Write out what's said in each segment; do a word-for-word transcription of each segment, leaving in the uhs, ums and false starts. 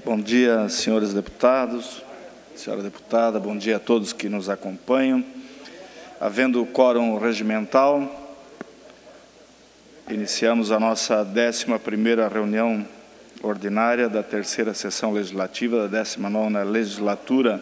Bom dia, senhores deputados, senhora deputada, bom dia a todos que nos acompanham. Havendo quórum regimental, iniciamos a nossa décima primeira reunião ordinária da terceira sessão legislativa da décima nona legislatura.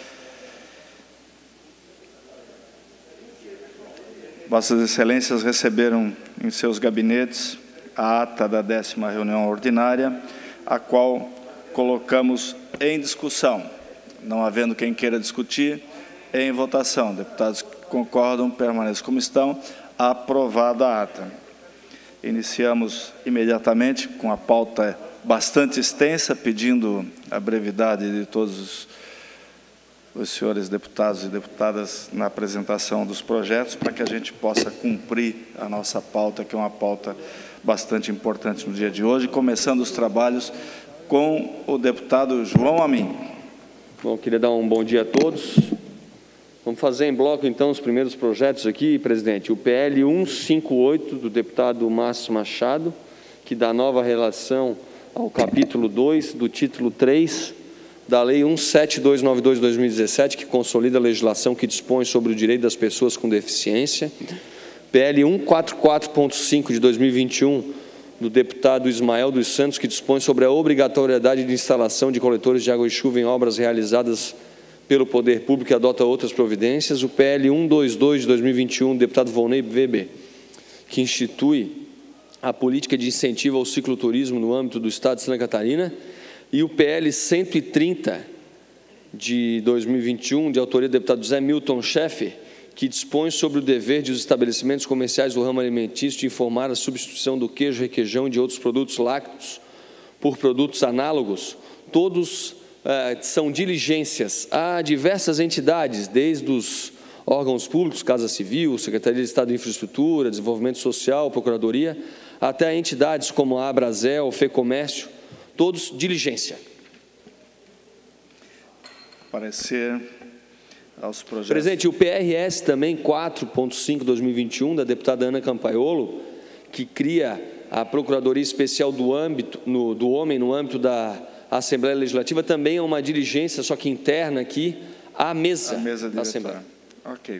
Vossas Excelências receberam em seus gabinetes a ata da décima reunião ordinária, a qual colocamos em discussão. Não havendo quem queira discutir, em votação. Deputados que concordam, permaneçam como estão. Aprovada a ata. Iniciamos imediatamente com a pauta bastante extensa, pedindo a brevidade de todos os, os senhores deputados e deputadas na apresentação dos projetos, para que a gente possa cumprir a nossa pauta, que é uma pauta bastante importante no dia de hoje, começando os trabalhos com o deputado João Amin. Bom, queria dar um bom dia a todos. Vamos fazer em bloco, então, os primeiros projetos aqui, presidente. O P L cento e cinquenta e oito, do deputado Márcio Machado, que dá nova relação ao capítulo dois, do título três, da Lei cento e setenta e dois noventa e dois de dois mil e dezessete, que consolida a legislação que dispõe sobre o direito das pessoas com deficiência. P L cento e quarenta e quatro ponto cinco, de dois mil e vinte e um, do deputado Ismael dos Santos, que dispõe sobre a obrigatoriedade de instalação de coletores de água e chuva em obras realizadas pelo Poder Público e adota outras providências. O P L cento e vinte e dois, de dois mil e vinte e um, do deputado Volney Weber, que institui a política de incentivo ao cicloturismo no âmbito do Estado de Santa Catarina. E o P L cento e trinta, de dois mil e vinte e um, de autoria do deputado Zé Milton Schaeffer, que dispõe sobre o dever de os estabelecimentos comerciais do ramo alimentício de informar a substituição do queijo, requeijão e de outros produtos lácteos por produtos análogos. Todos eh, são diligências a diversas entidades, desde os órgãos públicos, Casa Civil, Secretaria de Estado de Infraestrutura, Desenvolvimento Social, Procuradoria, até entidades como a Abrazel, FEComércio, todos diligência. Parecer aos projetos. Presidente, o P R S também quatro ponto cinco, dois mil e vinte e um, da deputada Ana Campaiolo, que cria a Procuradoria Especial do, âmbito, no, do Homem no âmbito da Assembleia Legislativa, também é uma diligência, só que interna aqui, à mesa, a mesa da Assembleia. Ok.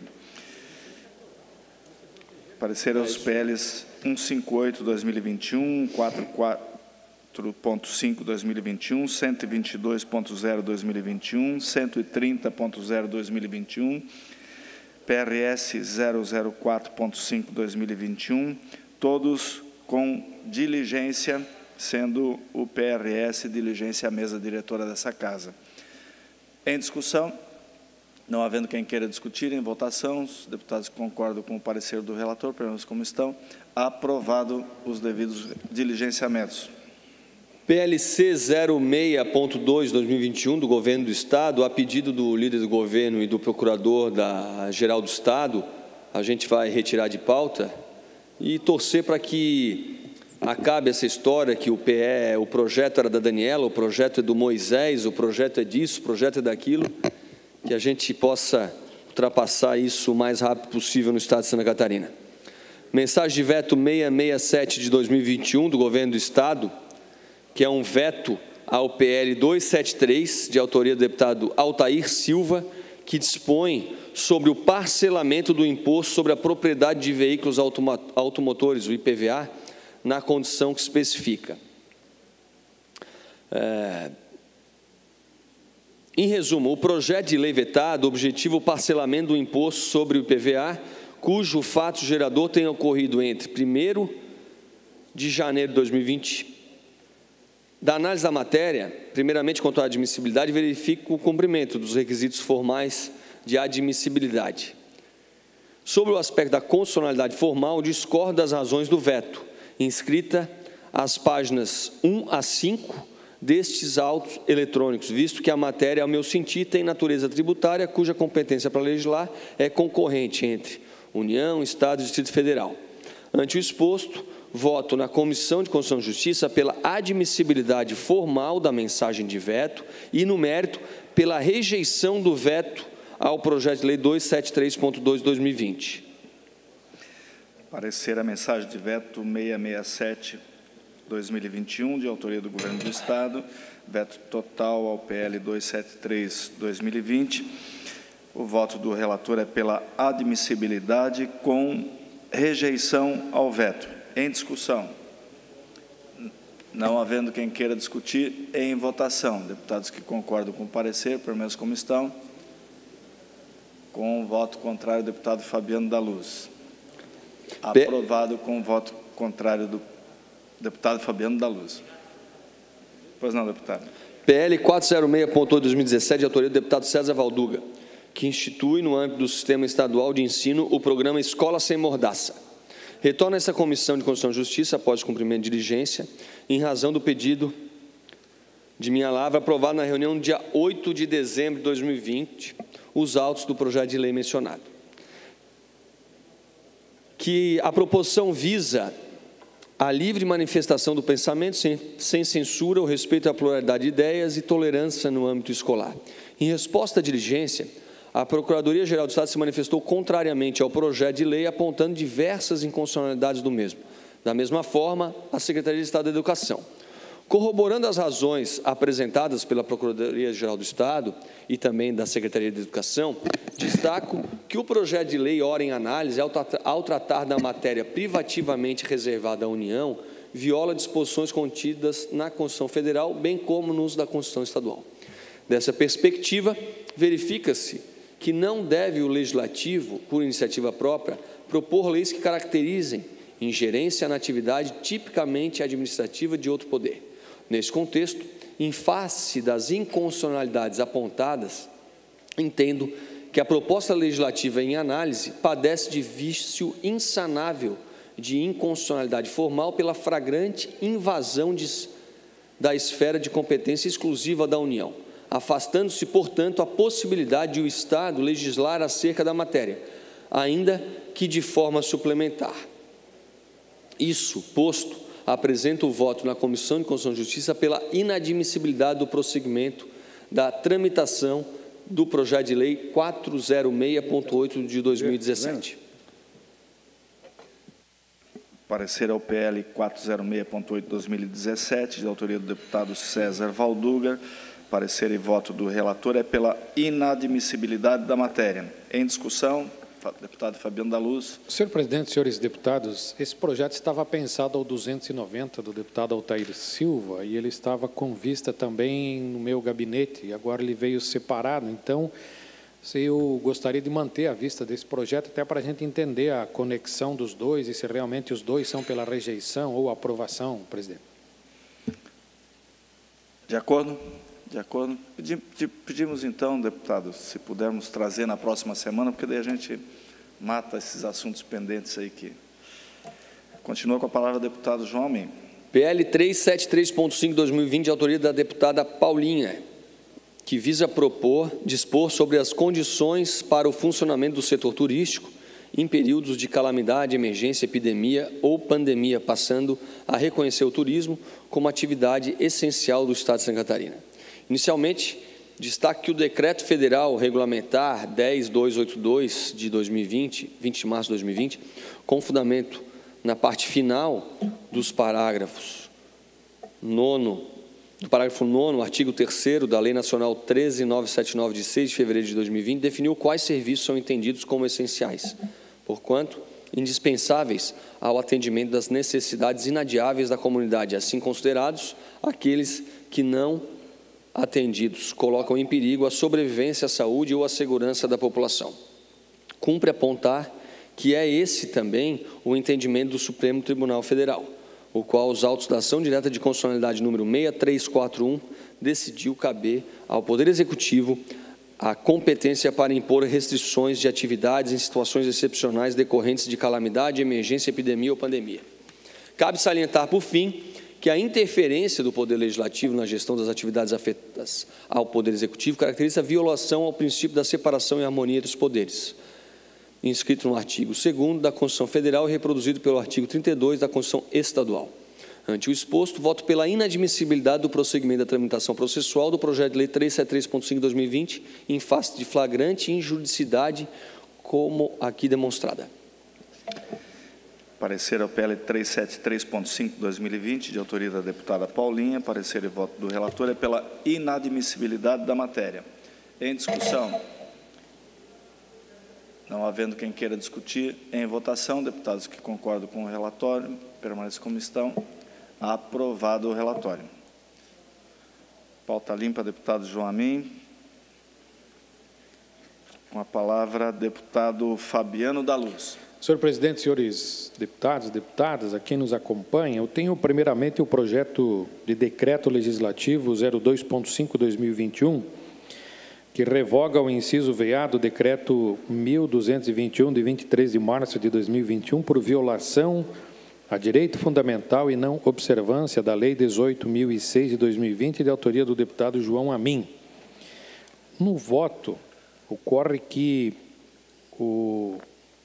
Parecer aos P Ls cento e cinquenta e oito, dois mil e vinte e um, quarenta e quatro ponto cinco, dois mil e vinte e um, cento e vinte e dois ponto zero, dois mil e vinte e um, cento e trinta ponto zero, dois mil e vinte e um, P R S zero zero quatro ponto cinco, dois mil e vinte e um, todos com diligência, sendo o P R S diligência à mesa diretora dessa casa. Em discussão, não havendo quem queira discutir, em votação, os deputados que concordam com o parecer do relator, permanecem como estão, aprovado os devidos diligenciamentos. P L C zero seis ponto dois, dois mil e vinte e um, do Governo do Estado, a pedido do líder do governo e do Procurador-Geral do Estado, a gente vai retirar de pauta e torcer para que acabe essa história que o P E, o projeto era da Daniela, o projeto é do Moisés, o projeto é disso, o projeto é daquilo, que a gente possa ultrapassar isso o mais rápido possível no Estado de Santa Catarina. Mensagem de veto seiscentos e sessenta e sete, de dois mil e vinte e um, do Governo do Estado, que é um veto ao P L duzentos e setenta e três, de autoria do deputado Altair Silva, que dispõe sobre o parcelamento do imposto sobre a propriedade de veículos automotores, o I P V A, na condição que especifica. É... Em resumo, o projeto de lei vetado objetiva o parcelamento do imposto sobre o I P V A, cujo fato gerador tenha ocorrido entre primeiro de janeiro de dois mil e vinte. Da análise da matéria, primeiramente quanto à admissibilidade, verifica o cumprimento dos requisitos formais de admissibilidade. Sobre o aspecto da constitucionalidade formal, discordo das razões do veto, inscrita às páginas um a cinco destes autos eletrônicos, visto que a matéria, ao meu sentir, tem natureza tributária, cuja competência para legislar é concorrente entre União, Estado e Distrito Federal. Ante o exposto, voto na Comissão de Constituição e Justiça pela admissibilidade formal da mensagem de veto e, no mérito, pela rejeição do veto ao projeto de lei duzentos e setenta e três ponto dois, dois mil e vinte. Parecer a mensagem de veto seiscentos e sessenta e sete dois mil e vinte e um, de autoria do Governo do Estado, veto total ao P L duzentos e setenta e três barra dois mil e vinte. O voto do relator é pela admissibilidade com rejeição ao veto. Em discussão. Não havendo quem queira discutir, em votação. Deputados que concordam com o parecer, permaneçam como estão. Com o voto contrário, o deputado Fabiano da Luz. Aprovado com o voto contrário do deputado Fabiano da Luz. Pois não, deputado. P L quatrocentos e seis ponto oito barra dois mil e dezessete, de autoria do deputado César Valduga, que institui, no âmbito do Sistema Estadual de Ensino, o programa Escola Sem Mordaça. Retorna essa Comissão de Constituição e Justiça, após o cumprimento de diligência, em razão do pedido de minha lavra, aprovado na reunião no dia oito de dezembro de dois mil e vinte, os autos do projeto de lei mencionado. Que a proposição visa a livre manifestação do pensamento, sem, sem censura, o respeito à pluralidade de ideias e tolerância no âmbito escolar. Em resposta à diligência, a Procuradoria-Geral do Estado se manifestou contrariamente ao projeto de lei, apontando diversas inconstitucionalidades do mesmo. Da mesma forma, a Secretaria de Estado da Educação. Corroborando as razões apresentadas pela Procuradoria-Geral do Estado e também da Secretaria de Educação, destaco que o projeto de lei ora em análise, ao tratar da matéria privativamente reservada à União, viola disposições contidas na Constituição Federal, bem como no uso da Constituição Estadual. Dessa perspectiva, verifica-se que não deve o Legislativo, por iniciativa própria, propor leis que caracterizem ingerência na atividade tipicamente administrativa de outro poder. Nesse contexto, em face das inconstitucionalidades apontadas, entendo que a proposta legislativa em análise padece de vício insanável de inconstitucionalidade formal pela flagrante invasão de, da esfera de competência exclusiva da União, afastando-se, portanto, a possibilidade de o Estado legislar acerca da matéria, ainda que de forma suplementar. Isso posto, apresento o voto na Comissão de Constituição e Justiça pela inadmissibilidade do prosseguimento da tramitação do projeto de lei quatrocentos e seis ponto oito de dois mil e dezessete. Parecer ao P L quatrocentos e seis ponto oito de dois mil e dezessete, de autoria do deputado César Valduga. Parecer e voto do relator é pela inadmissibilidade da matéria. Em discussão, deputado Fabiano da Luz. Senhor presidente, senhores deputados, esse projeto estava pensado ao duzentos e noventa do deputado Altair Silva e ele estava com vista também no meu gabinete e agora ele veio separado. Então, eu gostaria de manter a vista desse projeto até para a gente entender a conexão dos dois e se realmente os dois são pela rejeição ou aprovação, presidente. De acordo? De acordo. Pedimos, então, deputado, se pudermos trazer na próxima semana, porque daí a gente mata esses assuntos pendentes aí que... Continua com a palavra o deputado João Amin. P L trezentos e setenta e três ponto cinco de dois mil e vinte, de autoria da deputada Paulinha, que visa propor, dispor sobre as condições para o funcionamento do setor turístico em períodos de calamidade, emergência, epidemia ou pandemia, passando a reconhecer o turismo como atividade essencial do Estado de Santa Catarina. Inicialmente, destaque que o Decreto Federal Regulamentar dez mil duzentos e oitenta e dois de dois mil e vinte, vinte de março de dois mil e vinte, com fundamento na parte final dos parágrafos nono, do parágrafo nono, artigo terceiro da Lei Nacional treze mil novecentos e setenta e nove, de seis de fevereiro de dois mil e vinte, definiu quais serviços são entendidos como essenciais, porquanto indispensáveis ao atendimento das necessidades inadiáveis da comunidade, assim considerados aqueles que não atendidos colocam em perigo a sobrevivência, a saúde ou a segurança da população. Cumpre apontar que é esse também o entendimento do Supremo Tribunal Federal, o qual os autos da ação direta de constitucionalidade número seis três quatro um decidiu caber ao Poder Executivo a competência para impor restrições de atividades em situações excepcionais decorrentes de calamidade, emergência, epidemia ou pandemia. Cabe salientar, por fim, que a interferência do Poder Legislativo na gestão das atividades afetas ao Poder Executivo caracteriza a violação ao princípio da separação e harmonia dos poderes, inscrito no artigo segundo da Constituição Federal e reproduzido pelo artigo trinta e dois da Constituição Estadual. Ante o exposto, voto pela inadmissibilidade do prosseguimento da tramitação processual do projeto de lei trezentos e setenta e três ponto cinco de dois mil e vinte, em face de flagrante injuridicidade, como aqui demonstrada. Parecer ao P L trezentos e setenta e três ponto cinco, dois mil e vinte, de autoria da deputada Paulinha. Parecer e voto do relator é pela inadmissibilidade da matéria. Em discussão. Não havendo quem queira discutir, em votação, deputados que concordam com o relatório, permaneçam como estão. Aprovado o relatório. Pauta limpa, deputado João Amin. Com a palavra, deputado Fabiano da Luz. Senhor presidente, senhores deputados e deputadas, a quem nos acompanha, eu tenho primeiramente o projeto de decreto legislativo zero dois ponto cinco, dois mil e vinte e um, que revoga o inciso V A do decreto mil duzentos e vinte e um, de vinte e três de março de dois mil e vinte e um, por violação a direito fundamental e não observância da Lei dezoito mil e seis de dois mil e vinte, de autoria do deputado João Amin. No voto, ocorre que o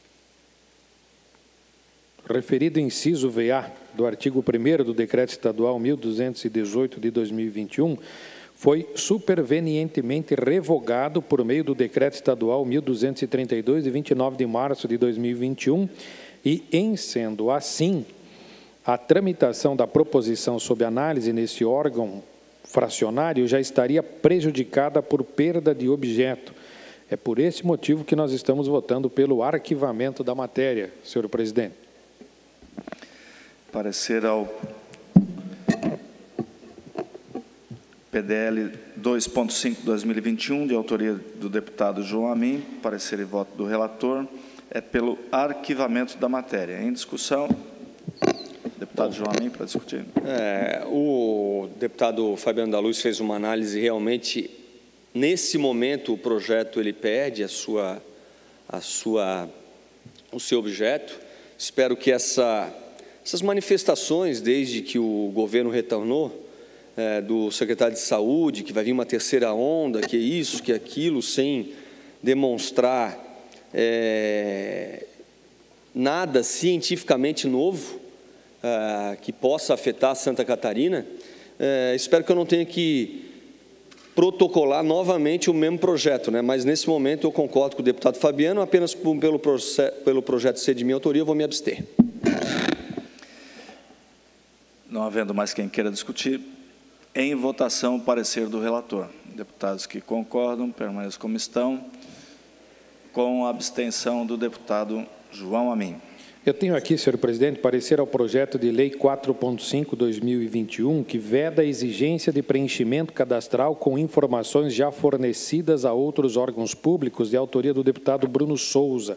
referido inciso V A do artigo primeiro do Decreto Estadual mil duzentos e dezoito de dois mil e vinte e um foi supervenientemente revogado por meio do Decreto Estadual mil duzentos e trinta e dois, de vinte e nove de março de dois mil e vinte e um, e, em sendo assim, a tramitação da proposição sob análise nesse órgão fracionário já estaria prejudicada por perda de objeto. É por esse motivo que nós estamos votando pelo arquivamento da matéria, senhor presidente. Parecer ao P D L dois ponto cinco, dois mil e vinte e um, de autoria do deputado João Amin. Parecer e voto do relator é pelo arquivamento da matéria. Em discussão, deputado João Amin, para discutir. É, o deputado Fabiano da Luz fez uma análise realmente. Nesse momento, o projeto ele perde a sua, a sua, o seu objeto. Espero que essa, essas manifestações, desde que o governo retornou, é, do secretário de Saúde, que vai vir uma terceira onda, que é isso, que é aquilo, sem demonstrar é, nada cientificamente novo é, que possa afetar Santa Catarina, é, espero que eu não tenha que protocolar novamente o mesmo projeto, né? Mas nesse momento eu concordo com o deputado Fabiano, apenas pelo, pelo projeto ser de minha autoria, eu vou me abster. Não havendo mais quem queira discutir, em votação o parecer do relator. Deputados que concordam, permaneçam como estão, com a abstenção do deputado João Amin. Eu tenho aqui, senhor presidente, parecer ao projeto de lei quatro ponto cinco, dois mil e vinte e um, que veda a exigência de preenchimento cadastral com informações já fornecidas a outros órgãos públicos, de autoria do deputado Bruno Souza.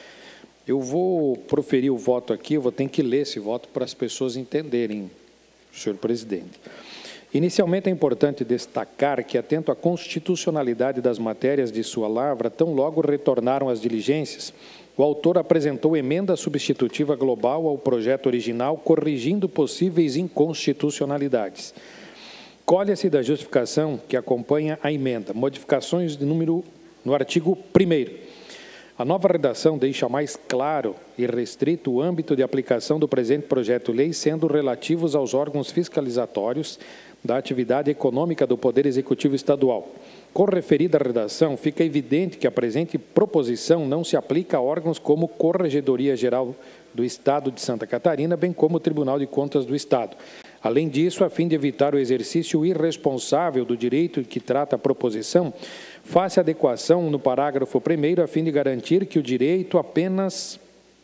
Eu vou proferir o voto aqui, eu vou ter que ler esse voto para as pessoas entenderem, senhor presidente. Inicialmente, é importante destacar que, atento à constitucionalidade das matérias de sua lavra, tão logo retornaram as diligências, o autor apresentou emenda substitutiva global ao projeto original, corrigindo possíveis inconstitucionalidades. Colhe-se da justificação que acompanha a emenda, modificações de número no artigo primeiro. A nova redação deixa mais claro e restrito o âmbito de aplicação do presente projeto-lei, sendo relativos aos órgãos fiscalizatórios da atividade econômica do Poder Executivo Estadual. Com referida redação, fica evidente que a presente proposição não se aplica a órgãos como Corregedoria Geral do Estado de Santa Catarina, bem como o Tribunal de Contas do Estado. Além disso, a fim de evitar o exercício irresponsável do direito que trata a proposição, faz adequação no parágrafo primeiro, a fim de garantir que o direito apenas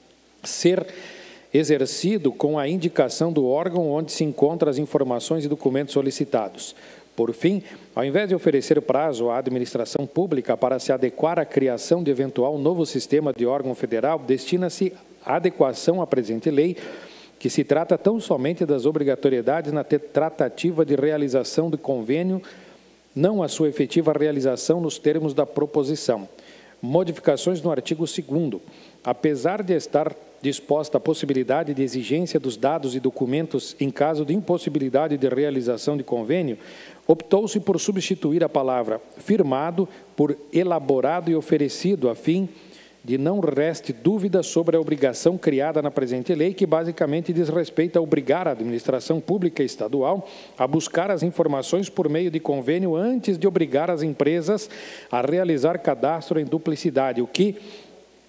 ser exercido com a indicação do órgão onde se encontram as informações e documentos solicitados. Por fim, ao invés de oferecer prazo à administração pública para se adequar à criação de eventual novo sistema de órgão federal, destina-se a adequação à presente lei, que se trata tão somente das obrigatoriedades na tratativa de realização do convênio, não a sua efetiva realização nos termos da proposição. Modificações no artigo segundo. Apesar de estar disposta a possibilidade de exigência dos dados e documentos em caso de impossibilidade de realização de convênio, optou-se por substituir a palavra firmado por elaborado e oferecido, a fim de não reste dúvida sobre a obrigação criada na presente lei, que basicamente diz respeito a obrigar a administração pública estadual a buscar as informações por meio de convênio antes de obrigar as empresas a realizar cadastro em duplicidade, o que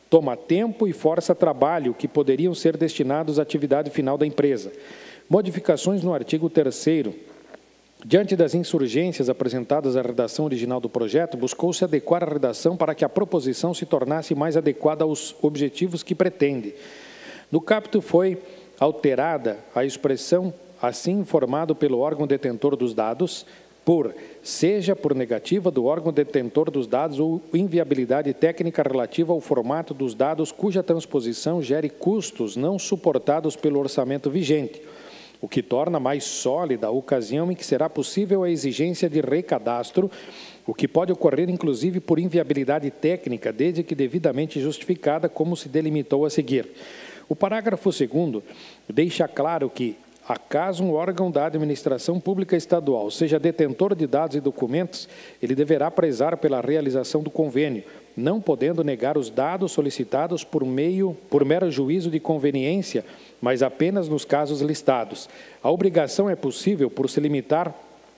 Toma tempo e força trabalho que poderiam ser destinados à atividade final da empresa. Modificações no artigo terceiro. Diante das insurgências apresentadas à redação original do projeto, buscou-se adequar a redação para que a proposição se tornasse mais adequada aos objetivos que pretende. No caput foi alterada a expressão assim informado pelo órgão detentor dos dados, por, seja por negativa do órgão detentor dos dados ou inviabilidade técnica relativa ao formato dos dados cuja transposição gere custos não suportados pelo orçamento vigente, o que torna mais sólida a ocasião em que será possível a exigência de recadastro, o que pode ocorrer inclusive por inviabilidade técnica, desde que devidamente justificada, como se delimitou a seguir. O parágrafo segundo deixa claro que, acaso um órgão da administração pública estadual seja detentor de dados e documentos, ele deverá prezar pela realização do convênio, não podendo negar os dados solicitados por meio, por mero juízo de conveniência, mas apenas nos casos listados. A obrigação é possível por se limitar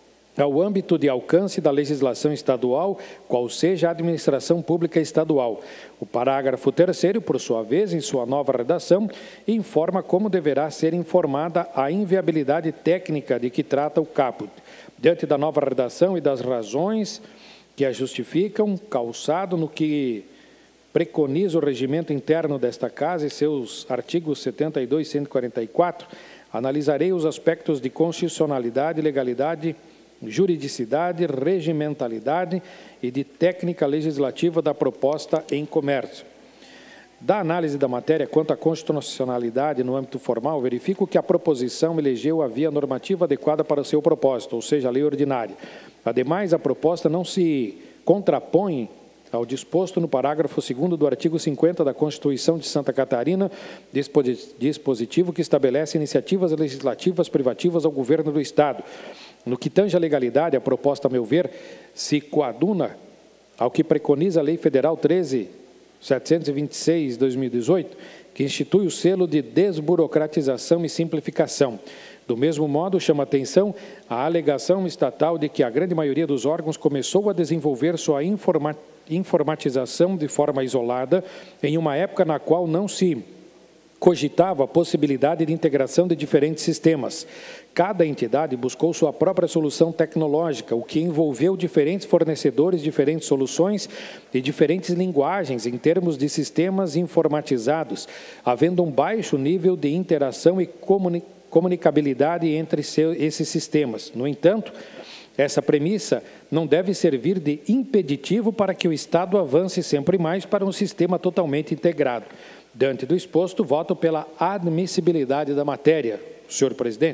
ao âmbito de alcance da legislação estadual, qual seja a administração pública estadual. O parágrafo terceiro, por sua vez, em sua nova redação, informa como deverá ser informada a inviabilidade técnica de que trata o caput. Diante da nova redação e das razões que a justificam, calçado no que preconiza o regimento interno desta Casa e seus artigos setenta e dois e cento e quarenta e quatro, analisarei os aspectos de constitucionalidade, legalidade, juridicidade, regimentalidade e de técnica legislativa da proposta em comércio. Da análise da matéria quanto à constitucionalidade no âmbito formal, verifico que a proposição elegeu a via normativa adequada para o seu propósito, ou seja, a lei ordinária. Ademais, a proposta não se contrapõe ao disposto no parágrafo segundo do artigo cinquenta da Constituição de Santa Catarina, dispositivo que estabelece iniciativas legislativas privativas ao governo do Estado. No que tange à legalidade, a proposta, a meu ver, se coaduna ao que preconiza a Lei Federal treze mil setecentos e vinte e seis de dois mil e dezoito, que institui o selo de desburocratização e simplificação. Do mesmo modo, chama atenção a alegação estatal de que a grande maioria dos órgãos começou a desenvolver sua informa informatização de forma isolada, em uma época na qual não se cogitava a possibilidade de integração de diferentes sistemas. Cada entidade buscou sua própria solução tecnológica, o que envolveu diferentes fornecedores, diferentes soluções e diferentes linguagens em termos de sistemas informatizados, havendo um baixo nível de interação e comuni comunicabilidade entre seu, esses sistemas. No entanto, essa premissa não deve servir de impeditivo para que o Estado avance sempre mais para um sistema totalmente integrado. Diante do exposto, voto pela admissibilidade da matéria. Senhor presidente.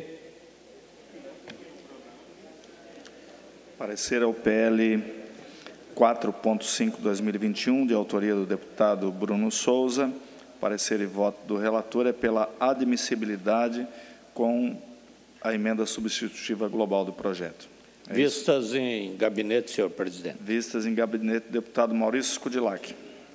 Parecer ao P L quatro ponto cinco barra dois mil e vinte e um, de autoria do deputado Bruno Souza. Parecer e voto do relator é pela admissibilidade com a emenda substitutiva global do projeto. É Vistas isso? em gabinete, senhor presidente. Vistas em gabinete, deputado Maurício Skudilac.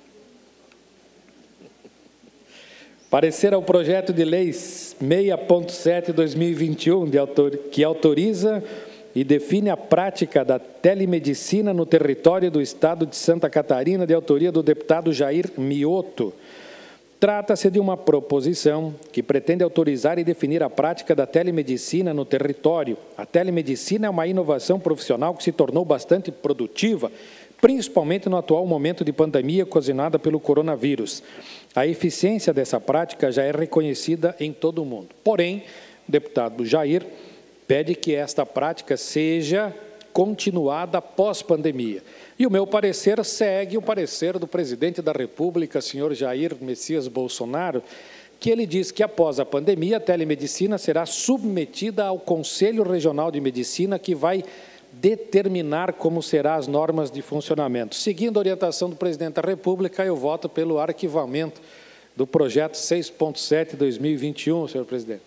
Parecer ao projeto de lei seis ponto sete barra dois mil e vinte e um, de autor, que autoriza e define a prática da telemedicina no território do Estado de Santa Catarina, de autoria do deputado Jair Mioto. Trata-se de uma proposição que pretende autorizar e definir a prática da telemedicina no território. A telemedicina é uma inovação profissional que se tornou bastante produtiva, principalmente no atual momento de pandemia ocasionada pelo coronavírus. A eficiência dessa prática já é reconhecida em todo o mundo. Porém, o deputado Jair pede que esta prática seja continuada pós-pandemia. E o meu parecer segue o parecer do presidente da República, senhor Jair Messias Bolsonaro, que ele diz que após a pandemia, a telemedicina será submetida ao Conselho Regional de Medicina, que vai determinar como serão as normas de funcionamento. Seguindo a orientação do presidente da República, eu voto pelo arquivamento do projeto seis ponto sete barra dois mil e vinte e um, senhor presidente.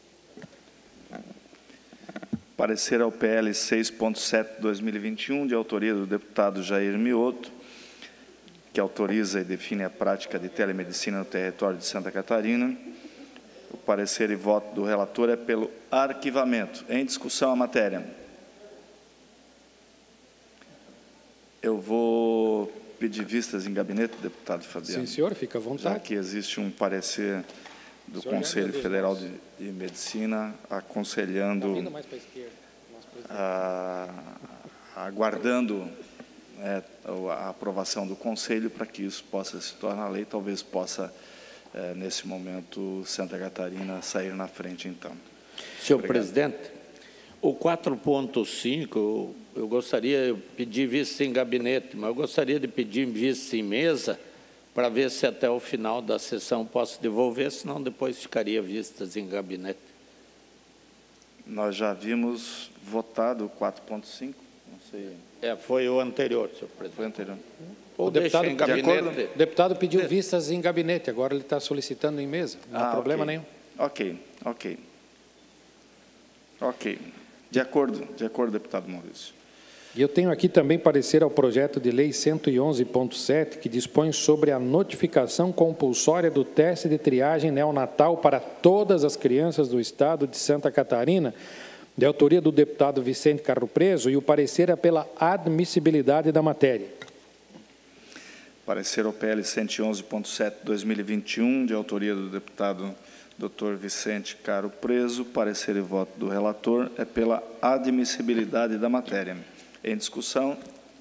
Parecer ao P L seis ponto sete barra dois mil e vinte e um, de autoria do deputado Jair Mioto, que autoriza e define a prática de telemedicina no território de Santa Catarina. O parecer e voto do relator é pelo arquivamento. Em discussão a matéria. Eu vou pedir vistas em gabinete, deputado Fabiano? Sim, senhor, fica à vontade. Já que existe um parecer do Conselho Federal de, de Medicina aconselhando, Tá vindo mais para a esquerda, mais para a esquerda. a, aguardando é, a aprovação do Conselho para que isso possa se tornar lei, talvez possa, é, nesse momento, Santa Catarina sair na frente, então. Senhor Obrigado. Presidente, o quatro ponto cinco, eu gostaria de pedir vista em gabinete, mas eu gostaria de pedir vista em mesa para ver se até o final da sessão posso devolver, senão depois ficaria vistas em gabinete. Nós já havíamos votado o quatro ponto cinco, não sei. É, foi o anterior, senhor presidente. Foi anterior. Ou O deixa deputado, em de gabinete. acordo, o deputado pediu vistas em gabinete, agora ele está solicitando em mesa, não há Ah, problema ok. nenhum. Ok, ok. Ok. De acordo, de acordo, deputado Maurício. E eu tenho aqui também parecer ao projeto de lei cento e onze ponto sete, que dispõe sobre a notificação compulsória do teste de triagem neonatal para todas as crianças do estado de Santa Catarina, de autoria do deputado Vicente Carro Preso, e o parecer é pela admissibilidade da matéria. Parecer ao P L cento e onze ponto sete, dois mil e vinte e um, de autoria do deputado doutor Vicente Carro Preso, parecer e voto do relator é pela admissibilidade da matéria. Em discussão,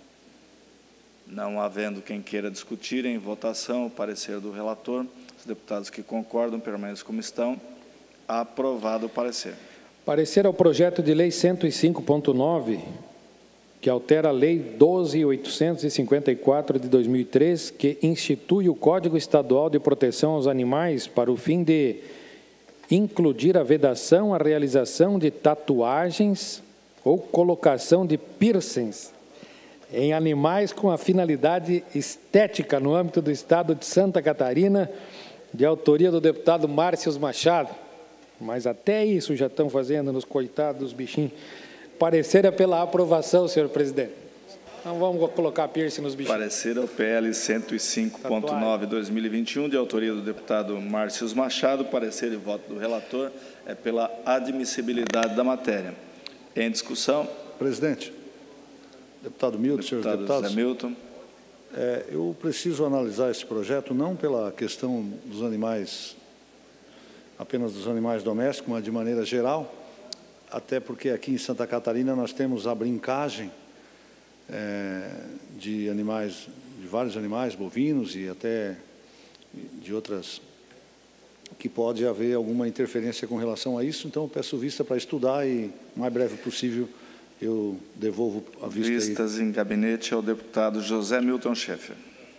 não havendo quem queira discutir, em votação, o parecer do relator. Os deputados que concordam permanecem como estão. Aprovado o parecer. Parecer ao projeto de lei cento e cinco ponto nove, que altera a Lei doze mil oitocentos e cinquenta e quatro de dois mil e três, que institui o Código Estadual de Proteção aos Animais para o fim de incluir a vedação, a realização de tatuagens ou colocação de piercings em animais com a finalidade estética no âmbito do estado de Santa Catarina, de autoria do deputado Márcio Machado. Mas até isso já estão fazendo nos coitados dos bichinhos. Parecer é pela aprovação, senhor presidente. Não vamos colocar piercing nos bichinhos. Parecer ao P L cento e cinco ponto nove, dois mil e vinte e um, de autoria do deputado Márcio Machado. Parecer e voto do relator é pela admissibilidade da matéria. Em discussão. Presidente, deputado Milton, senhores Deputado deputados, Zé Milton. é, eu preciso analisar esse projeto não pela questão dos animais, apenas dos animais domésticos, mas de maneira geral, até porque aqui em Santa Catarina nós temos a brincagem é, de animais, de vários animais, bovinos e até de outras, que pode haver alguma interferência com relação a isso. Então, eu peço vista para estudar e, o mais breve possível, eu devolvo a vista. Vistas aí em gabinete ao deputado José Milton Schaeffer.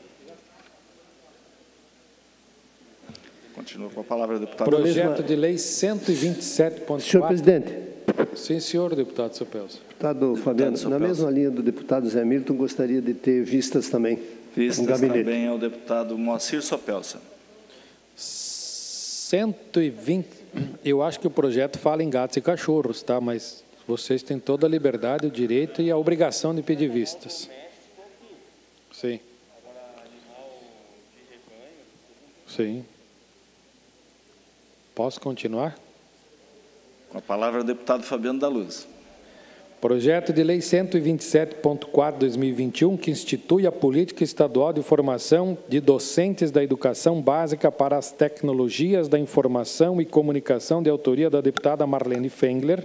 Continua com a palavra o deputado. Projeto de lei cento e vinte e sete ponto quatro. Senhor presidente. Sim, senhor deputado Sopelso. Deputado Fabiano, na mesma linha do deputado Zé Milton, gostaria de ter vistas também Vistas no gabinete. também ao deputado Moacir Sopelsa. cento e vinte, eu acho que o projeto fala em gatos e cachorros, tá? Mas vocês têm toda a liberdade, o direito e a obrigação de pedir vistas. Sim. Sim. Posso continuar? Com a palavra o deputado Fabiano da Luz. Projeto de lei cento e vinte e sete ponto quatro, dois mil e vinte e um, que institui a política estadual de formação de docentes da educação básica para as tecnologias da informação e comunicação, de autoria da deputada Marlene Fengler.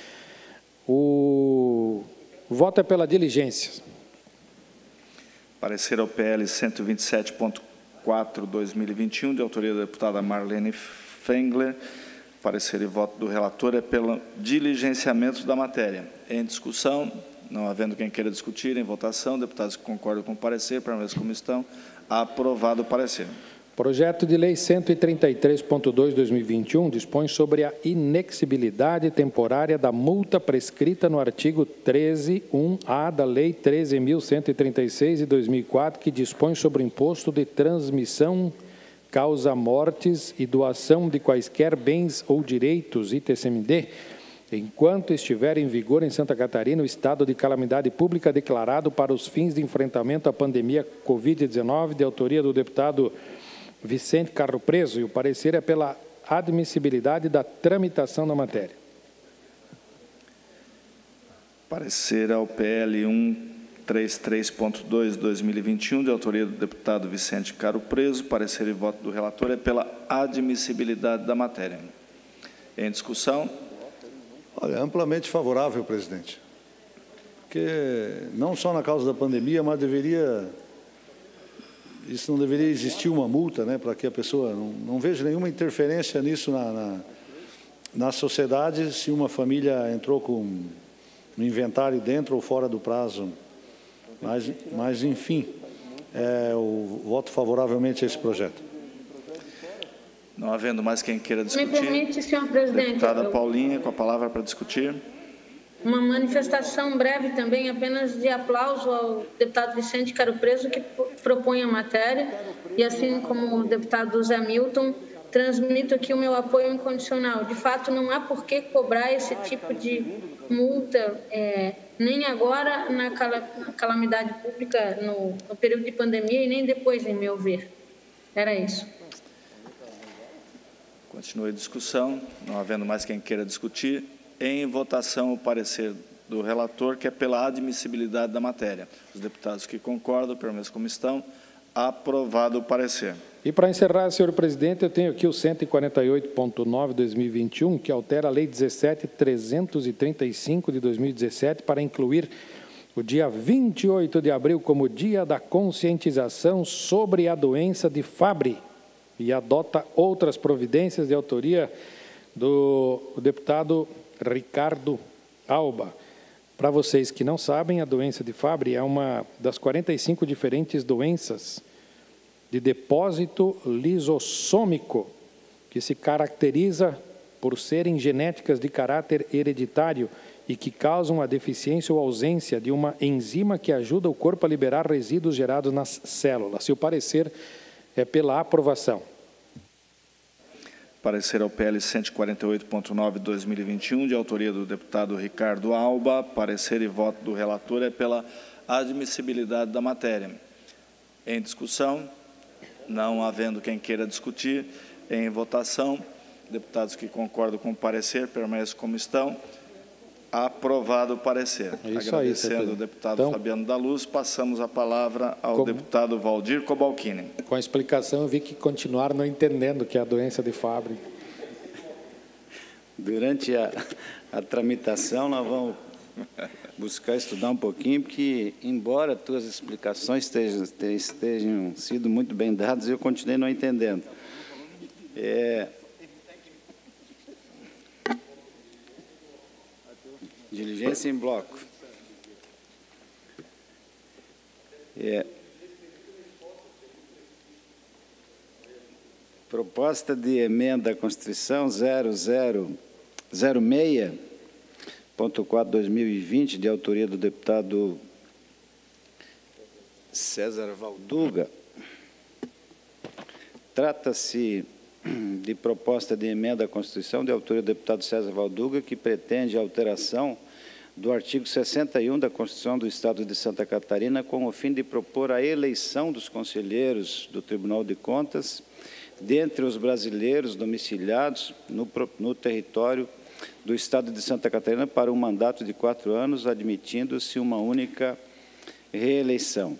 O voto é pela diligência. Parecer ao P L cento e vinte e sete ponto quatro, dois mil e vinte e um, de autoria da deputada Marlene Fengler. Parecer e voto do relator é pelo diligenciamento da matéria. Em discussão, não havendo quem queira discutir, em votação, deputados que concordam com o parecer, permaneçam como estão. Aprovado o parecer. Projeto de lei cento e trinta e três ponto dois, dois mil e vinte e um, dispõe sobre a inexibilidade temporária da multa prescrita no artigo treze, um A da Lei treze mil cento e trinta e seis de dois mil e quatro, que dispõe sobre o imposto de transmissão, causa mortes e doação de quaisquer bens ou direitos, I T C M D, enquanto estiver em vigor em Santa Catarina o estado de calamidade pública declarado para os fins de enfrentamento à pandemia Covid dezenove, de autoria do deputado Vicente Carro Preso, e o parecer é pela admissibilidade da tramitação da matéria. Parecer ao P L um trinta e três ponto dois, dois mil e vinte e um, de autoria do deputado Vicente Caro Preso. Parecer e voto do relator é pela admissibilidade da matéria. Em discussão. Olha, amplamente favorável, presidente. Porque não só na causa da pandemia, mas deveria... Isso não deveria existir uma multa, né, para que a pessoa... Não, não vejo nenhuma interferência nisso na, na, na sociedade, se uma família entrou com um inventário dentro ou fora do prazo. Mas, mas enfim, é, o voto favoravelmente a esse projeto. Não havendo mais quem queira discutir. Me permite, senhor presidente. Deputada eu... Paulinha, com a palavra para discutir. Uma manifestação breve também, apenas de aplauso ao deputado Vicente Caro Preso, que propõe a matéria, e assim como o deputado Zé Milton, transmito aqui o meu apoio incondicional. De fato, não há por que cobrar esse tipo de multa, é, nem agora na calamidade pública, no, no período de pandemia, e nem depois, em meu ver. Era isso. Continue a discussão. Não havendo mais quem queira discutir, em votação o parecer do relator, que é pela admissibilidade da matéria. Os deputados que concordam, permaneçam como estão. Aprovado o parecer. E para encerrar, senhor presidente, eu tenho aqui o cento e quarenta e oito ponto nove, dois mil e vinte e um, que altera a Lei dezessete mil trezentos e trinta e cinco, de dois mil e dezessete, para incluir o dia vinte e oito de abril como Dia da Conscientização sobre a Doença de Fabry, e adota outras providências de autoria do deputado Ricardo Alba. Para vocês que não sabem, a doença de Fabry é uma das quarenta e cinco diferentes doenças de depósito lisossômico, que se caracteriza por serem genéticas de caráter hereditário e que causam a deficiência ou ausência de uma enzima que ajuda o corpo a liberar resíduos gerados nas células. Se o parecer é pela aprovação. Parecer ao P L cento e quarenta e oito ponto nove, dois mil e vinte e um, de autoria do deputado Ricardo Alba. Parecer e voto do relator é pela admissibilidade da matéria. Em discussão, não havendo quem queira discutir, em votação, deputados que concordam com o parecer, permaneçam como estão. Aprovado o parecer. É isso. Agradecendo aí, ao deputado então, Fabiano da Luz, passamos a palavra ao com, deputado Valdir Cobalcini. Com a explicação, eu vi que continuaram não entendendo que é a doença de Fabry. Durante a, a tramitação, nós vamos buscar estudar um pouquinho, porque, embora tuas explicações estejam, estejam sido muito bem dadas, eu continuei não entendendo. É... Diligência em bloco. É. Proposta de emenda à Constituição zero zero zero seis ponto quatro, dois mil e vinte, de autoria do deputado César Valduga. Trata-se de proposta de emenda à Constituição de autoria do deputado César Valduga, que pretende a alteração do artigo sessenta e um da Constituição do Estado de Santa Catarina, com o fim de propor a eleição dos conselheiros do Tribunal de Contas dentre os brasileiros domiciliados no, no território do Estado de Santa Catarina para um mandato de quatro anos, admitindo-se uma única reeleição.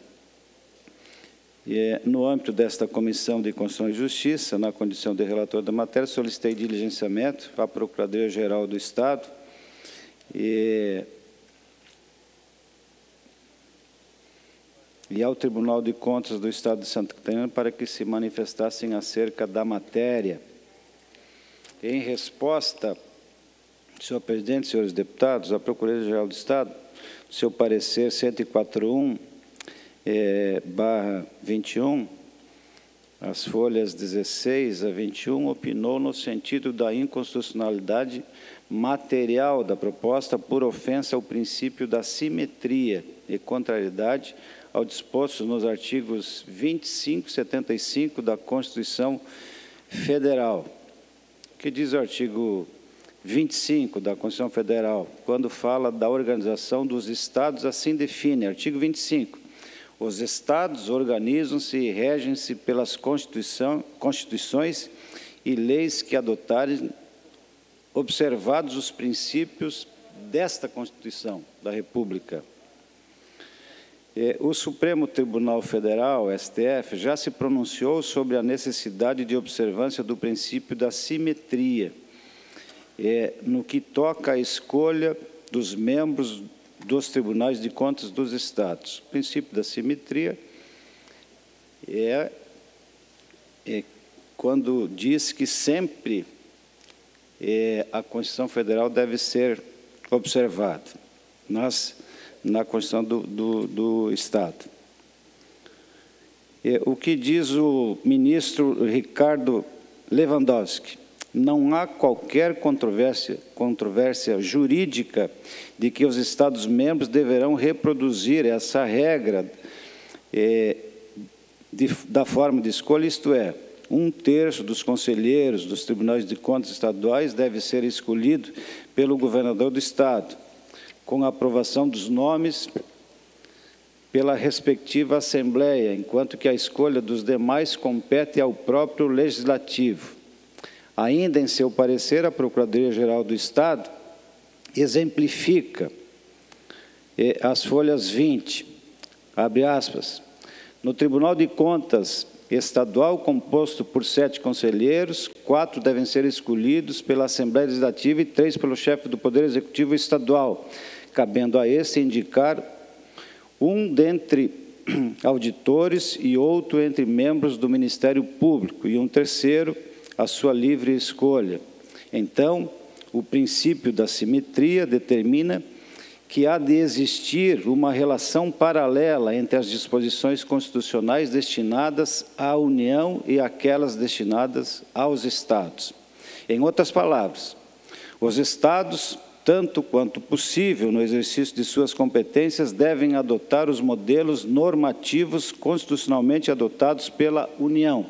E, no âmbito desta Comissão de Constituição e Justiça, na condição de relator da matéria, solicitei diligenciamento à Procuradoria-Geral do Estado e, e ao Tribunal de Contas do Estado de Santa Catarina para que se manifestassem acerca da matéria. Em resposta, senhor presidente, senhores deputados, a Procuradoria-Geral do Estado, seu parecer cento e quatro ponto um, É, barra vinte e um, as folhas dezesseis a vinte e um, opinou no sentido da inconstitucionalidade material da proposta por ofensa ao princípio da simetria e contrariedade ao disposto nos artigos vinte e cinco e setenta e cinco da Constituição Federal. O que diz o artigo vinte e cinco da Constituição Federal, quando fala da organização dos Estados, assim define, artigo vinte e cinco. Os Estados organizam-se e regem-se pelas Constituição, Constituições e leis que adotarem, observados os princípios desta Constituição da República. É, o Supremo Tribunal Federal, S T F, já se pronunciou sobre a necessidade de observância do princípio da simetria, é, no que toca à escolha dos membros dos Tribunais de Contas dos Estados. O princípio da simetria é, é quando diz que sempre é, a Constituição Federal deve ser observada. Nós, na Constituição do, do, do Estado. É, o que diz o ministro Ricardo Lewandowski? Não há qualquer controvérsia, controvérsia jurídica de que os Estados-membros deverão reproduzir essa regra é, de, da forma de escolha, isto é, um terço dos conselheiros dos Tribunais de Contas estaduais deve ser escolhido pelo governador do Estado, com a aprovação dos nomes pela respectiva Assembleia, enquanto que a escolha dos demais compete ao próprio Legislativo. Ainda em seu parecer, a Procuradoria-Geral do Estado exemplifica eh, as folhas vinte, abre aspas, no Tribunal de Contas Estadual, composto por sete conselheiros, quatro devem ser escolhidos pela Assembleia Legislativa e três pelo chefe do Poder Executivo Estadual, cabendo a este indicar um dentre auditores e outro entre membros do Ministério Público e um terceiro à sua livre escolha. Então, o princípio da simetria determina que há de existir uma relação paralela entre as disposições constitucionais destinadas à União e aquelas destinadas aos Estados. Em outras palavras, os Estados, tanto quanto possível no exercício de suas competências, devem adotar os modelos normativos constitucionalmente adotados pela União.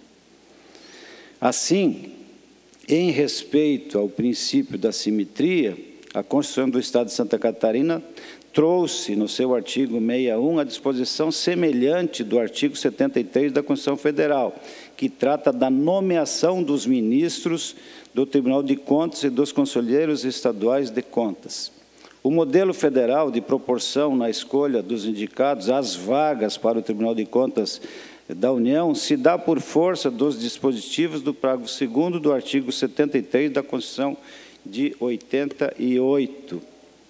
Assim, em respeito ao princípio da simetria, a Constituição do Estado de Santa Catarina trouxe, no seu artigo sessenta e um, a disposição semelhante do artigo setenta e três da Constituição Federal, que trata da nomeação dos ministros do Tribunal de Contas e dos conselheiros estaduais de contas. O modelo federal de proporção na escolha dos indicados às vagas para o Tribunal de Contas da União se dá por força dos dispositivos do parágrafo segundo do artigo setenta e três da Constituição de oitenta e oito.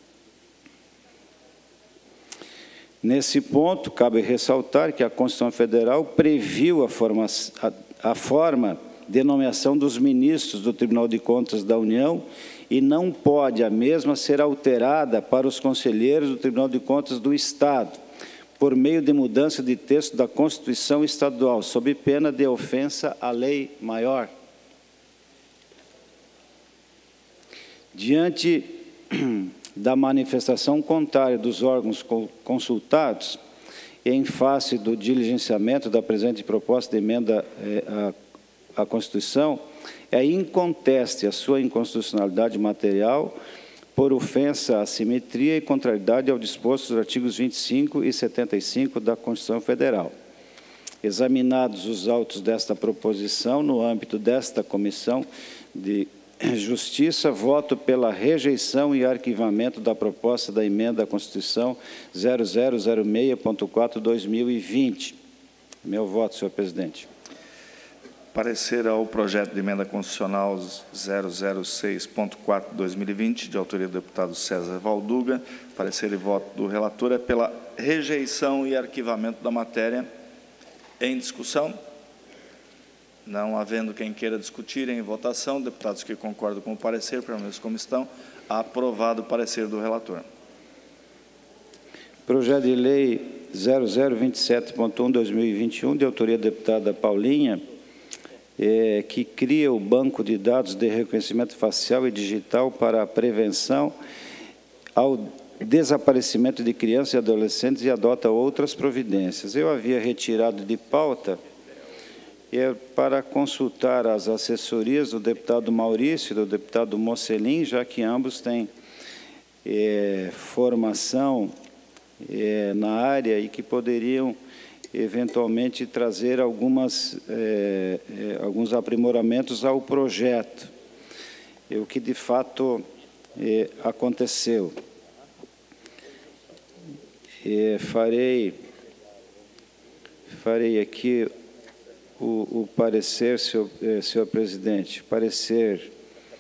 Nesse ponto, cabe ressaltar que a Constituição Federal previu a forma, a, a forma de nomeação dos ministros do Tribunal de Contas da União e não pode a mesma ser alterada para os conselheiros do Tribunal de Contas do Estado, por meio de mudança de texto da Constituição Estadual, sob pena de ofensa à lei maior. Diante da manifestação contrária dos órgãos consultados, em face do diligenciamento da presente proposta de emenda eh, à, à Constituição, é inconteste a sua inconstitucionalidade material por ofensa à simetria e contrariedade ao disposto dos artigos vinte e cinco e setenta e cinco da Constituição Federal. Examinados os autos desta proposição, no âmbito desta Comissão de Justiça, voto pela rejeição e arquivamento da proposta da emenda à Constituição zero zero zero seis ponto quatro barra dois mil e vinte. Meu voto, senhor presidente. Parecer ao projeto de emenda constitucional zero zero seis ponto quatro barra dois mil e vinte, de autoria do deputado César Valduga. Parecer e voto do relator é pela rejeição e arquivamento da matéria. Em discussão? Não havendo quem queira discutir, em votação, deputados que concordam com o parecer, permaneçam como estão. Aprovado o parecer do relator. Projeto de Lei zero zero vinte e sete ponto um barra dois mil e vinte e um, de autoria da deputada Paulinha, é, que cria o Banco de Dados de Reconhecimento Facial e Digital para a prevenção ao desaparecimento de crianças e adolescentes e adota outras providências. Eu havia retirado de pauta é para consultar as assessorias do deputado Maurício e do deputado Mocelin, já que ambos têm é, formação é, na área e que poderiam eventualmente trazer algumas, é, é, alguns aprimoramentos ao projeto, é, o que de fato é, aconteceu. eh, farei, farei aqui o, o parecer, senhor, eh, senhor presidente, parecer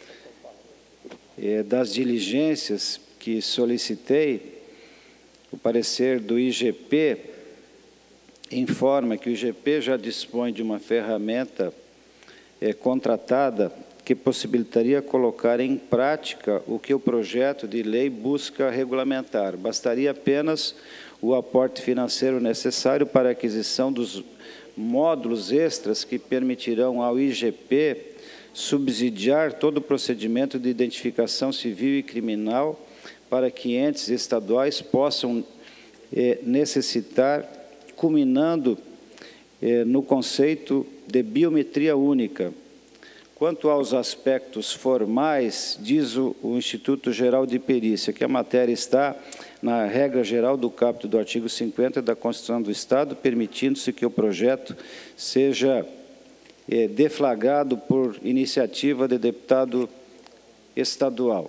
eh, das diligências que solicitei. O parecer do I G P informa que o I G P já dispõe de uma ferramenta é, contratada que possibilitaria colocar em prática o que o projeto de lei busca regulamentar. Bastaria apenas o aporte financeiro necessário para a aquisição dos módulos extras que permitirão ao I G P subsidiar todo o procedimento de identificação civil e criminal para que entes estaduais possam eh, necessitar, culminando eh, no conceito de biometria única. Quanto aos aspectos formais, diz o, o Instituto Geral de Perícia que a matéria está na regra geral do caput do artigo cinquenta da Constituição do Estado, permitindo-se que o projeto seja eh, deflagrado por iniciativa de deputado estadual.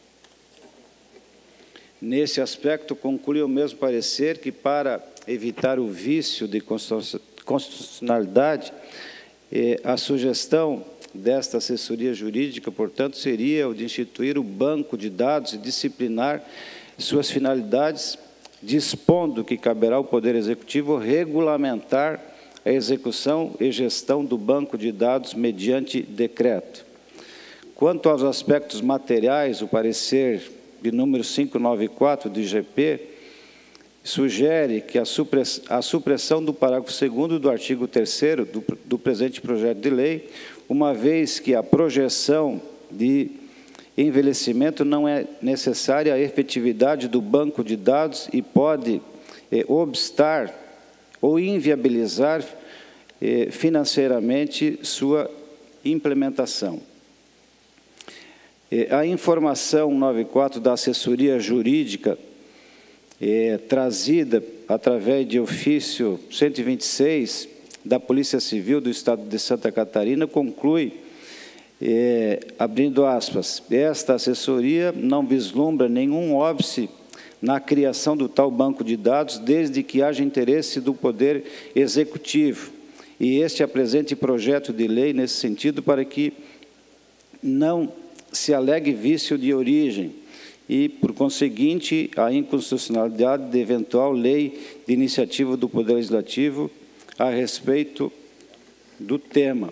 Nesse aspecto, conclui o mesmo parecer que, para evitar o vício de constitucionalidade, eh, a sugestão desta assessoria jurídica, portanto, seria o de instituir o banco de dados e disciplinar suas finalidades, dispondo que caberá ao Poder Executivo regulamentar a execução e gestão do banco de dados mediante decreto. Quanto aos aspectos materiais, o parecer de número quinhentos e noventa e quatro do I G P sugere que a supressão do parágrafo segundo do artigo terceiro do, do presente projeto de lei, uma vez que a projeção de envelhecimento não é necessária à efetividade do banco de dados e pode eh, obstar ou inviabilizar eh, financeiramente sua implementação. Eh, a informação noventa e quatro da assessoria jurídica eh, trazida através de ofício cento e vinte e seis da Polícia Civil do Estado de Santa Catarina conclui, eh, abrindo aspas, esta assessoria não vislumbra nenhum óbice na criação do tal banco de dados, desde que haja interesse do Poder Executivo, e este apresente projeto de lei nesse sentido para que não se alegue vício de origem e, por conseguinte, a inconstitucionalidade de eventual lei de iniciativa do Poder Legislativo a respeito do tema.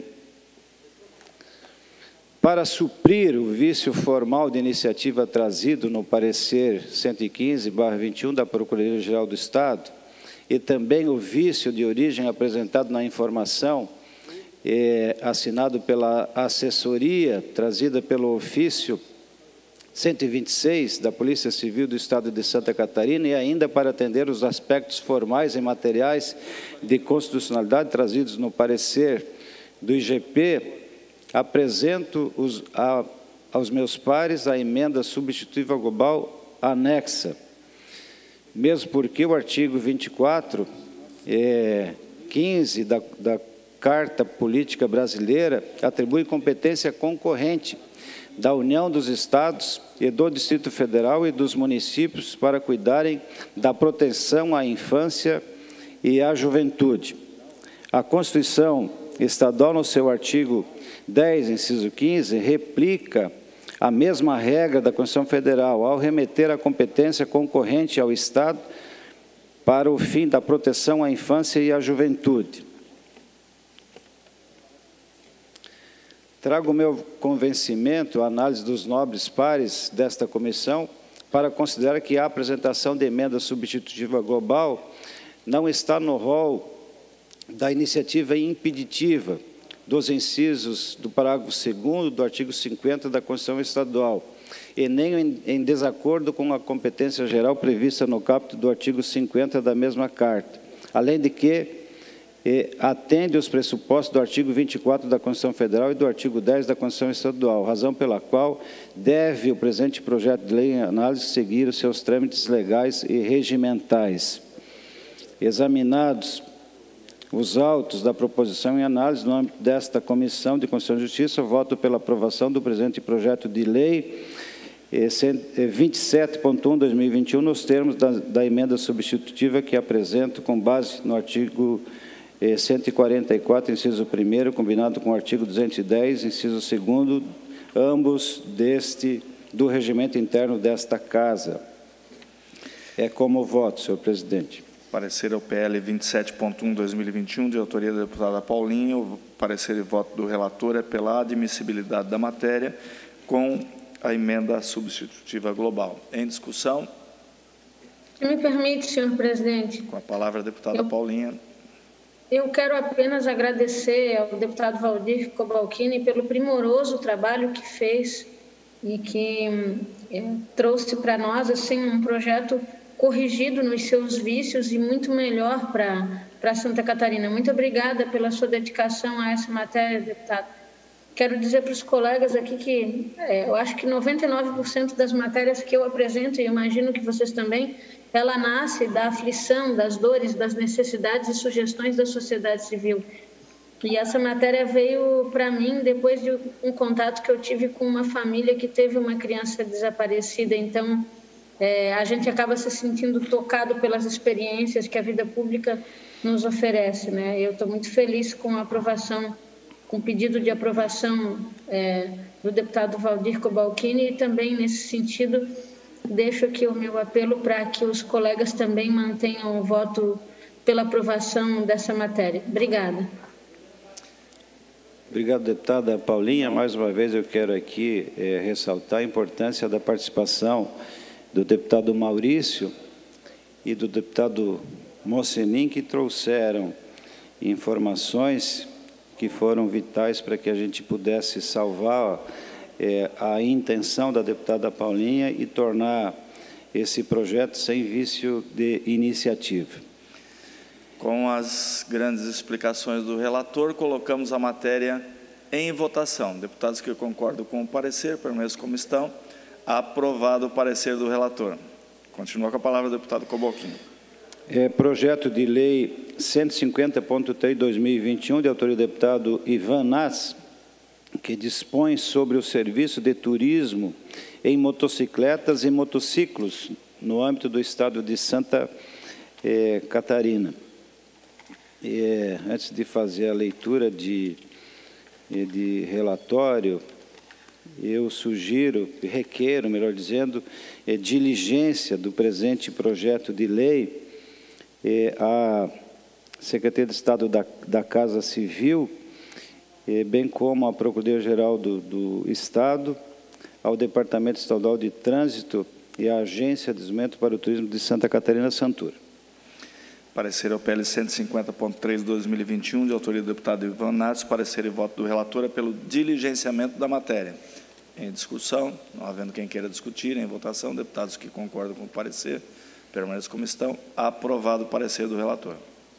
Para suprir o vício formal de iniciativa trazido no parecer cento e quinze barra vinte e um da Procuradoria-Geral do Estado e também o vício de origem apresentado na informação eh, assinado pela assessoria trazida pelo ofício cento e vinte e seis da Polícia Civil do Estado de Santa Catarina e ainda para atender os aspectos formais e materiais de constitucionalidade trazidos no parecer do I G P, apresento os, a, aos meus pares a emenda substitutiva global anexa, mesmo porque o artigo vinte e quatro, é, quinze da, da Carta Política Brasileira atribui competência concorrente da União dos Estados e do Distrito Federal e dos municípios para cuidarem da proteção à infância e à juventude. A Constituição Estadual, no seu artigo dez, inciso quinze, replica a mesma regra da Constituição Federal ao remeter a competência concorrente ao Estado para o fim da proteção à infância e à juventude. Trago o meu convencimento, a análise dos nobres pares desta comissão, para considerar que a apresentação de emenda substitutiva global não está no rol da iniciativa impeditiva dos incisos do parágrafo segundo do artigo cinquenta da Constituição Estadual, e nem em, em desacordo com a competência geral prevista no caput do artigo cinquenta da mesma Carta, além de que E atende os pressupostos do artigo vinte e quatro da Constituição Federal e do artigo dez da Constituição Estadual, razão pela qual deve o presente projeto de lei em análise seguir os seus trâmites legais e regimentais. Examinados os autos da proposição em análise no âmbito desta Comissão de Constituição e Justiça, voto pela aprovação do presente projeto de lei vinte e sete ponto um barra dois mil e vinte e um, nos termos da, da emenda substitutiva que apresento com base no artigo cento e quarenta e quatro, inciso primeiro, combinado com o artigo duzentos e dez, inciso segundo, ambos deste, do regimento interno desta Casa. É como voto, senhor presidente. Parecer ao P L vinte e sete ponto um barra dois mil e vinte e um, de autoria da deputada Paulinha. O parecer e voto do relator é pela admissibilidade da matéria com a emenda substitutiva global. Em discussão. Se me permite, senhor presidente. Com a palavra a deputada Eu... Paulinha. Eu quero apenas agradecer ao deputado Valdir Cobalcini pelo primoroso trabalho que fez e que é, trouxe para nós assim, um projeto corrigido nos seus vícios e muito melhor para, para Santa Catarina. Muito obrigada pela sua dedicação a essa matéria, deputado. Quero dizer para os colegas aqui que é, eu acho que noventa e nove por cento das matérias que eu apresento, e imagino que vocês também, ela nasce da aflição, das dores, das necessidades e sugestões da sociedade civil. E essa matéria veio para mim depois de um contato que eu tive com uma família que teve uma criança desaparecida. Então, é, a gente acaba se sentindo tocado pelas experiências que a vida pública nos oferece, né? Eu estou muito feliz com a aprovação, com o pedido de aprovação é, do deputado Valdir Cobalcini, e também, nesse sentido, deixo aqui o meu apelo para que os colegas também mantenham o voto pela aprovação dessa matéria. Obrigada. Obrigado, deputada Paulinha. Mais uma vez eu quero aqui é, ressaltar a importância da participação do deputado Maurício e do deputado Mocenin, que trouxeram informações que foram vitais para que a gente pudesse salvar É, a intenção da deputada Paulinha e tornar esse projeto sem vício de iniciativa. Com as grandes explicações do relator, colocamos a matéria em votação. Deputados que concordam com o parecer, permaneçam como estão. Aprovado o parecer do relator. Continua com a palavra o deputado Cobalcini. É, projeto de lei cento e cinquenta ponto três barra dois mil e vinte e um, de autoria do deputado Ivan Nas, que dispõe sobre o serviço de turismo em motocicletas e motociclos no âmbito do estado de Santa eh, Catarina. Eh, antes de fazer a leitura de, de relatório, eu sugiro, requeiro, melhor dizendo, eh, diligência do presente projeto de lei eh, à Secretaria de Estado da, da Casa Civil, bem como à Procuradoria-Geral do, do Estado, ao Departamento Estadual de Trânsito e à Agência de Desenvolvimento para o Turismo de Santa Catarina, Santur. Parecer ao P L cento e cinquenta ponto três barra dois mil e vinte e um, de autoria do deputado Ivan Nats, parecer e voto do relator é pelo diligenciamento da matéria. Em discussão, não havendo quem queira discutir, em votação, deputados que concordam com o parecer, permaneçam como estão. Aprovado o parecer do relator.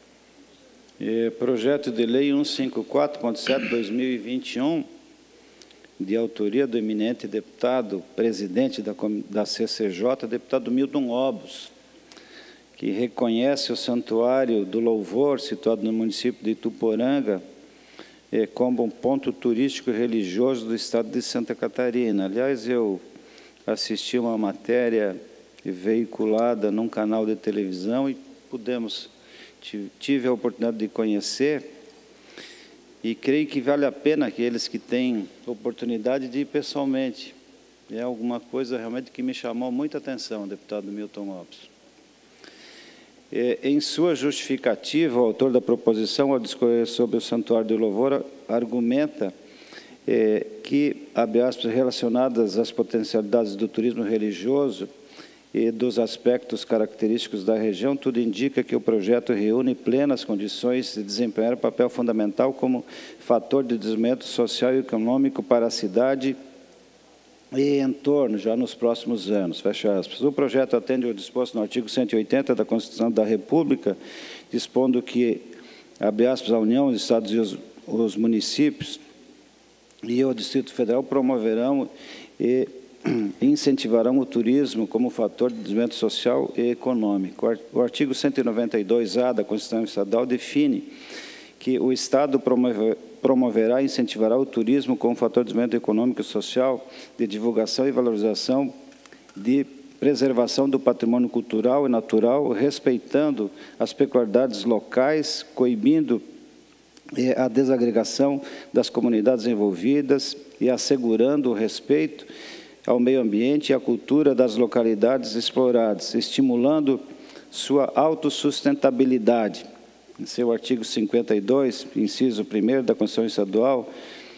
É, projeto de lei cento e cinquenta e quatro ponto sete barra dois mil e vinte e um, de autoria do eminente deputado, presidente da, da C C J, deputado Milton Obos, que reconhece o Santuário do Louvor, situado no município de Ituporanga, é, como um ponto turístico e religioso do estado de Santa Catarina. Aliás, eu assisti uma matéria veiculada num canal de televisão e pudemos... tive a oportunidade de conhecer e creio que vale a pena aqueles que têm oportunidade de ir pessoalmente. É alguma coisa realmente que me chamou muita atenção, deputado Milton Lopes. É, em sua justificativa, o autor da proposição, ao discorrer sobre o Santuário do Louvor, argumenta é, que, abre aspas, relacionadas às potencialidades do turismo religioso e dos aspectos característicos da região, tudo indica que o projeto reúne plenas condições de desempenhar papel fundamental como fator de desenvolvimento social e econômico para a cidade e entorno, já nos próximos anos. Fecha aspas. O projeto atende ao disposto no artigo cento e oitenta da Constituição da República, dispondo que, abre aspas, a União, os Estados e os, os municípios e o Distrito Federal promoverão e incentivarão o turismo como fator de desenvolvimento social e econômico. O artigo cento e noventa e dois A da Constituição Estadual define que o Estado promoverá e incentivará o turismo como fator de desenvolvimento econômico e social, de divulgação e valorização de preservação do patrimônio cultural e natural, respeitando as peculiaridades locais, coibindo a desagregação das comunidades envolvidas e assegurando o respeito ao meio ambiente e à cultura das localidades exploradas, estimulando sua autossustentabilidade. Em seu artigo cinquenta e dois, inciso primeiro da Constituição Estadual,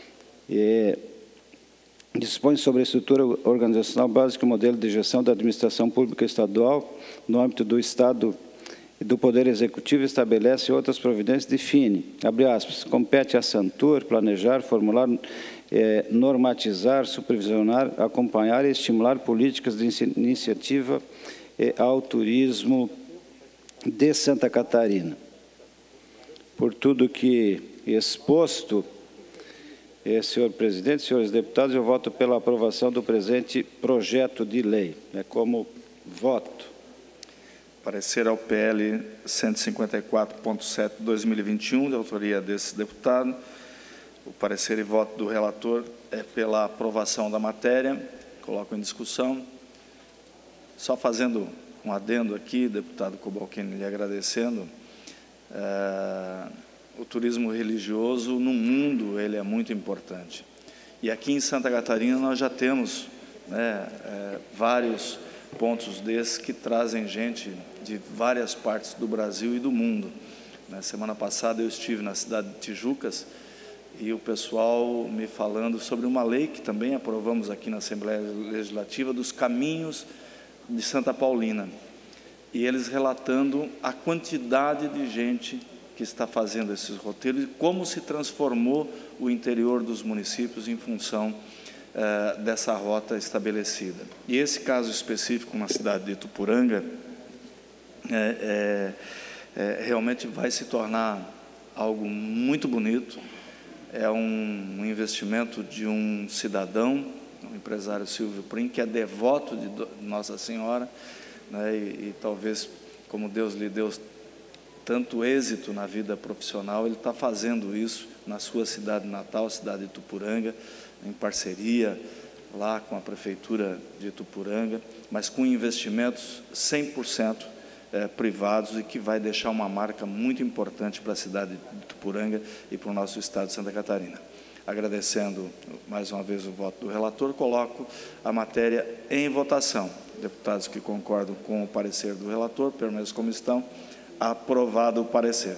é, dispõe sobre a estrutura organizacional básica e modelo de gestão da administração pública estadual no âmbito do Estado e do Poder Executivo, estabelece outras providências, define, abre aspas, compete à Santur planejar, formular, é, normatizar, supervisionar, acompanhar e estimular políticas de iniciativa é, ao turismo de Santa Catarina. Por tudo que exposto, eh, senhor presidente, senhores deputados, eu voto pela aprovação do presente projeto de lei. É como voto. Parecer ao P L cento e cinquenta e quatro ponto sete de dois mil e vinte e um, de autoria desse deputado. O parecer e voto do relator é pela aprovação da matéria. Coloco em discussão. Só fazendo um adendo aqui, deputado Cobalcini, lhe agradecendo. É, o turismo religioso no mundo ele é muito importante. E aqui em Santa Catarina nós já temos né, é, vários pontos desses que trazem gente de várias partes do Brasil e do mundo. Na semana passada eu estive na cidade de Tijucas e o pessoal me falando sobre uma lei que também aprovamos aqui na Assembleia Legislativa dos caminhos de Santa Paulina. E eles relatando a quantidade de gente que está fazendo esses roteiros e como se transformou o interior dos municípios em função eh, dessa rota estabelecida. E esse caso específico na cidade de Itupuranga é, é, é, realmente vai se tornar algo muito bonito. É um, um investimento de um cidadão, um empresário Silvio Prim, que é devoto de Nossa Senhora, né, e, e talvez, como Deus lhe deu tanto êxito na vida profissional, ele está fazendo isso na sua cidade natal, cidade de Itupuranga, em parceria lá com a Prefeitura de Itupuranga, mas com investimentos cem por cento é, privados e que vai deixar uma marca muito importante para a cidade de Itupuranga e para o nosso estado de Santa Catarina. Agradecendo mais uma vez o voto do relator, coloco a matéria em votação. Deputados que concordam com o parecer do relator, permaneçam como estão. Aprovado o parecer.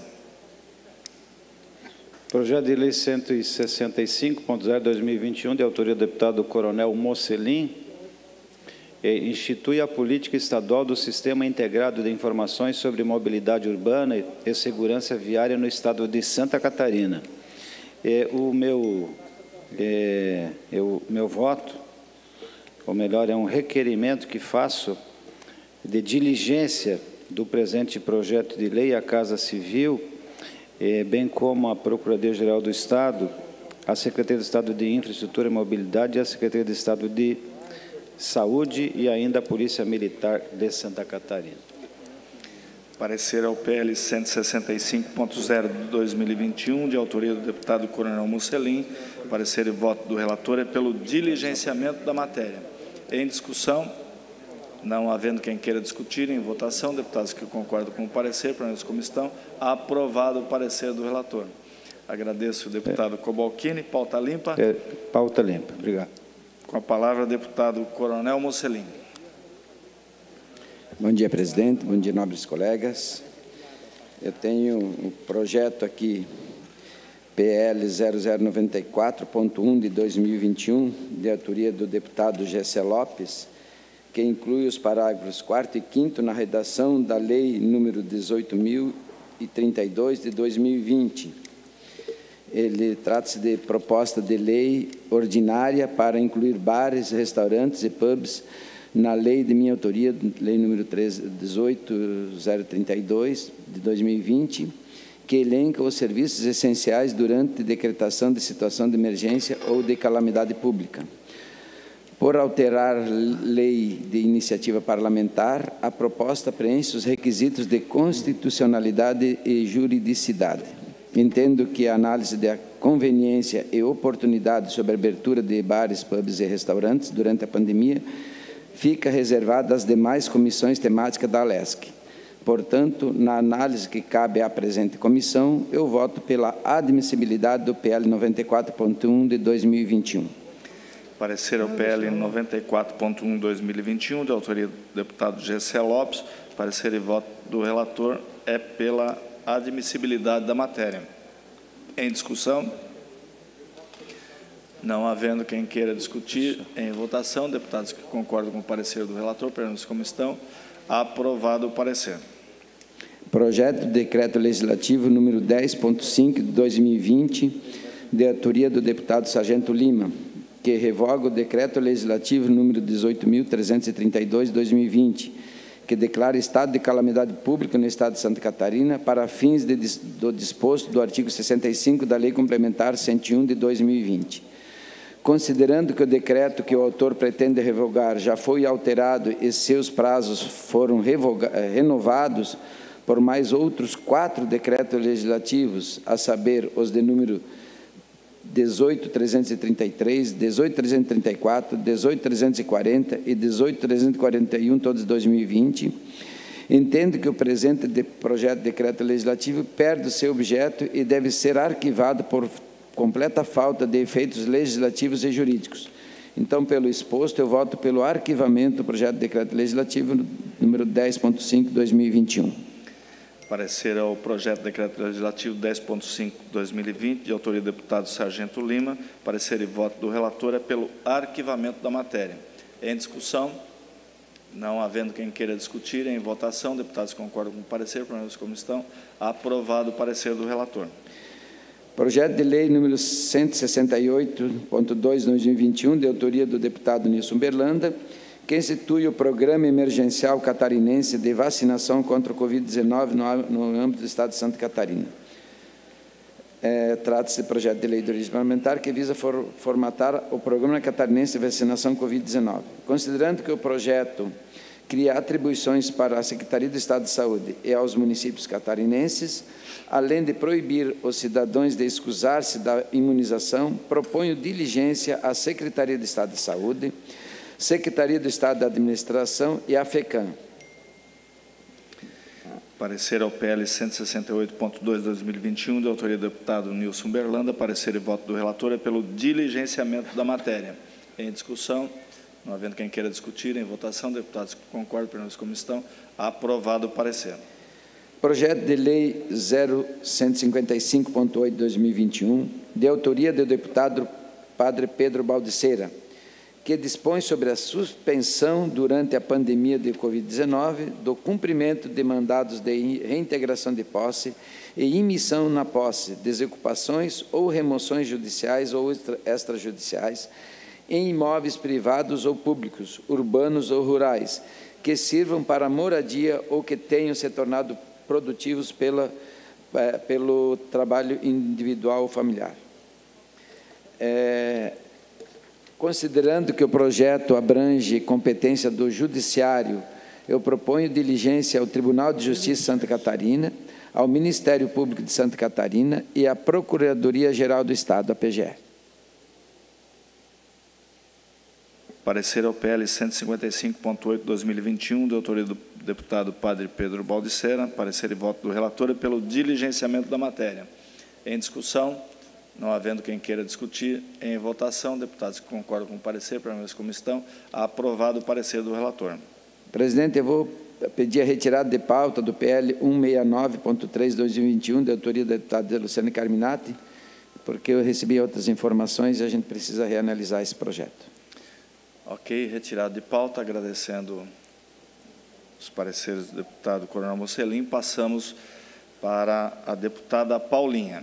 Projeto de Lei cento e sessenta e cinco ponto zero barra dois mil e vinte e um, de autoria do deputado Coronel Mocelin, institui a política estadual do Sistema Integrado de Informações sobre Mobilidade Urbana e Segurança Viária no Estado de Santa Catarina. É, o meu, é, eu, meu voto, ou melhor, é um requerimento que faço de diligência do presente projeto de lei à Casa Civil, eh, bem como à Procuradoria-Geral do Estado, à Secretaria de Estado de Infraestrutura e Mobilidade e à Secretaria de Estado de Saúde e ainda à Polícia Militar de Santa Catarina. Parecer ao P L cento e sessenta e cinco ponto zero de dois mil e vinte e um, de autoria do deputado Coronel Mocelin. Parecer e voto do relator é pelo diligenciamento da matéria. Em discussão. Não havendo quem queira discutir, em votação, deputados que concordam com o parecer, permaneçam como estão, aprovado o parecer do relator. Agradeço o deputado é. Cobalcini. Pauta limpa. É, pauta limpa. Obrigado. Com a palavra, o deputado Coronel Mocelin. Bom dia, presidente. Bom dia, nobres colegas. Eu tenho um projeto aqui, P L zero zero nove quatro ponto um de dois mil e vinte e um, de autoria do deputado Gessé Lopes, que inclui os parágrafos quarto e quinto na redação da Lei número dezoito mil e trinta e dois de dois mil e vinte. Ele trata-se de proposta de lei ordinária para incluir bares, restaurantes e pubs na lei de minha autoria, Lei número dezoito mil trinta e dois de dois mil e vinte, que elenca os serviços essenciais durante decretação de situação de emergência ou de calamidade pública. Por alterar lei de iniciativa parlamentar, a proposta preenche os requisitos de constitucionalidade e juridicidade. Entendo que a análise da conveniência e oportunidade sobre a abertura de bares, pubs e restaurantes durante a pandemia fica reservada às demais comissões temáticas da Alesc. Portanto, na análise que cabe à presente comissão, eu voto pela admissibilidade do P L noventa e quatro ponto um de dois mil e vinte e um. Parecer ao P L noventa e quatro ponto um de dois mil e vinte e um, de autoria do deputado Gessé Lopes. Parecer e voto do relator é pela admissibilidade da matéria. Em discussão? Não havendo quem queira discutir, em votação, deputados que concordam com o parecer do relator, permanecem como estão. Aprovado o parecer. Projeto de Decreto Legislativo número dez ponto cinco de dois mil e vinte, de autoria do deputado Sargento Lima, que revoga o Decreto Legislativo número dezoito mil trezentos e trinta e dois de dois mil e vinte, que declara estado de calamidade pública no Estado de Santa Catarina para fins de, do disposto do artigo sessenta e cinco da Lei Complementar cento e um de dois mil e vinte. Considerando que o decreto que o autor pretende revogar já foi alterado e seus prazos foram revoga, renovados por mais outros quatro decretos legislativos, a saber, os de número dezoito mil trezentos e trinta e três, dezoito mil trezentos e trinta e quatro, dezoito mil trezentos e quarenta e dezoito mil trezentos e quarenta e um, todos de dois mil e vinte, entendo que o presente de projeto de decreto legislativo perde o seu objeto e deve ser arquivado por completa falta de efeitos legislativos e jurídicos. Então, pelo exposto, eu voto pelo arquivamento do projeto de decreto legislativo número dez ponto cinco de dois mil e vinte e um. Parecer ao projeto de decreto legislativo dez ponto cinco de dois mil e vinte, de autoria do deputado Sargento Lima. Parecer e voto do relator é pelo arquivamento da matéria. Em discussão? Não havendo quem queira discutir, em votação, deputados que concordam com o parecer, permanecem como estão. Aprovado o parecer do relator. Projeto de lei número cento e sessenta e oito ponto dois de dois mil e vinte e um, de autoria do deputado Nilson Berlanda, que institui o Programa Emergencial Catarinense de Vacinação contra o Covid dezenove no, no âmbito do Estado de Santa Catarina. É, Trata-se de projeto de lei de origem parlamentar que visa for, formatar o Programa Catarinense de Vacinação Covid dezenove. Considerando que o projeto cria atribuições para a Secretaria do Estado de Saúde e aos municípios catarinenses, além de proibir os cidadãos de excusar-se da imunização, proponho diligência à Secretaria de Estado de Saúde, Secretaria do Estado da Administração e à FECAM. Parecer ao P L cento e sessenta e oito ponto dois de dois mil e vinte e um, de autoria do deputado Nilson Berlanda. Parecer e voto do relator é pelo diligenciamento da matéria. Em discussão? Não havendo quem queira discutir, em votação, deputados que concordam, permanecem como estão. Aprovado o parecer. Projeto de lei zero cento e cinquenta e cinco ponto oito de dois mil e vinte e um, de autoria do deputado Padre Pedro Baldiceira, que dispõe sobre a suspensão durante a pandemia de Covid dezenove do cumprimento de mandados de reintegração de posse e imissão na posse, desocupações ou remoções judiciais ou extrajudiciais em imóveis privados ou públicos, urbanos ou rurais, que sirvam para moradia ou que tenham se tornado produtivos pela, é, pelo trabalho individual ou familiar. É, considerando que o projeto abrange competência do Judiciário, eu proponho diligência ao Tribunal de Justiça de Santa Catarina, ao Ministério Público de Santa Catarina e à Procuradoria-Geral do Estado, a P G R. Parecer ao P L cento e cinquenta e cinco ponto oito de dois mil e vinte e um, de autoria do deputado Padre Pedro Baldiceira. Parecer e voto do relator é pelo diligenciamento da matéria. Em discussão? Não havendo quem queira discutir, em votação, deputados que concordam com o parecer, permanecem como estão. Aprovado o parecer do relator. Presidente, eu vou pedir a retirada de pauta do P L cento e sessenta e nove ponto três de dois mil e vinte e um, de autoria da deputada Luciane Carminati, porque eu recebi outras informações e a gente precisa reanalisar esse projeto. Ok, retirado de pauta, agradecendo os pareceres do deputado Coronel Mocelin. Passamos para a deputada Paulinha.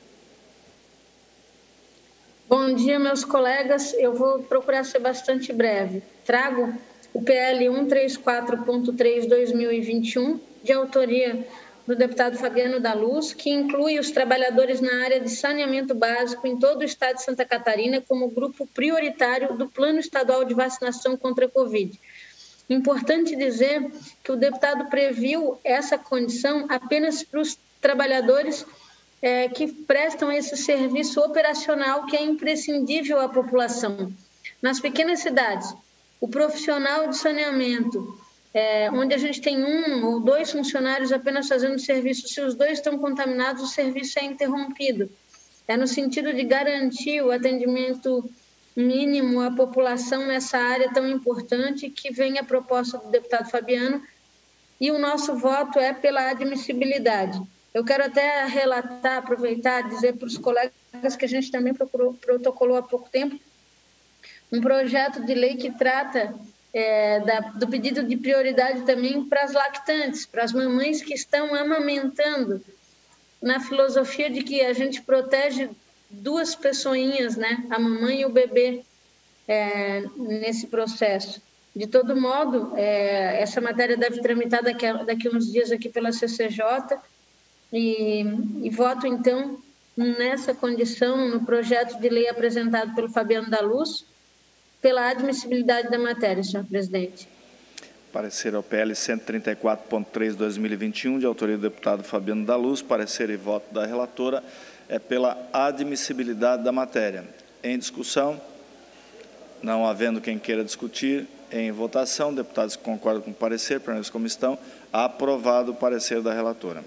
Bom dia, meus colegas. Eu vou procurar ser bastante breve. Trago o P L cento e trinta e quatro ponto três de dois mil e vinte e um, de autoria do deputado Fabiano da Luz, que inclui os trabalhadores na área de saneamento básico em todo o estado de Santa Catarina como grupo prioritário do Plano Estadual de Vacinação contra a Covid. Importante dizer que o deputado previu essa condição apenas para os trabalhadores é, que prestam esse serviço operacional que é imprescindível à população. Nas pequenas cidades, o profissional de saneamento, é, onde a gente tem um ou dois funcionários apenas fazendo serviço, se os dois estão contaminados, o serviço é interrompido. É no sentido de garantir o atendimento mínimo à população nessa área tão importante que vem a proposta do deputado Fabiano, e o nosso voto é pela admissibilidade. Eu quero até relatar, aproveitar, dizer para os colegas que a gente também procurou, protocolou há pouco tempo um projeto de lei que trata é, da, do pedido de prioridade também para as lactantes, para as mamães que estão amamentando, na filosofia de que a gente protege duas pessoinhas, né, a mamãe e o bebê, é, nesse processo. De todo modo, é, essa matéria deve tramitar daqui a, daqui a uns dias aqui pela C C J, e, e voto, então, nessa condição, no projeto de lei apresentado pelo Fabiano da Luz, pela admissibilidade da matéria, senhor presidente. Parecer ao P L cento e trinta e quatro ponto três, dois mil e vinte e um, de autoria do deputado Fabiano da Luz. Parecer e voto da relatora é pela admissibilidade da matéria. Em discussão, não havendo quem queira discutir, em votação, deputados que concordam com o parecer, permanecem como estão. Aprovado o parecer da relatora.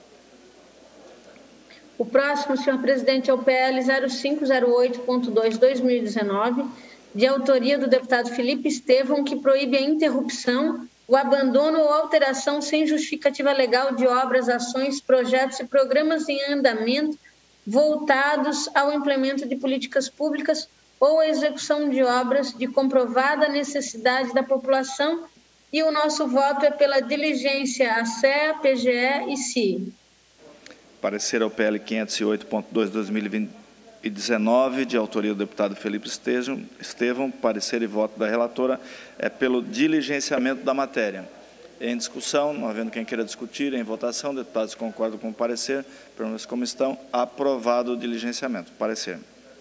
O próximo, senhor presidente, é o P L zero cinco zero oito ponto dois, dois mil e dezenove, de autoria do deputado Felipe Estevão, que proíbe a interrupção, o abandono ou alteração sem justificativa legal de obras, ações, projetos e programas em andamento voltados ao implemento de políticas públicas ou a execução de obras de comprovada necessidade da população, e o nosso voto é pela diligência à S E A, P G E e C I. Parecer ao P L quinhentos e oito ponto dois, dois mil e dezenove, de autoria do deputado Felipe Estevão. Parecer e voto da relatora é pelo diligenciamento da matéria. Em discussão, não havendo quem queira discutir, em votação, deputados que concordam com o parecer, permanecem como estão. Aprovado o diligenciamento. Parecer.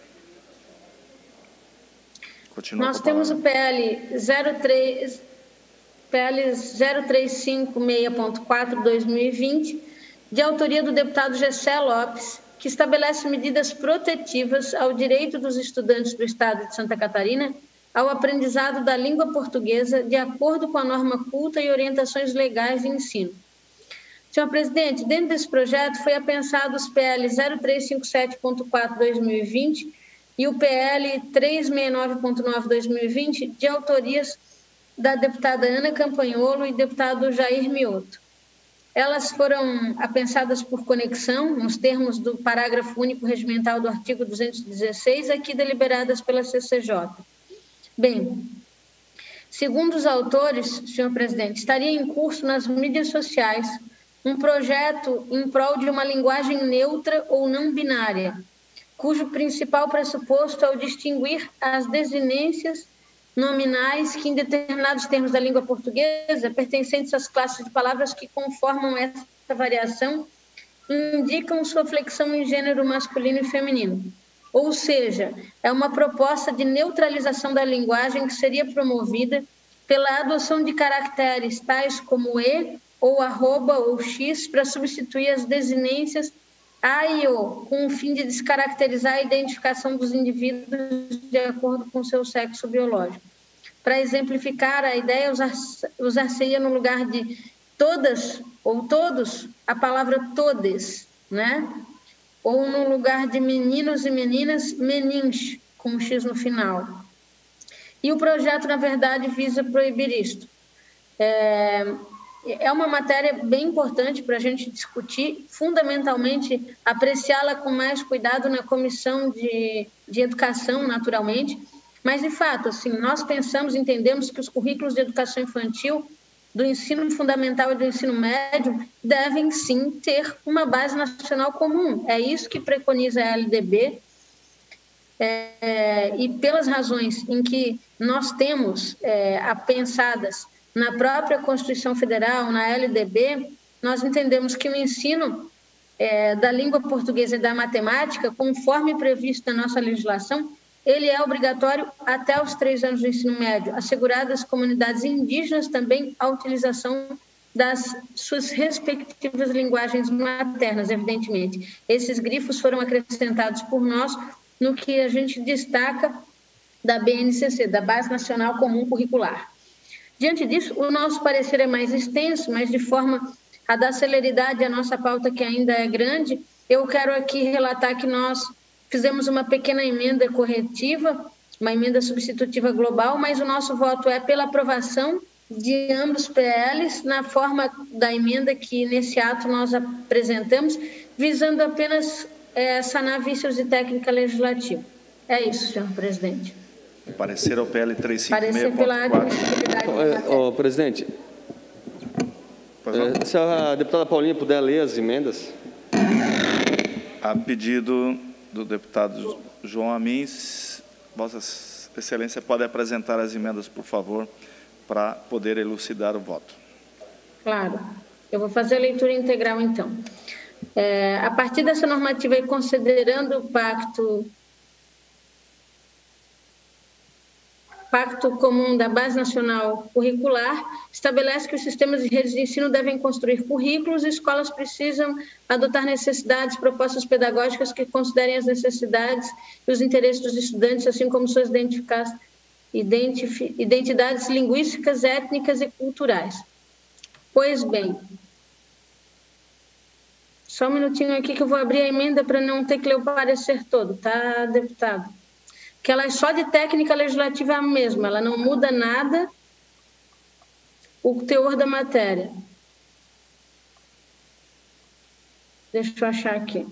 Continua. Nós temos o P L zero três, P L zero três cinco seis ponto quatro, dois mil e vinte, de autoria do deputado Gessé Lopes, que estabelece medidas protetivas ao direito dos estudantes do Estado de Santa Catarina ao aprendizado da língua portuguesa de acordo com a norma culta e orientações legais de ensino. Senhor presidente, dentro desse projeto foi apensado os P L zero três cinco sete ponto quatro, dois mil e vinte e o P L trezentos e sessenta e nove ponto nove, dois mil e vinte, de autorias da deputada Ana Campanholo e deputado Jair Mioto. Elas foram apensadas por conexão, nos termos do parágrafo único regimental do artigo duzentos e dezesseis, aqui deliberadas pela C C J. Bem, segundo os autores, senhor presidente, estaria em curso nas mídias sociais um projeto em prol de uma linguagem neutra ou não binária, cujo principal pressuposto é o distinguir as desinências nominais que, em determinados termos da língua portuguesa, pertencentes às classes de palavras que conformam essa variação, indicam sua flexão em gênero masculino e feminino. Ou seja, é uma proposta de neutralização da linguagem que seria promovida pela adoção de caracteres tais como e, ou arroba, ou x, para substituir as desinências a e o, com o fim de descaracterizar a identificação dos indivíduos de acordo com seu sexo biológico. Para exemplificar a ideia, usar-se-ia no lugar de todas ou todos, a palavra todes, né? Ou no lugar de meninos e meninas, menins, com um X no final. E o projeto, na verdade, visa proibir isto. É... É uma matéria bem importante para a gente discutir, fundamentalmente apreciá-la com mais cuidado na comissão de, de educação, naturalmente, mas, de fato, assim, nós pensamos, entendemos que os currículos de educação infantil, do ensino fundamental e do ensino médio, devem, sim, ter uma base nacional comum. É isso que preconiza a L D B, é, e pelas razões em que nós temos é, apensadas na própria Constituição Federal, na L D B, nós entendemos que o ensino é, da língua portuguesa e da matemática, conforme previsto na nossa legislação, ele é obrigatório até os três anos do ensino médio, assegurado às comunidades indígenas também a utilização das suas respectivas linguagens maternas, evidentemente. Esses grifos foram acrescentados por nós no que a gente destaca da B N C C, da Base Nacional Comum Curricular. Diante disso, o nosso parecer é mais extenso, mas de forma a dar celeridade à nossa pauta, que ainda é grande, eu quero aqui relatar que nós fizemos uma pequena emenda corretiva, uma emenda substitutiva global, mas o nosso voto é pela aprovação de ambos os P Ls na forma da emenda que nesse ato nós apresentamos, visando apenas é, sanar vícios de técnica legislativa. É isso, senhor presidente. Parecer ao P L trezentos e cinquenta e seis Parecer pela admissibilidade. Ô, ô, presidente, é, se a deputada Paulinha puder ler as emendas. A pedido do deputado João Amin, Vossa Excelência pode apresentar as emendas, por favor, para poder elucidar o voto. Claro. Eu vou fazer a leitura integral, então. É, a partir dessa normativa e considerando o pacto, pacto comum da Base Nacional Curricular, estabelece que os sistemas de redes de ensino devem construir currículos e escolas precisam adotar necessidades, propostas pedagógicas que considerem as necessidades e os interesses dos estudantes, assim como suas identidades linguísticas, étnicas e culturais. Pois bem, só um minutinho aqui que eu vou abrir a emenda para não ter que ler o parecer todo, tá, deputado? Que ela é só de técnica legislativa mesmo, ela não muda nada o teor da matéria. Deixa eu achar aqui.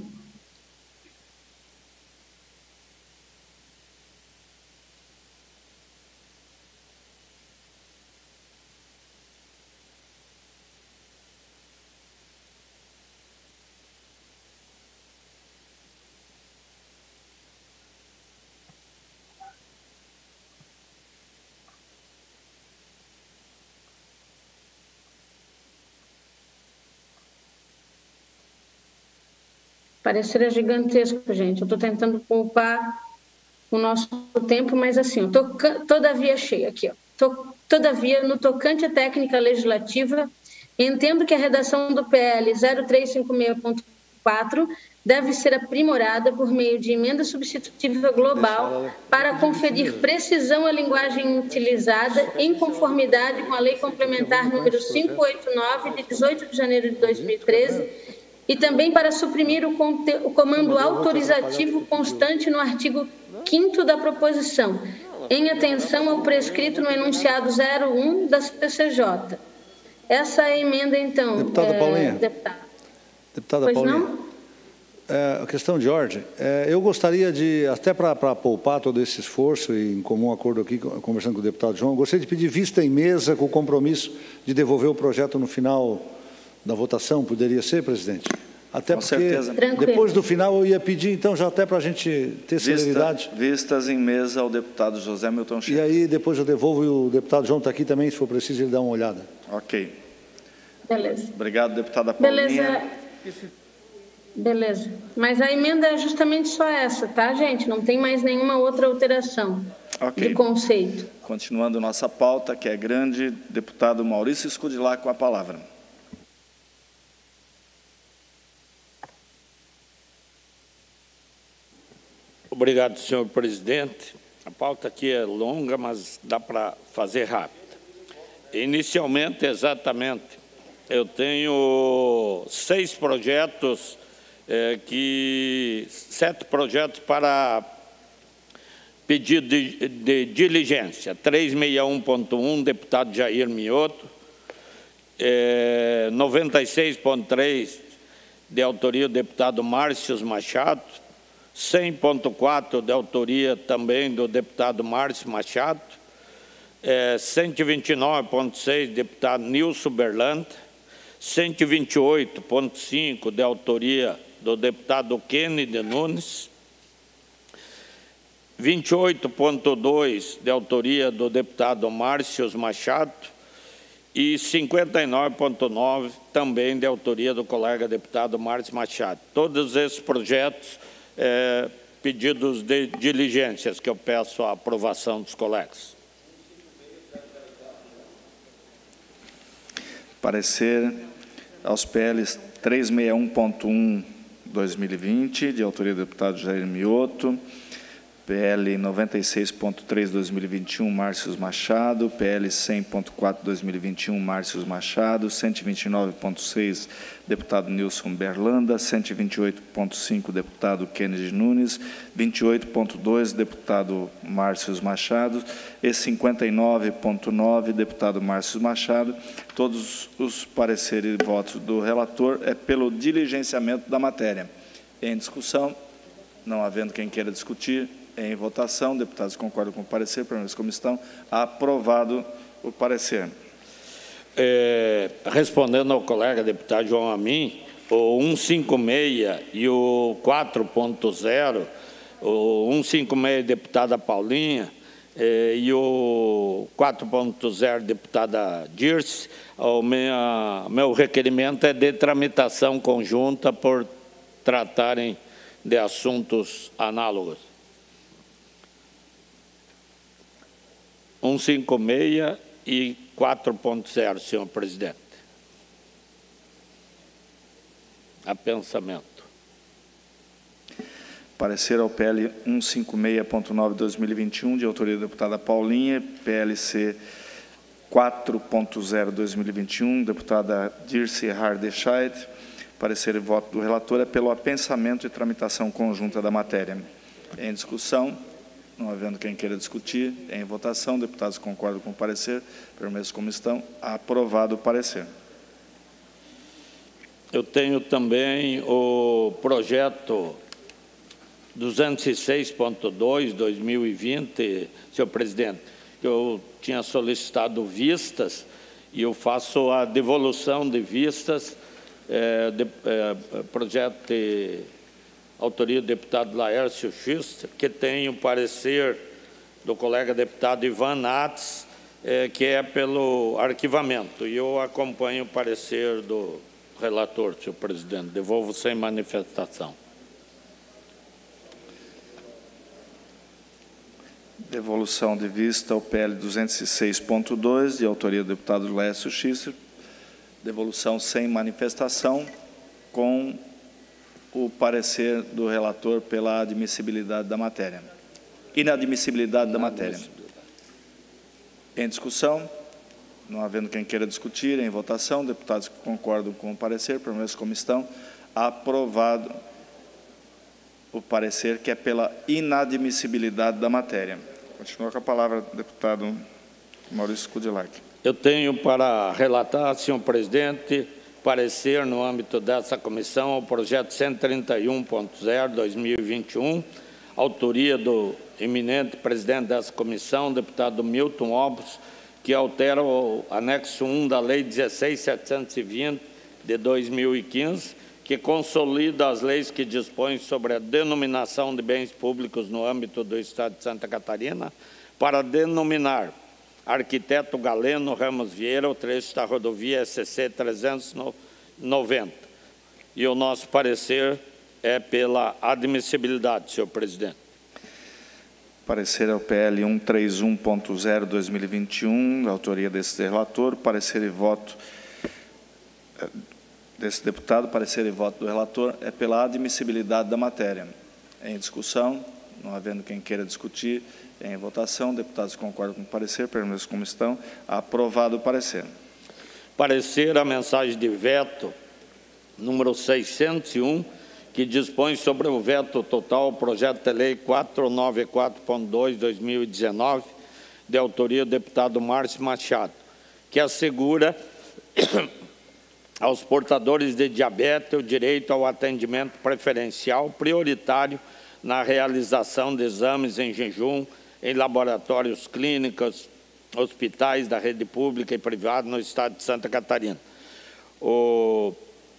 Parecer é gigantesco, gente. Eu estou tentando poupar o nosso tempo, mas assim, eu tô, todavia achei aqui, ó. Tô, todavia, no tocante à técnica legislativa, entendo que a redação do P L zero três cinco seis ponto quatro deve ser aprimorada por meio de emenda substitutiva global para conferir precisão à linguagem utilizada em conformidade com a Lei Complementar número quinhentos e oitenta e nove, de dezoito de janeiro de dois mil e treze, e também para suprimir o, o comando autorizativo constante no artigo quinto da proposição, em atenção ao prescrito no enunciado zero um da C C J. Essa é a emenda, então. Deputada é, Paulinha. Deputada, Deputada pois Paulinha. não? É, a questão de ordem, é, eu gostaria de, até para poupar todo esse esforço e em comum acordo aqui, conversando com o deputado João, gostaria de pedir vista em mesa com o compromisso de devolver o projeto no final da votação, poderia ser, presidente? Até com porque certeza. Depois do final eu ia pedir, então, já até para a gente ter celeridade. Vista, vistas em mesa ao deputado José Milton Chico. E aí depois eu devolvo e o deputado João está aqui também, se for preciso ele dá uma olhada. Ok. Beleza. Obrigado, deputada Paulinha. Beleza. Beleza. Mas a emenda é justamente só essa, tá, gente? Não tem mais nenhuma outra alteração okay. de conceito. Continuando nossa pauta, que é grande, deputado Maurício Scudilá com a palavra. Obrigado, senhor presidente. A pauta aqui é longa, mas dá para fazer rápida. Inicialmente, exatamente, eu tenho seis projetos, é, que, sete projetos para pedido de, de diligência. trezentos e sessenta e um ponto um, deputado Jair Mioto. É, noventa e seis ponto três, de autoria do deputado Márcio Machado. cem ponto quatro, de autoria também do deputado Márcio Machado. É, cento e vinte e nove ponto seis, deputado Nilson Berlanda. cento e vinte e oito ponto cinco, de autoria do deputado Kennedy Nunes. vinte e oito ponto dois, de autoria do deputado Márcio Machado. E cinquenta e nove ponto nove, também de autoria do colega deputado Márcio Machado. Todos esses projetos, é, pedidos de diligências, que eu peço a aprovação dos colegas. Parecer aos P Ls trezentos e sessenta e um ponto um, dois mil e vinte, de autoria do deputado Jair Mioto, P L noventa e seis ponto três, dois mil e vinte e um, Márcios Machado. P L cem ponto quatro, dois mil e vinte e um, Márcios Machado. cento e vinte e nove ponto seis, deputado Nilson Berlanda. cento e vinte e oito ponto cinco, deputado Kennedy Nunes. vinte e oito ponto dois, deputado Márcios Machado. E cinquenta e nove ponto nove, deputado Márcios Machado. Todos os pareceres e votos do relator é pelo diligenciamento da matéria. Em discussão, não havendo quem queira discutir, em votação, deputados concordam com o parecer, permanece como estão, aprovado o parecer. É, respondendo ao colega deputado João Amin, o cento e cinquenta e seis e o quatro ponto zero, o cento e cinquenta e seis, deputada Paulinha, é, e o quatro ponto zero, deputada Dirce, o minha, meu requerimento é de tramitação conjunta por tratarem de assuntos análogos. cento e cinquenta e seis e quatro ponto zero, senhor presidente. A pensamento. Parecer ao P L cento e cinquenta e seis ponto nove, dois mil e vinte e um, de autoria da deputada Paulinha, P L C quatro ponto zero, dois mil e vinte e um, deputada Dirce Hardecheid. Parecer e voto do relator é pelo apensamento e tramitação conjunta da matéria. Em discussão, não havendo quem queira discutir, em votação, deputados concordam com o parecer, permaneçam como estão, aprovado o parecer. Eu tenho também o projeto duzentos e seis ponto dois, dois mil e vinte, senhor presidente, que eu tinha solicitado vistas e eu faço a devolução de vistas. É, de, é, projeto de autoria do deputado Laércio Schuster, que tem o parecer do colega deputado Ivan Nats, é, que é pelo arquivamento. E eu acompanho o parecer do relator, senhor presidente. Devolvo sem manifestação. Devolução de vista ao P L duzentos e seis ponto dois, de autoria do deputado Laércio Schuster. Devolução sem manifestação, com o parecer do relator pela admissibilidade da matéria. Inadmissibilidade da matéria. Em discussão, não havendo quem queira discutir, em votação, deputados que concordam com o parecer, permaneçam como estão, aprovado o parecer que é pela inadmissibilidade da matéria. Continua com a palavra, deputado Maurício Kudilac. Eu tenho para relatar, senhor presidente, parecer no âmbito dessa comissão ao projeto cento e trinta e um ponto zero, dois mil e vinte e um, autoria do eminente presidente dessa comissão, deputado Milton Obos, que altera o anexo um da Lei dezesseis mil setecentos e vinte, de dois mil e quinze, que consolida as leis que dispõem sobre a denominação de bens públicos no âmbito do Estado de Santa Catarina, para denominar Arquiteto Galeno Ramos Vieira, o trecho da rodovia S C trezentos e noventa. E o nosso parecer é pela admissibilidade, senhor presidente. Parecer ao P L cento e trinta e um ponto zero, dois mil e vinte e um, da autoria desse relator, parecer e voto desse deputado, parecer e voto do relator é pela admissibilidade da matéria. Em discussão, não havendo quem queira discutir, em votação, deputados concordam com o parecer, permaneçam como estão, aprovado o parecer. Parecer a mensagem de veto número seiscentos e um, que dispõe sobre o veto total ao projeto de lei quatrocentos e noventa e quatro ponto dois, dois mil e dezenove, de autoria do deputado Márcio Machado, que assegura aos portadores de diabetes o direito ao atendimento preferencial prioritário na realização de exames em jejum em laboratórios clínicos, hospitais da rede pública e privada no Estado de Santa Catarina. O,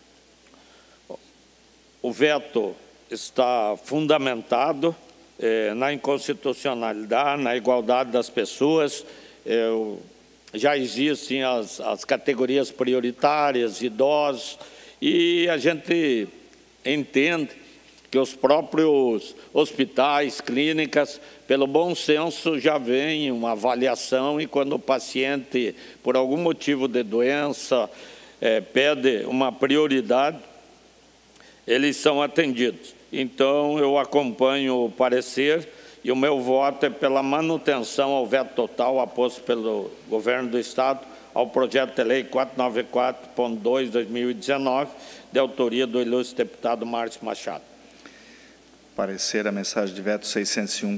o veto está fundamentado eh, na inconstitucionalidade, na igualdade das pessoas. Eh, já existem as, as categorias prioritárias, idosos, e a gente entende que os próprios hospitais, clínicas, pelo bom senso, já vem uma avaliação e quando o paciente, por algum motivo de doença, é, pede uma prioridade, eles são atendidos. Então, eu acompanho o parecer E o meu voto é pela manutenção ao veto total aposto pelo Governo do Estado ao projeto de lei quatrocentos e noventa e quatro ponto dois barra dois mil e dezenove, de autoria do ilustre deputado Márcio Machado. Parecer a mensagem de veto seiscentos e um,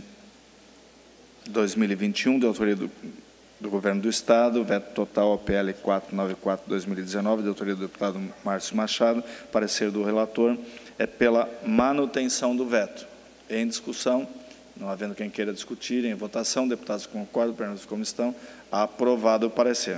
dois mil e vinte e um, de autoria do, do Governo do Estado, veto total ao P L quatrocentos e noventa e quatro barra dois mil e dezenove, de autoria do deputado Márcio Machado. Parecer do relator é pela manutenção do veto. Em discussão, não havendo quem queira discutir, em votação, deputados que concordam, permanecem como estão. Aprovado o parecer.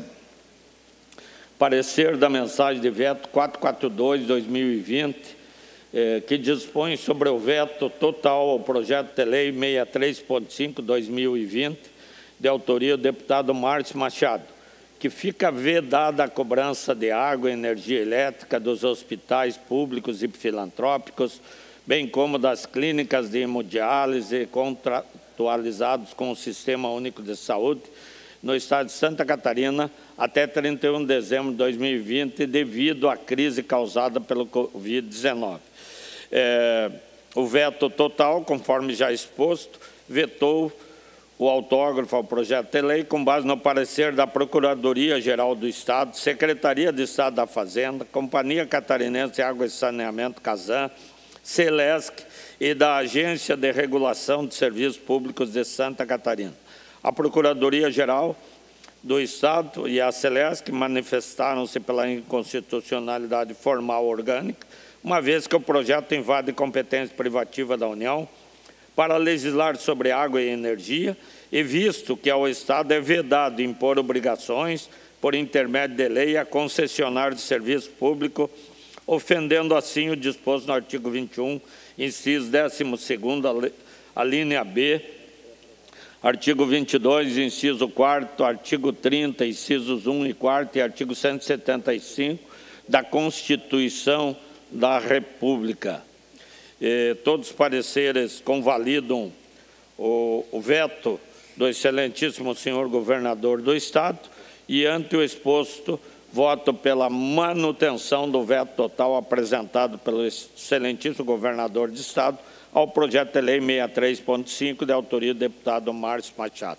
Parecer da mensagem de veto quatrocentos e quarenta e dois barra dois mil e vinte, eh, que dispõe sobre o veto total ao projeto de lei sessenta e três ponto cinco barra dois mil e vinte, de autoria do deputado Márcio Machado, que fica vedada a cobrança de água e energia elétrica dos hospitais públicos e filantrópicos, bem como das clínicas de hemodiálise contratualizados com o Sistema Único de Saúde no Estado de Santa Catarina até trinta e um de dezembro de dois mil e vinte, devido à crise causada pelo Covid dezenove. É, o veto total, conforme já exposto, vetou o autógrafo ao projeto de lei com base no parecer da Procuradoria-Geral do Estado, Secretaria de Estado da Fazenda, Companhia Catarinense de Água e Saneamento, CASAN, Celesc e da Agência de Regulação de Serviços Públicos de Santa Catarina. A Procuradoria-Geral do Estado e a Celesc manifestaram-se pela inconstitucionalidade formal orgânica, uma vez que o projeto invade competência privativa da União para legislar sobre água e energia, e visto que ao Estado é vedado impor obrigações por intermédio de lei a concessionário de serviço público, ofendendo assim o disposto no artigo vinte e um, inciso décimo segundo, a linha B, artigo vinte e dois, inciso quarto, artigo trinta, incisos um e quatro e artigo cento e setenta e cinco da Constituição da República. E todos os pareceres convalidam o, o veto do excelentíssimo senhor governador do Estado e, ante o exposto, voto pela manutenção do veto total apresentado pelo excelentíssimo governador do Estado ao projeto de lei sessenta e três ponto cinco, de autoria do deputado Márcio Machado.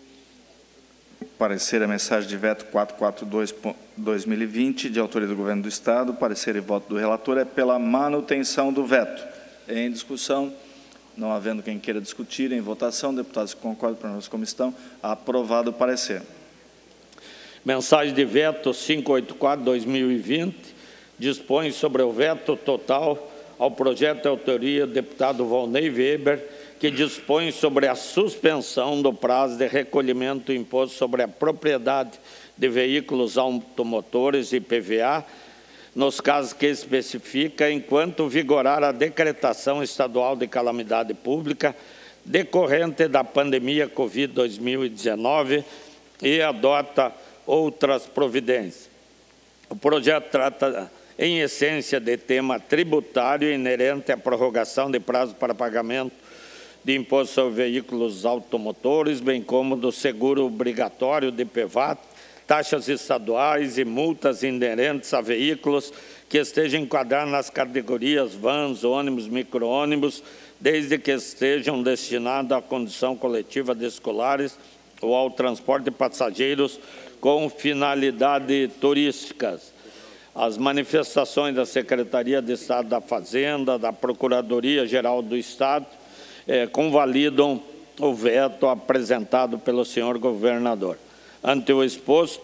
Parecer a mensagem de veto quatrocentos e quarenta e dois barra dois mil e vinte, de autoria do Governo do Estado. Parecer e voto do relator é pela manutenção do veto. Em discussão, não havendo quem queira discutir, em votação, deputados que concordam, permanecem como estão. Aprovado o parecer. Mensagem de veto quinhentos e oitenta e quatro barra dois mil e vinte dispõe sobre o veto total ao projeto de autoria do deputado Volney Weber, que dispõe sobre a suspensão do prazo de recolhimento do imposto sobre a propriedade de veículos automotores, I P V A, nos casos que especifica, enquanto vigorar a decretação estadual de calamidade pública decorrente da pandemia Covid dois mil e dezenove e adota outras providências. O projeto trata, em essência, de tema tributário inerente à prorrogação de prazo para pagamento de imposto sobre veículos automotores, bem como do seguro obrigatório de P V A T, taxas estaduais e multas inerentes a veículos que estejam enquadrados nas categorias vans, ônibus, micro-ônibus, desde que estejam destinados à condução coletiva de escolares ou ao transporte de passageiros com finalidades turísticas. As manifestações da Secretaria de Estado da Fazenda, da Procuradoria-Geral do Estado, eh, convalidam o veto apresentado pelo senhor governador. Ante o exposto,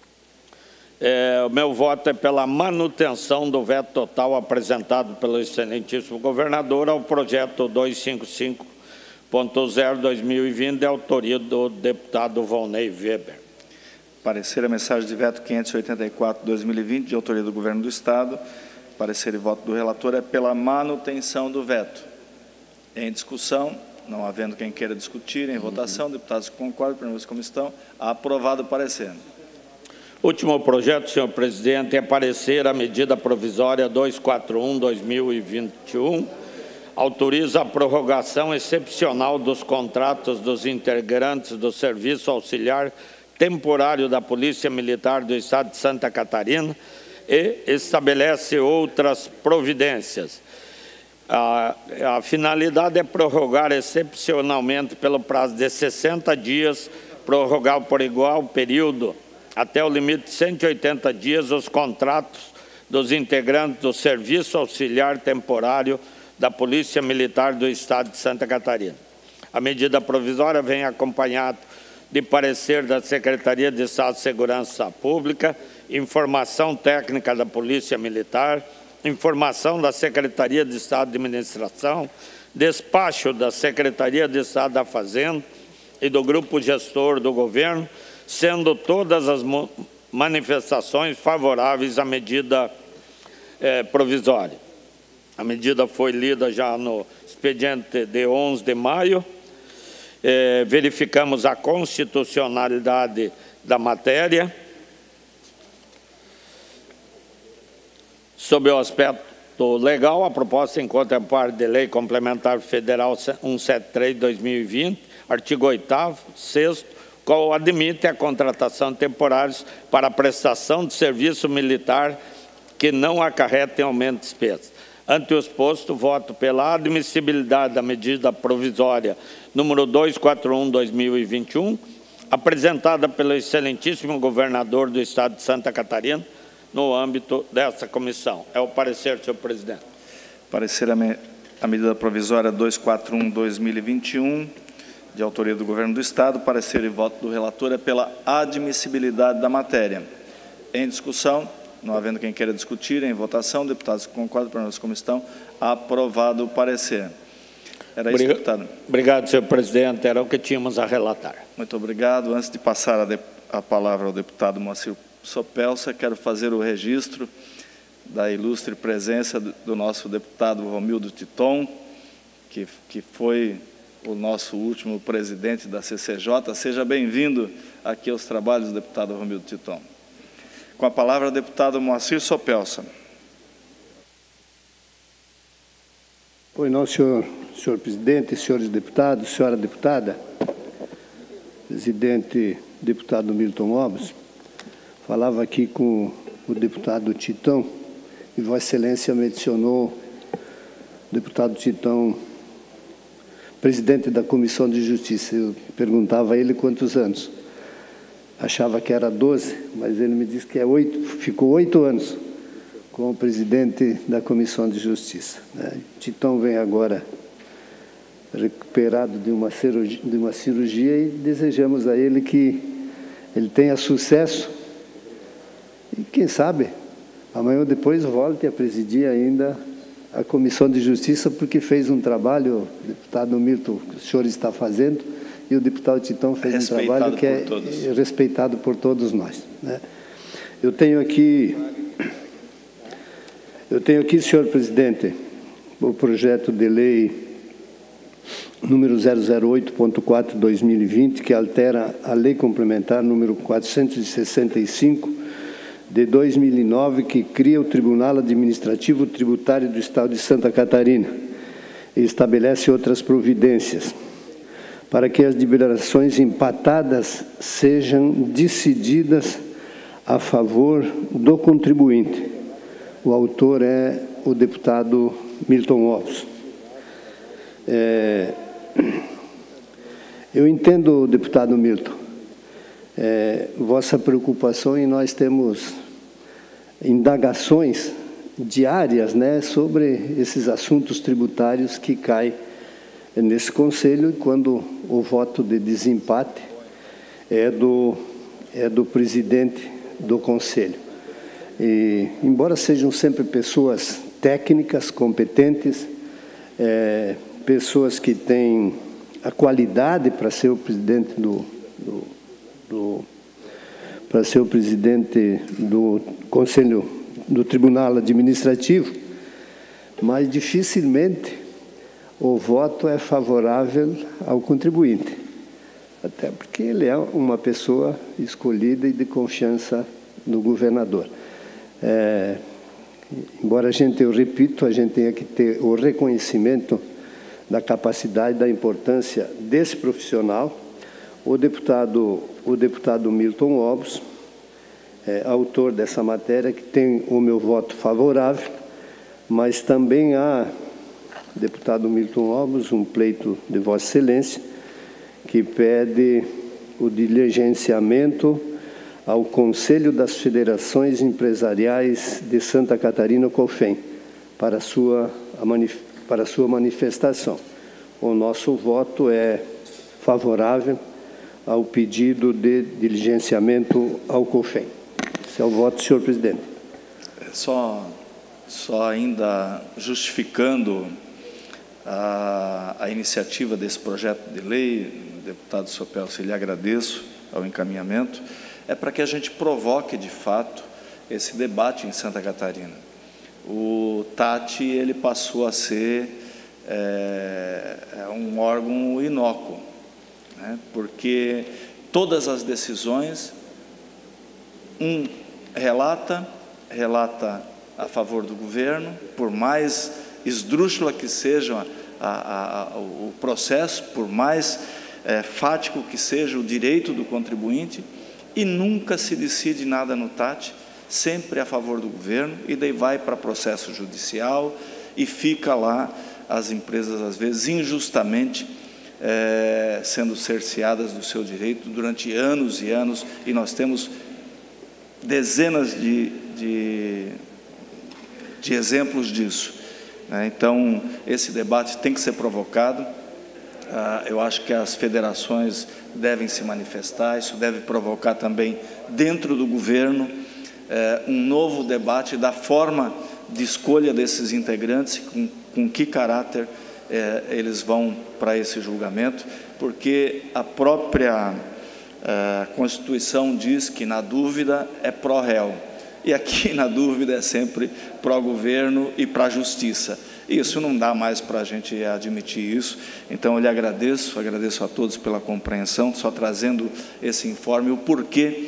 eh, o meu voto é pela manutenção do veto total apresentado pelo excelentíssimo governador ao projeto duzentos e cinquenta e cinco ponto zero barra dois mil e vinte, de autoria do deputado Volney Weber. Parecer a mensagem de veto quinhentos e oitenta e quatro barra dois mil e vinte, de autoria do Governo do Estado. Parecer e voto do relator é pela manutenção do veto. Em discussão, não havendo quem queira discutir, em votação, deputados que concordam, permanecem como estão. Aprovado o parecer. Último projeto, senhor presidente, é parecer a medida provisória duzentos e quarenta e um barra dois mil e vinte e um, autoriza a prorrogação excepcional dos contratos dos integrantes do Serviço Auxiliar Temporário da Polícia Militar do Estado de Santa Catarina e estabelece outras providências. A, a finalidade é prorrogar excepcionalmente pelo prazo de sessenta dias, prorrogar por igual período, até o limite de cento e oitenta dias, os contratos dos integrantes do Serviço Auxiliar Temporário da Polícia Militar do Estado de Santa Catarina. A medida provisória vem acompanhada de parecer da Secretaria de Estado de Segurança Pública, informação técnica da Polícia Militar, informação da Secretaria de Estado de Administração, despacho da Secretaria de Estado da Fazenda e do Grupo Gestor do Governo, sendo todas as manifestações favoráveis à medida eh, provisória. A medida foi lida já no expediente de onze de maio. Eh, verificamos a constitucionalidade da matéria. Sob o aspecto legal, a proposta encontra amparo de Lei Complementar Federal cento e setenta e três de dois mil e vinte, artigo oitavo, sexto, qual admite a contratação de temporários para a prestação de serviço militar que não acarretem aumento de despesas. Ante o exposto, voto pela admissibilidade da medida provisória número duzentos e quarenta e um de dois mil e vinte e um, apresentada pelo excelentíssimo governador do Estado de Santa Catarina, no âmbito dessa comissão. É o parecer, senhor presidente. Parecer a, me, a medida provisória duzentos e quarenta e um de dois mil e vinte e um, de autoria do Governo do Estado, parecer e voto do relator é pela admissibilidade da matéria. Em discussão, não havendo quem queira discutir, em votação, deputados que concordam para a nossa comissão, aprovado o parecer. Era isso, deputado. Obrigado, senhor presidente. Era o que tínhamos a relatar. Muito obrigado. Antes de passar a, de, a palavra ao deputado Moacir Sopelsa, quero fazer o registro da ilustre presença do, do nosso deputado Romildo Titon, que, que foi o nosso último presidente da C C J. Seja bem-vindo aqui aos trabalhos do deputado Romildo Titon. Com a palavra, o deputado Moacir Sopelsa. Pois não, senhor, senhor presidente, senhores deputados, senhora deputada, presidente, deputado Milton Obres, falava aqui com o deputado Titão, e Vossa Excelência mencionou o deputado Titão, presidente da Comissão de Justiça. Eu perguntava a ele quantos anos. Achava que era doze, mas ele me disse que é oito, ficou oito anos como presidente da Comissão de Justiça. Titão vem agora recuperado de uma cirurgia, de uma cirurgia e desejamos a ele que ele tenha sucesso e, quem sabe, amanhã ou depois volte a presidir ainda a Comissão de Justiça, porque fez um trabalho, o deputado Milton, que o senhor está fazendo, e o deputado Titão fez um trabalho que é respeitado por todos nós, né? Eu tenho aqui, eu tenho aqui, senhor presidente, o projeto de lei número zero zero oito ponto quatro barra dois mil e vinte, que altera a lei complementar número quatrocentos e sessenta e cinco de dois mil e nove, que cria o Tribunal Administrativo Tributário do Estado de Santa Catarina e estabelece outras providências para que as deliberações empatadas sejam decididas a favor do contribuinte. O autor é o deputado Milton Obres. É, eu entendo, deputado Milton, é, vossa preocupação, e nós temos indagações diárias, né, sobre esses assuntos tributários que caem nesse Conselho, quando o voto de desempate é do, é do presidente do Conselho. E, embora sejam sempre pessoas técnicas, competentes, é, pessoas que têm a qualidade para ser o presidente do, do, do para ser o presidente do Conselho do Tribunal Administrativo, mas dificilmente o voto é favorável ao contribuinte, até porque ele é uma pessoa escolhida e de confiança do governador. É, embora a gente, eu repito, a gente tenha que ter o reconhecimento da capacidade, da importância desse profissional, o deputado, o deputado Milton Obres, é, autor dessa matéria, que tem o meu voto favorável, mas também há deputado Milton Alves, um pleito de Vossa Excelência, que pede o diligenciamento ao Conselho das Federações Empresariais de Santa Catarina, COFEM, para a sua, para a sua manifestação. O nosso voto é favorável ao pedido de diligenciamento ao COFEM. Esse é o voto, senhor presidente. Só, só ainda justificando a, a iniciativa desse projeto de lei, deputado Sopelsa, lhe agradeço ao encaminhamento, é para que a gente provoque, de fato, esse debate em Santa Catarina. O Tati, ele passou a ser é, um órgão inócuo, né? Porque todas as decisões, um relata, relata a favor do governo, por mais esdrúxula que seja a, a, a, o processo, por mais é, fático que seja o direito do contribuinte, e nunca se decide nada no Tati, sempre a favor do governo, e daí vai para processo judicial e fica lá as empresas, às vezes, injustamente é, sendo cerceadas do seu direito durante anos e anos, e nós temos dezenas de, de, de exemplos disso, né? Então, esse debate tem que ser provocado. Ah, eu acho que as federações devem se manifestar, isso deve provocar também dentro do governo eh, um novo debate da forma de escolha desses integrantes, com, com que caráter eh, eles vão para esse julgamento, porque a própria eh, Constituição diz que na dúvida é pró-réu, e aqui na dúvida é sempre pró-governo e para a justiça. Isso não dá mais para a gente admitir isso. Então, eu lhe agradeço, agradeço a todos pela compreensão, só trazendo esse informe, o porquê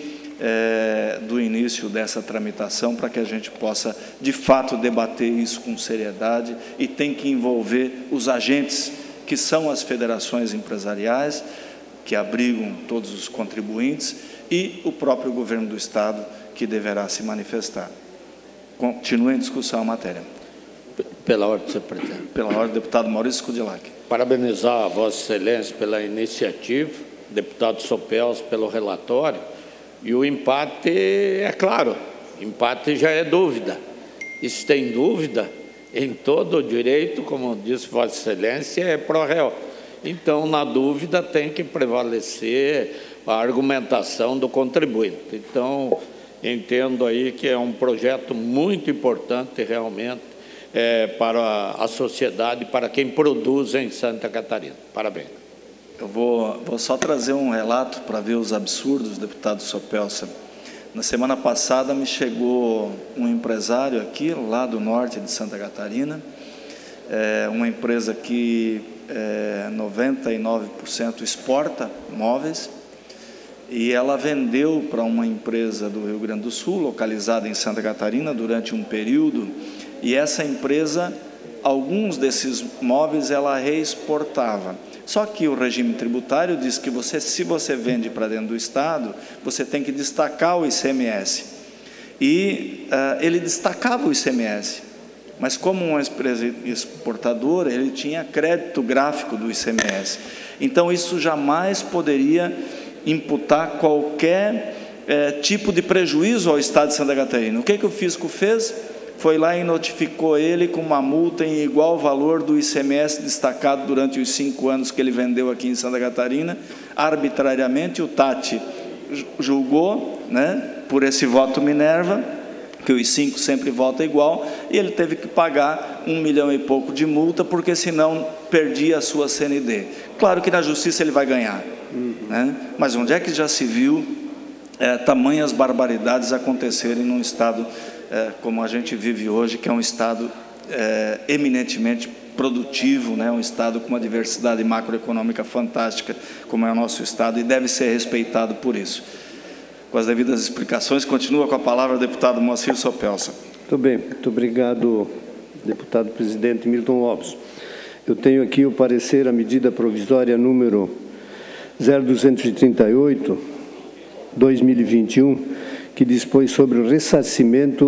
é, do início dessa tramitação, para que a gente possa, de fato, debater isso com seriedade, e tem que envolver os agentes, que são as federações empresariais, que abrigam todos os contribuintes, e o próprio governo do Estado, que deverá se manifestar. Continua em discussão a matéria. Pela ordem, senhor presidente. Pela ordem, deputado Maurício Kudilac. Parabenizar a Vossa Excelência pela iniciativa, deputado Sopelsa pelo relatório, e o empate, é claro, empate já é dúvida. E se tem dúvida, em todo o direito, como disse Vossa Excelência, é pró-réu. Então, na dúvida, tem que prevalecer a argumentação do contribuinte. Então, entendo aí que é um projeto muito importante, realmente, É, para a sociedade, para quem produz em Santa Catarina. Parabéns. Eu vou, vou só trazer um relato para ver os absurdos, deputado Sopelsa. Na semana passada me chegou um empresário aqui, lá do norte de Santa Catarina, é, uma empresa que é, noventa e nove por cento exporta móveis, e ela vendeu para uma empresa do Rio Grande do Sul, localizada em Santa Catarina, durante um período. E essa empresa, alguns desses móveis, ela reexportava. Só que o regime tributário diz que você, se você vende para dentro do Estado, você tem que destacar o I C M S. E uh, ele destacava o I C M S, mas como uma empresa exportadora, ele tinha crédito gráfico do I C M S. Então, isso jamais poderia imputar qualquer eh, tipo de prejuízo ao Estado de Santa Catarina. O que, que o fisco fez? Foi lá e notificou ele com uma multa em igual valor do I C M S destacado durante os cinco anos que ele vendeu aqui em Santa Catarina. Arbitrariamente, o Tati julgou, né, por esse voto Minerva, que os cinco sempre votam igual, e ele teve que pagar um milhão e pouco de multa, porque senão perdia a sua C N D. Claro que na justiça ele vai ganhar, uhum. né? Mas onde é que já se viu é, tamanhas barbaridades acontecerem num Estado É, como a gente vive hoje, que é um Estado é, eminentemente produtivo, né? Um Estado com uma diversidade macroeconômica fantástica, como é o nosso Estado, e deve ser respeitado por isso. Com as devidas explicações, continua com a palavra o deputado Moacir Sopelsa. Muito bem, muito obrigado, deputado presidente Milton Alves. Eu tenho aqui o parecer, a medida provisória número zero duzentos e trinta e oito, dois mil e vinte e um, que dispõe sobre o ressarcimento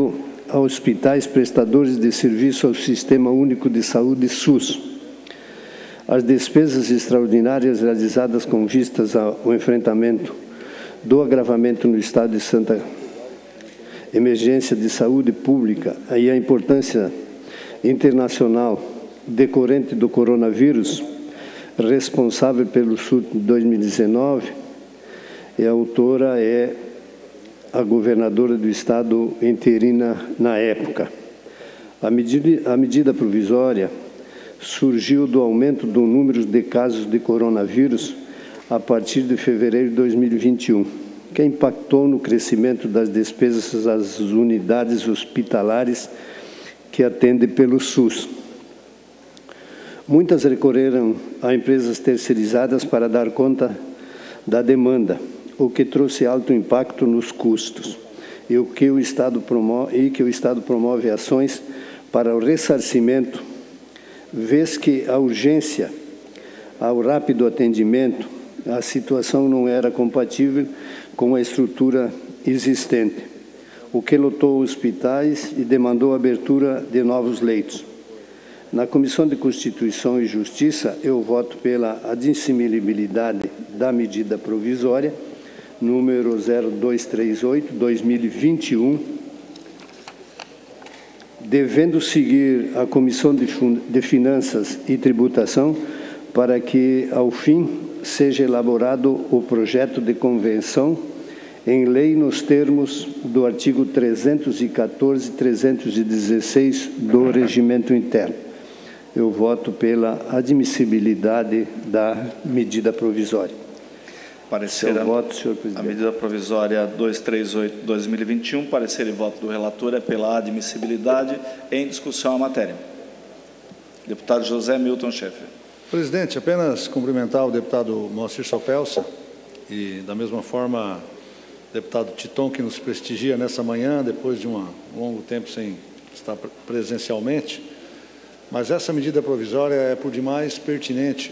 a hospitais prestadores de serviço ao Sistema Único de Saúde SUS. As despesas extraordinárias realizadas com vistas ao enfrentamento do agravamento no estado de Santa Emergência de Saúde Pública e a importância internacional decorrente do coronavírus, responsável pelo surto de dois mil e dezenove, e a autora é a governadora do estado interina na época. A medida, a medida provisória surgiu do aumento do número de casos de coronavírus a partir de fevereiro de dois mil e vinte e um, que impactou no crescimento das despesas das unidades hospitalares que atendem pelo SUS. Muitas recorreram a empresas terceirizadas para dar conta da demanda, o que trouxe alto impacto nos custos, e o que o Estado promove, e que o Estado promove ações para o ressarcimento, vez que a urgência ao rápido atendimento, a situação não era compatível com a estrutura existente, o que lotou hospitais e demandou a abertura de novos leitos. Na Comissão de Constituição e Justiça, eu voto pela admissibilidade da medida provisória número zero dois três oito barra dois mil e vinte e um, devendo seguir a Comissão de Finanças e Tributação para que, ao fim, seja elaborado o projeto de convenção em lei nos termos do artigo trezentos e quatorze e trezentos e dezesseis do Regimento Interno. Eu voto pela admissibilidade da medida provisória. Parecer a, voto, senhor presidente. A medida provisória duzentos e trinta e oito barra dois mil e vinte e um, parecer e voto do relator é pela admissibilidade. Em discussão a matéria. Deputado José Milton Schaeffer. Presidente, apenas cumprimentar o deputado Moacir Sopelsa e, da mesma forma, o deputado Titon, que nos prestigia nessa manhã, depois de um longo tempo sem estar presencialmente. Mas essa medida provisória é por demais pertinente,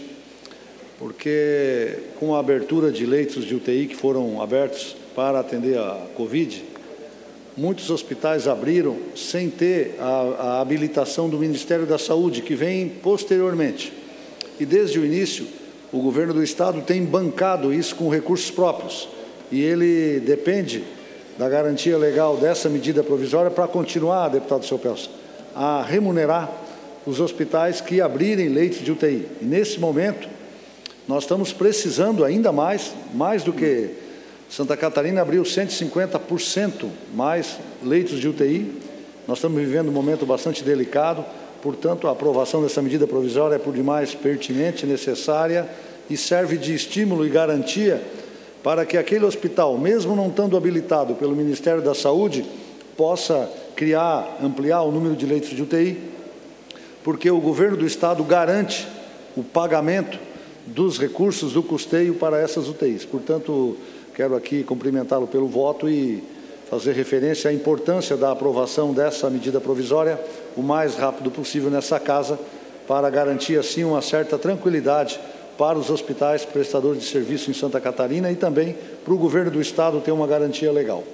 porque com a abertura de leitos de U T I que foram abertos para atender a Covid, muitos hospitais abriram sem ter a, a habilitação do Ministério da Saúde, que vem posteriormente. E desde o início, o governo do Estado tem bancado isso com recursos próprios. E ele depende da garantia legal dessa medida provisória para continuar, deputado Sopelsa, a remunerar os hospitais que abrirem leitos de U T I. E nesse momento, nós estamos precisando ainda mais, mais do que Santa Catarina abriu cento e cinquenta por cento mais leitos de U T I. Nós estamos vivendo um momento bastante delicado, portanto, a aprovação dessa medida provisória é por demais pertinente, necessária e serve de estímulo e garantia para que aquele hospital, mesmo não estando habilitado pelo Ministério da Saúde, possa criar, ampliar o número de leitos de U T I, porque o governo do Estado garante o pagamento dos recursos do custeio para essas U T Is. Portanto, quero aqui cumprimentá-lo pelo voto e fazer referência à importância da aprovação dessa medida provisória o mais rápido possível nessa casa, para garantir, assim, uma certa tranquilidade para os hospitais prestadores de serviço em Santa Catarina e também para o governo do Estado ter uma garantia legal.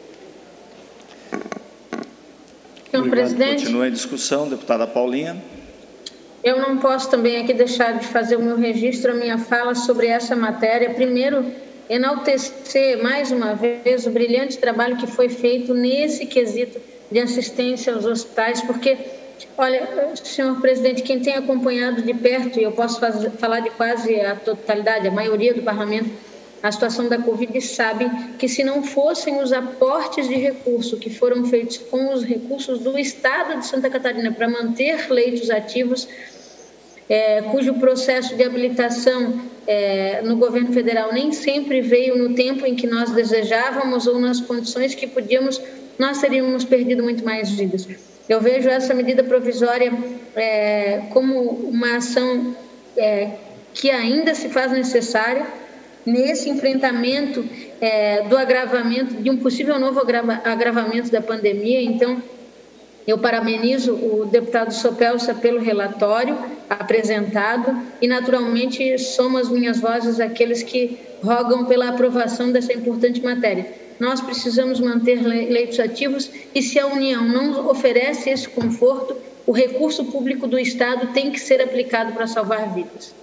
Senhor presidente. Continua em discussão, deputada Paulinha. Eu não posso também aqui deixar de fazer o meu registro, a minha fala sobre essa matéria. Primeiro, enaltecer mais uma vez o brilhante trabalho que foi feito nesse quesito de assistência aos hospitais, porque, olha, senhor presidente, quem tem acompanhado de perto, e eu posso fazer, falar de quase a totalidade, a maioria do parlamento, a situação da Covid, sabe que se não fossem os aportes de recurso que foram feitos com os recursos do Estado de Santa Catarina para manter leitos ativos, É, cujo processo de habilitação é, no governo federal nem sempre veio no tempo em que nós desejávamos ou nas condições que podíamos, nós teríamos perdido muito mais vidas. Eu vejo essa medida provisória é, como uma ação é, que ainda se faz necessária nesse enfrentamento é, do agravamento, de um possível novo agrava, agravamento da pandemia. Então, eu parabenizo o deputado Sopelsa pelo relatório apresentado e, naturalmente, somo as minhas vozes àqueles que rogam pela aprovação dessa importante matéria. nós precisamos manter leitos ativos e, se a União não oferece esse conforto, o recurso público do Estado tem que ser aplicado para salvar vidas.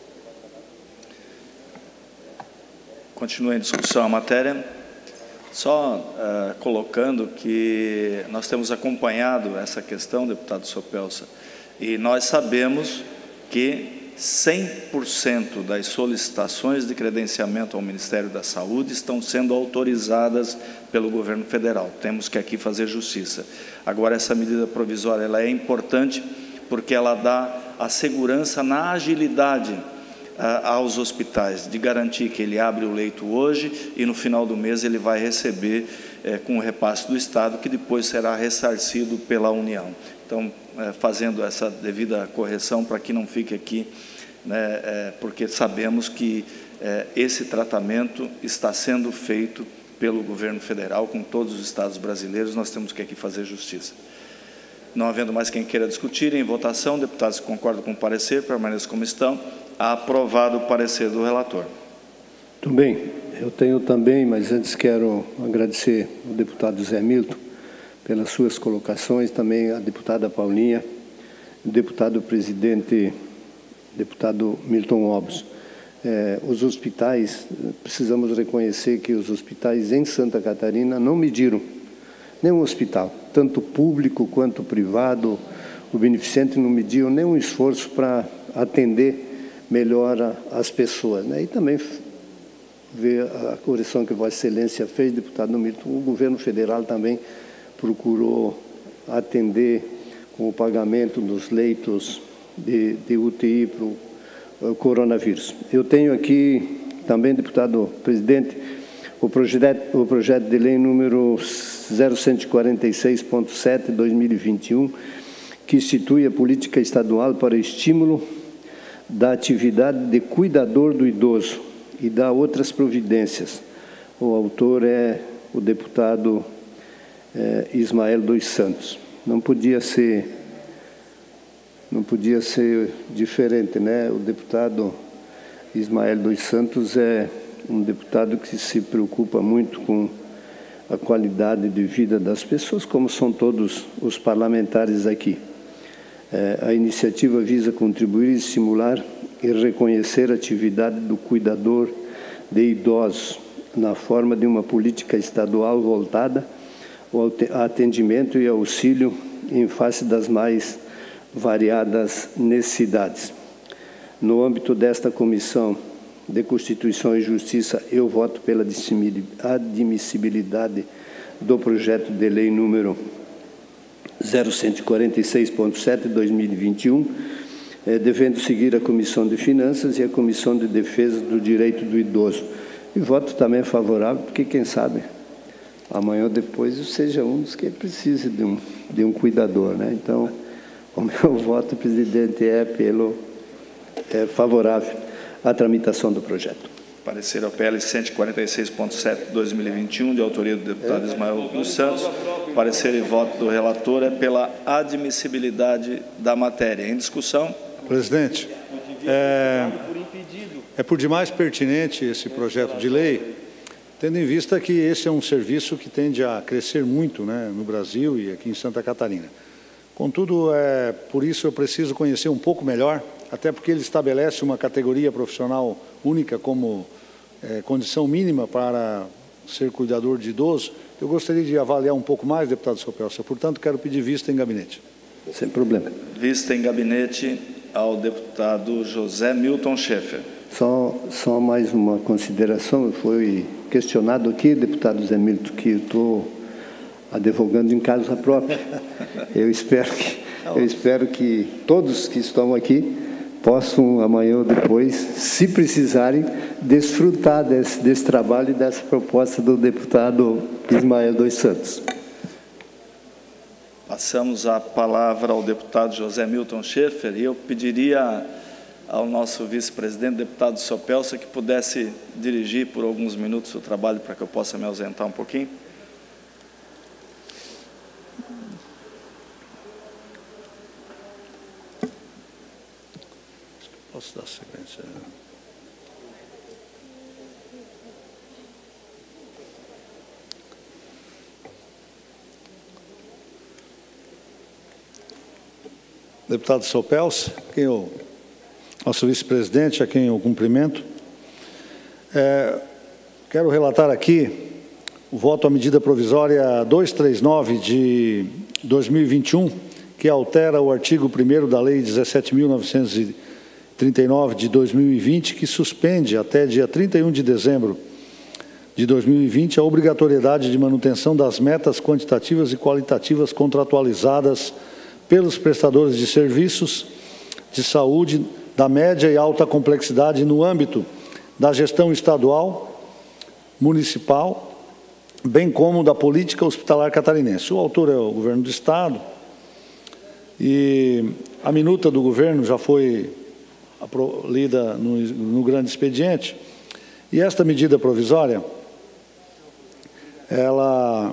Continua em discussão a matéria. Só uh, colocando que nós temos acompanhado essa questão, deputado Sopelsa, e nós sabemos que cem por cento das solicitações de credenciamento ao Ministério da Saúde estão sendo autorizadas pelo governo federal. Temos que aqui fazer justiça. Agora, essa medida provisória ela é importante porque ela dá a segurança na agilidade aos hospitais, de garantir que ele abre o leito hoje e no final do mês ele vai receber é, com o repasse do Estado, que depois será ressarcido pela União. Então, é, fazendo essa devida correção para que não fique aqui, né, é, porque sabemos que é, esse tratamento está sendo feito pelo governo federal com todos os estados brasileiros, nós temos que aqui fazer justiça. Não havendo mais quem queira discutir, em votação, deputados que concordam com o parecer, permaneçam como estão. Aprovado o parecer do relator. Muito bem. Eu tenho também, mas antes quero agradecer ao deputado Zé Milton pelas suas colocações, também a deputada Paulinha, o deputado presidente, deputado Milton Obos. É, os hospitais, precisamos reconhecer que os hospitais em Santa Catarina não mediram nenhum hospital, tanto público quanto privado, o beneficente não mediu nenhum esforço para atender melhor as pessoas, né? E também ver a correção que Vossa Excelência fez, deputado Milton, o governo federal também procurou atender com o pagamento dos leitos de, de U T I para o coronavírus. Eu tenho aqui também, deputado presidente, o projeto, o projeto de lei número zero cento e quarenta e seis ponto sete, dois mil e vinte e um, que institui a política estadual para estímulo da atividade de cuidador do idoso e dá outras providências. O autor é o deputado é, Ismael dos Santos. Não podia ser, não podia ser diferente, né? O deputado Ismael dos Santos é um deputado que se preocupa muito com a qualidade de vida das pessoas, como são todos os parlamentares aqui. A iniciativa visa contribuir e estimular e reconhecer a atividade do cuidador de idosos na forma de uma política estadual voltada ao atendimento e auxílio em face das mais variadas necessidades. No âmbito desta Comissão de Constituição e Justiça, eu voto pela admissibilidade do projeto de lei número zero cento e quarenta e seis ponto sete, dois mil e vinte e um, eh, devendo seguir a Comissão de Finanças e a Comissão de Defesa do Direito do Idoso. E voto também favorável, porque, quem sabe, amanhã ou depois eu seja um dos que precise de um, de um cuidador, né? Então, o meu voto, presidente, é pelo é favorável à tramitação do projeto. Parecer ao P L cento e quarenta e seis ponto sete, dois mil e vinte e um, de autoria do deputado Ismael dos Santos. Parecer e voto do relator é pela admissibilidade da matéria. Em discussão. Presidente, é, é por demais pertinente esse projeto de lei, tendo em vista que esse é um serviço que tende a crescer muito, né, no Brasil e aqui em Santa Catarina. Contudo, é, por isso eu preciso conhecer um pouco melhor, até porque ele estabelece uma categoria profissional única como é, condição mínima para ser cuidador de idoso. Eu gostaria de avaliar um pouco mais, deputado Sopelsa, portanto, quero pedir vista em gabinete. Sem problema. Vista em gabinete ao deputado José Milton Schaeffer. Só, só mais uma consideração, foi questionado aqui, deputado Zé Milton, que eu estou advogando em causa própria. Eu espero que, eu espero que todos que estão aqui possam, amanhã ou depois, se precisarem, desfrutar desse, desse trabalho e dessa proposta do deputado Ismael dos Santos. Passamos a palavra ao deputado José Milton Schaeffer e eu pediria ao nosso vice-presidente, deputado Sopelsa, que pudesse dirigir por alguns minutos o trabalho para que eu possa me ausentar um pouquinho. Posso dar sequência? deputado Sopelso, quem eu, nosso vice-presidente, a quem eu cumprimento. É, quero relatar aqui o voto à medida provisória duzentos e trinta e nove de dois mil e vinte e um, que altera o artigo primeiro da Lei dezessete mil novecentos e trinta e nove de dois mil e vinte, que suspende até dia trinta e um de dezembro de dois mil e vinte a obrigatoriedade de manutenção das metas quantitativas e qualitativas contratualizadas pelos prestadores de serviços de saúde da média e alta complexidade no âmbito da gestão estadual, municipal, bem como da política hospitalar catarinense. O autor é o governo do Estado e a minuta do governo já foi lida no, no grande expediente, e esta medida provisória, ela,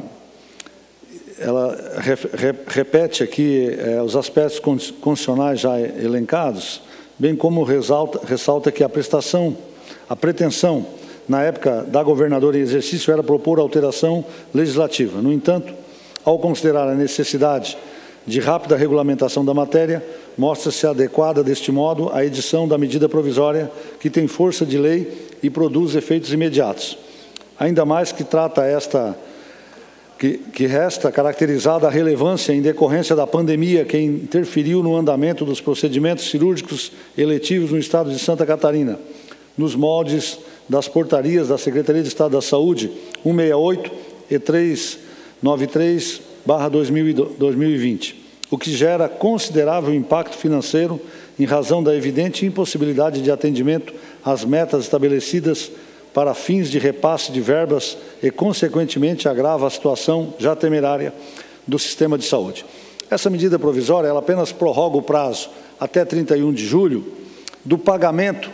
ela repete aqui é, os aspectos constitucionais já elencados, bem como ressalta, ressalta que a prestação, a pretensão, na época da governadora em exercício, era propor alteração legislativa. No entanto, ao considerar a necessidade de rápida regulamentação da matéria, mostra-se adequada, deste modo, a edição da medida provisória, que tem força de lei e produz efeitos imediatos. Ainda mais que trata esta, que, que resta caracterizada a relevância em decorrência da pandemia que interferiu no andamento dos procedimentos cirúrgicos eletivos no Estado de Santa Catarina, nos moldes das portarias da Secretaria de Estado da Saúde cento e sessenta e oito e trezentos e noventa e três barra dois mil e vinte, o que gera considerável impacto financeiro em razão da evidente impossibilidade de atendimento às metas estabelecidas para fins de repasse de verbas e, consequentemente, agrava a situação já temerária do sistema de saúde. Essa medida provisória, ela apenas prorroga o prazo até trinta e um de julho do pagamento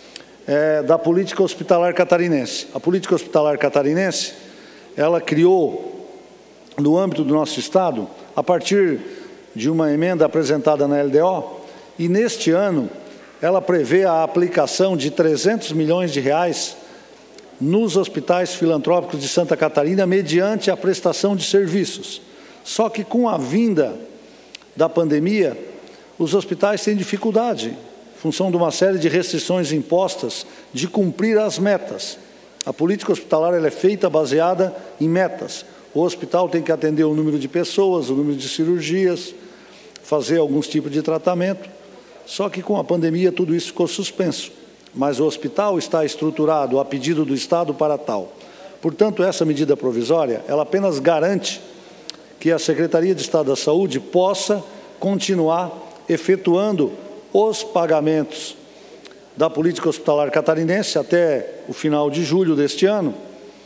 é, da política hospitalar catarinense. A política hospitalar catarinense, ela criou, no âmbito do nosso Estado, a partir de uma emenda apresentada na L D O, e neste ano ela prevê a aplicação de trezentos milhões de reais nos hospitais filantrópicos de Santa Catarina, mediante a prestação de serviços. Só que com a vinda da pandemia, os hospitais têm dificuldade, em função de uma série de restrições impostas, de cumprir as metas. A política hospitalar ela é feita baseada em metas. O hospital tem que atender o número de pessoas, o número de cirurgias, fazer alguns tipos de tratamento. Só que com a pandemia tudo isso ficou suspenso. Mas o hospital está estruturado a pedido do Estado para tal. Portanto, essa medida provisória, ela apenas garante que a Secretaria de Estado da Saúde possa continuar efetuando os pagamentos da política hospitalar catarinense até o final de julho deste ano,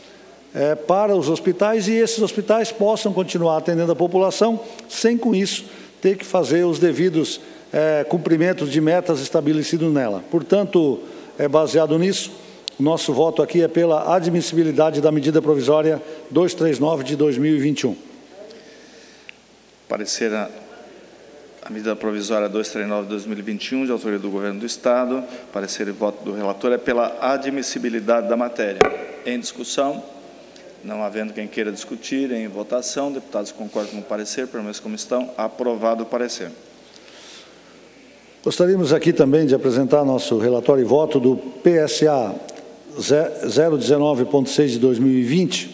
é, para os hospitais, e esses hospitais possam continuar atendendo a população, sem com isso ter que fazer os devidos é, cumprimentos de metas estabelecidos nela. Portanto, é baseado nisso, o nosso voto aqui é pela admissibilidade da medida provisória duzentos e trinta e nove de dois mil e vinte e um. Parecer a, a medida provisória duzentos e trinta e nove de dois mil e vinte e um, de autoria do Governo do Estado. Parecer e voto do relator é pela admissibilidade da matéria. Em discussão, não havendo quem queira discutir, em votação, deputados concordam com o parecer, permaneçam como estão. Aprovado o parecer. Gostaríamos aqui também de apresentar nosso relatório e voto do P S A zero um nove ponto seis de dois mil e vinte,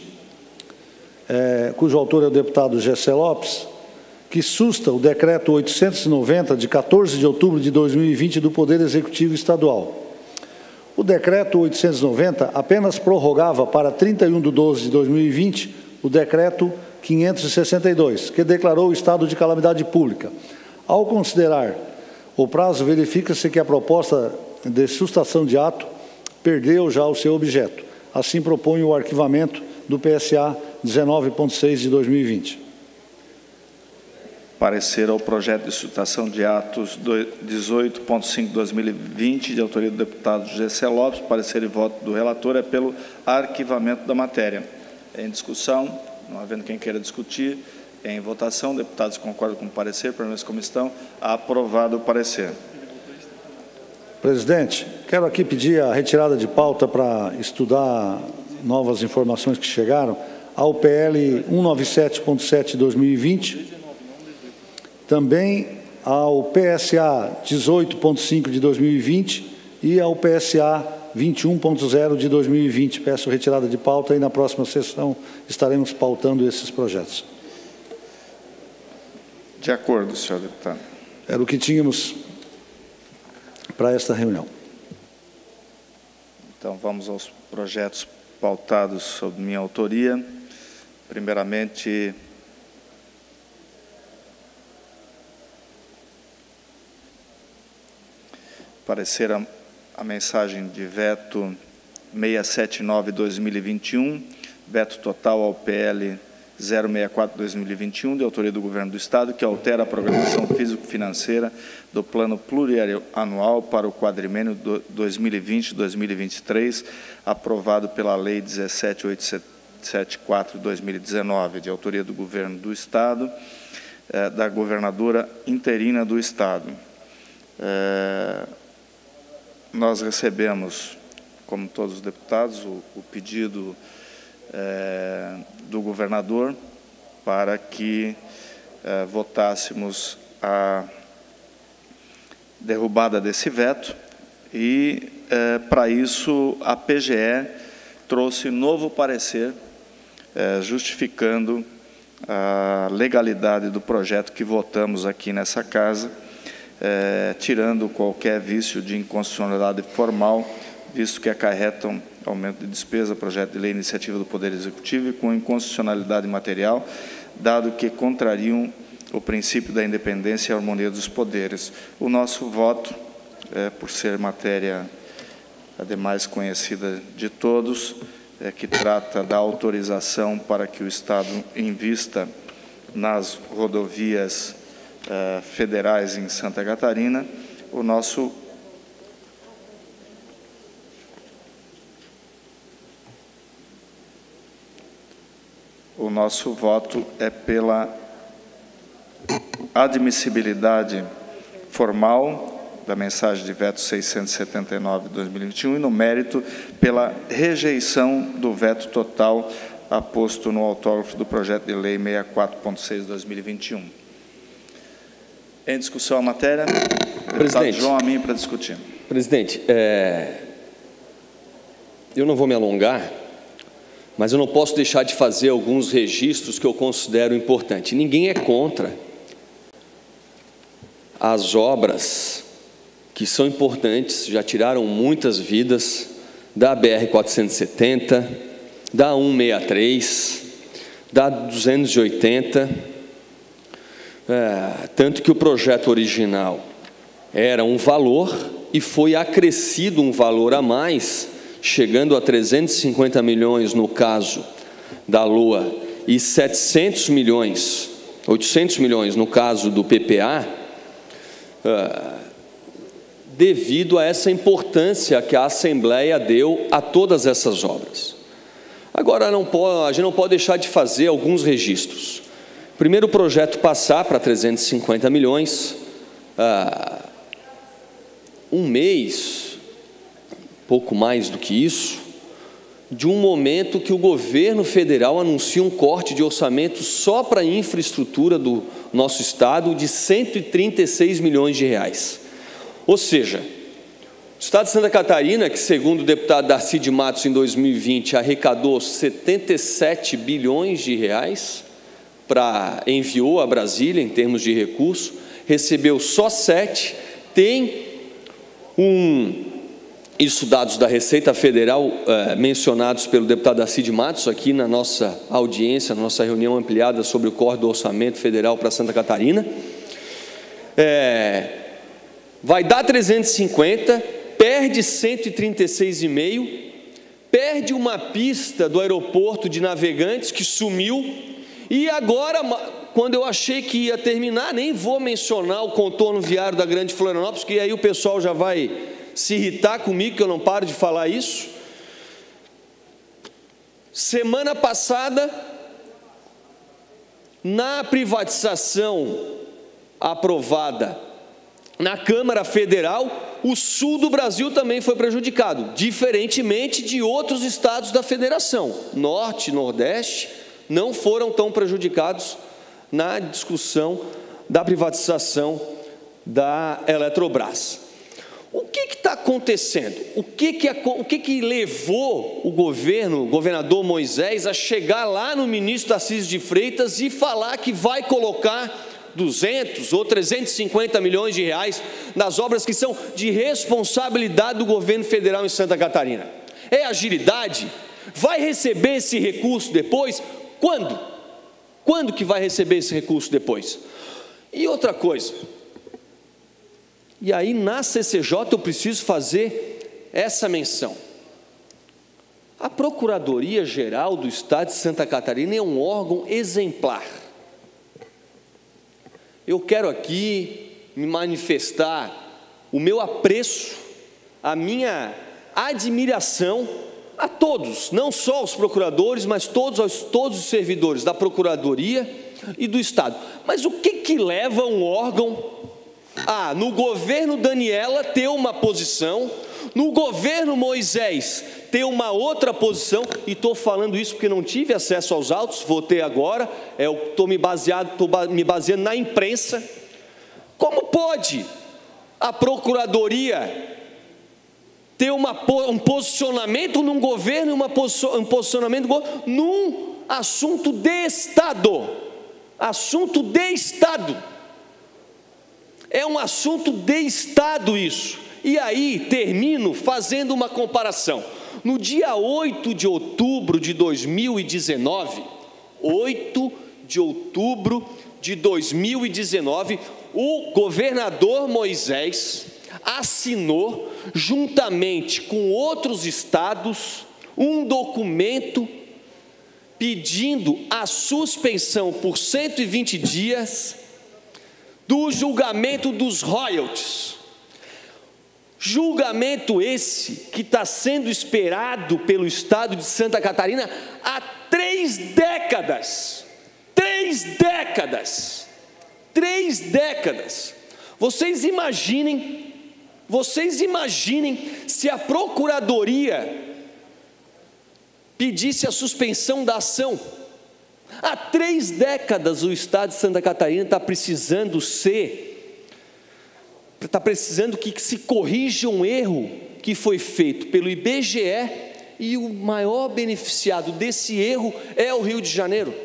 é, cujo autor é o deputado Gessé Lopes, que susta o decreto oitocentos e noventa, de quatorze de outubro de dois mil e vinte, do Poder Executivo Estadual. O decreto oitocentos e noventa apenas prorrogava para trinta e um de doze de dois mil e vinte o decreto quinhentos e sessenta e dois, que declarou o estado de calamidade pública. Ao considerar o prazo, verifica-se que a proposta de sustação de ato perdeu já o seu objeto. Assim, propõe o arquivamento do P S A dezenove ponto seis de dois mil e vinte. Parecer ao projeto de sustação de atos dezoito ponto cinco de dois mil e vinte, de autoria do deputado Gessé Lopes. Parecer e voto do relator é pelo arquivamento da matéria. Em discussão, não havendo quem queira discutir, em votação, deputados concordam com o parecer, permaneçam como estão. Aprovado o parecer. Presidente, quero aqui pedir a retirada de pauta para estudar novas informações que chegaram ao P L cento e noventa e sete ponto sete de dois mil e vinte. Também ao P S A dezoito ponto cinco de dois mil e vinte e ao P S A vinte e um ponto zero de dois mil e vinte. Peço retirada de pauta e na próxima sessão estaremos pautando esses projetos. De acordo, senhor deputado. Era o que tínhamos para esta reunião. Então, vamos aos projetos pautados sob minha autoria. Primeiramente, parecer a, a mensagem de veto seiscentos e setenta e nove barra dois mil e vinte e um, veto total ao P L zero sessenta e quatro barra dois mil e vinte e um, de autoria do Governo do Estado, que altera a programação físico-financeira do Plano Plurianual para o quadrimênio dois mil e vinte a dois mil e vinte e três, aprovado pela Lei dezessete mil oitocentos e setenta e quatro de dois mil e dezenove, de autoria do Governo do Estado, eh, da governadora interina do Estado. Eh, nós recebemos, como todos os deputados, o, o pedido eh, do governador para que eh, votássemos a derrubada desse veto e, eh, para isso, a P G E trouxe novo parecer eh, justificando a legalidade do projeto que votamos aqui nessa casa, eh, tirando qualquer vício de inconstitucionalidade formal, visto que acarretam aumento de despesa, projeto de lei iniciativa do Poder Executivo e com inconstitucionalidade material, dado que contrariam o princípio da independência e harmonia dos poderes. O nosso voto, é, por ser matéria ademais conhecida de todos, é, que trata da autorização para que o Estado invista nas rodovias é, federais em Santa Catarina, o nosso O nosso voto é pela admissibilidade formal da mensagem de veto seiscentos e setenta e nove de dois mil e vinte e um e, no mérito, pela rejeição do veto total aposto no autógrafo do projeto de lei sessenta e quatro ponto seis de dois mil e vinte e um. Em discussão a matéria, deputado João Amin para discutir. Presidente, é... eu não vou me alongar, mas eu não posso deixar de fazer alguns registros que eu considero importantes. Ninguém é contra as obras que são importantes, já tiraram muitas vidas, da B R quatrocentos e setenta, da cento e sessenta e três, da duzentos e oitenta, é, tanto que o projeto original era um valor e foi acrescido um valor a mais, chegando a trezentos e cinquenta milhões no caso da Lua e setecentos milhões, oitocentos milhões no caso do P P A, uh, devido a essa importância que a Assembleia deu a todas essas obras. Agora, não pode, a gente não pode deixar de fazer alguns registros. Primeiro, o projeto passar para trezentos e cinquenta milhões, uh, um mês, pouco mais do que isso, de um momento que o governo federal anuncia um corte de orçamento só para a infraestrutura do nosso estado de cento e trinta e seis milhões de reais. Ou seja, o estado de Santa Catarina, que segundo o deputado Darcy de Matos, em dois mil e vinte, arrecadou setenta e sete bilhões de reais, para, enviou a Brasília em termos de recurso, recebeu só sete, tem um... Isso dados da Receita Federal, eh, mencionados pelo deputado Darcy de Matos, aqui na nossa audiência, na nossa reunião ampliada sobre o corte do orçamento federal para Santa Catarina. É, vai dar trezentos e cinquenta, perde cento e trinta e seis vírgula cinco, perde uma pista do aeroporto de Navegantes, que sumiu, e agora, quando eu achei que ia terminar, nem vou mencionar o contorno viário da Grande Florianópolis, que aí o pessoal já vai se irritar comigo, que eu não paro de falar isso. Semana passada, na privatização aprovada na Câmara Federal, o sul do Brasil também foi prejudicado, diferentemente de outros estados da federação. Norte e Nordeste não foram tão prejudicados na discussão da privatização da Eletrobras. O que está acontecendo? O, que, que, o que, que levou o governo, o governador Moisés, a chegar lá no ministro Tarcísio de Freitas e falar que vai colocar duzentos ou trezentos e cinquenta milhões de reais nas obras que são de responsabilidade do governo federal em Santa Catarina? É agilidade? Vai receber esse recurso depois? Quando? Quando que vai receber esse recurso depois? E outra coisa, e aí na C C J eu preciso fazer essa menção. A Procuradoria-Geral do Estado de Santa Catarina é um órgão exemplar. Eu quero aqui me manifestar o meu apreço, a minha admiração a todos, não só os procuradores, mas todos, todos os servidores da Procuradoria e do Estado. Mas o que que leva um órgão a, no governo Daniela, ter uma posição, no governo Moisés, ter uma outra posição? E estou falando isso porque não tive acesso aos autos, vou ter agora, estou me, baseado, estou me baseando na imprensa. Como pode a Procuradoria ter uma, um posicionamento num governo e uma, um posicionamento num assunto de Estado? Assunto de Estado. É um assunto de Estado isso. E aí termino fazendo uma comparação. No dia oito de outubro de dois mil e dezenove, oito de outubro de dois mil e dezenove, o governador Moisés assinou, juntamente com outros estados, um documento pedindo a suspensão por cento e vinte dias do julgamento dos royalties. Julgamento esse que está sendo esperado pelo estado de Santa Catarina há três décadas. Três décadas. Três décadas. Vocês imaginem, vocês imaginem se a Procuradoria pedisse a suspensão da ação. Há três décadas o estado de Santa Catarina está precisando ser, está precisando que se corrija um erro que foi feito pelo I B G E, e o maior beneficiado desse erro é o Rio de Janeiro.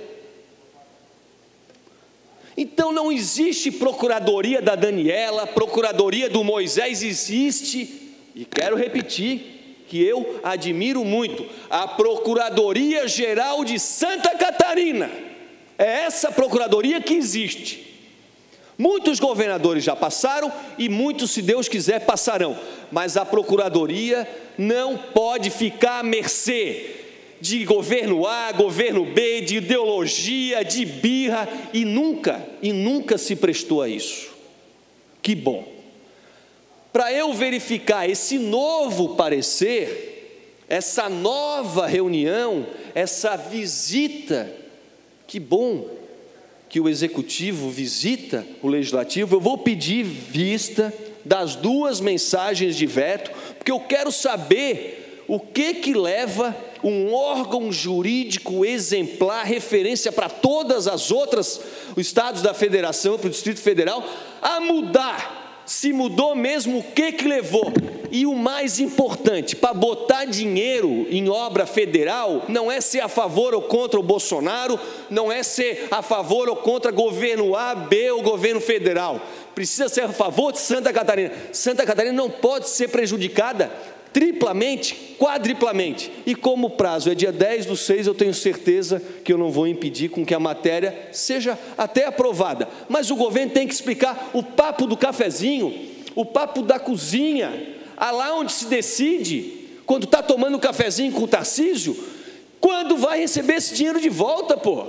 Então não existe Procuradoria da Daniela, Procuradoria do Moisés, existe, e quero repetir, que eu admiro muito, a Procuradoria-Geral de Santa Catarina. É essa Procuradoria que existe. Muitos governadores já passaram e muitos, se Deus quiser, passarão. Mas a Procuradoria não pode ficar à mercê de governo A, governo B, de ideologia, de birra, e nunca, e nunca se prestou a isso. Que bom. Para eu verificar esse novo parecer, essa nova reunião, essa visita, que bom que o Executivo visita o Legislativo, eu vou pedir vista das duas mensagens de veto, porque eu quero saber o que que leva um órgão jurídico exemplar, referência para todas as outras, os estados da Federação, para o Distrito Federal, a mudar. Se mudou mesmo, o que que levou? E o mais importante, para botar dinheiro em obra federal, não é ser a favor ou contra o Bolsonaro, não é ser a favor ou contra governo A, B ou governo federal. Precisa ser a favor de Santa Catarina. Santa Catarina não pode ser prejudicada triplamente, quadriplamente. E como o prazo é dia dez do seis, eu tenho certeza que eu não vou impedir com que a matéria seja até aprovada. Mas o governo tem que explicar o papo do cafezinho, o papo da cozinha, lá onde se decide, quando está tomando um cafezinho com o Tarcísio, quando vai receber esse dinheiro de volta, pô.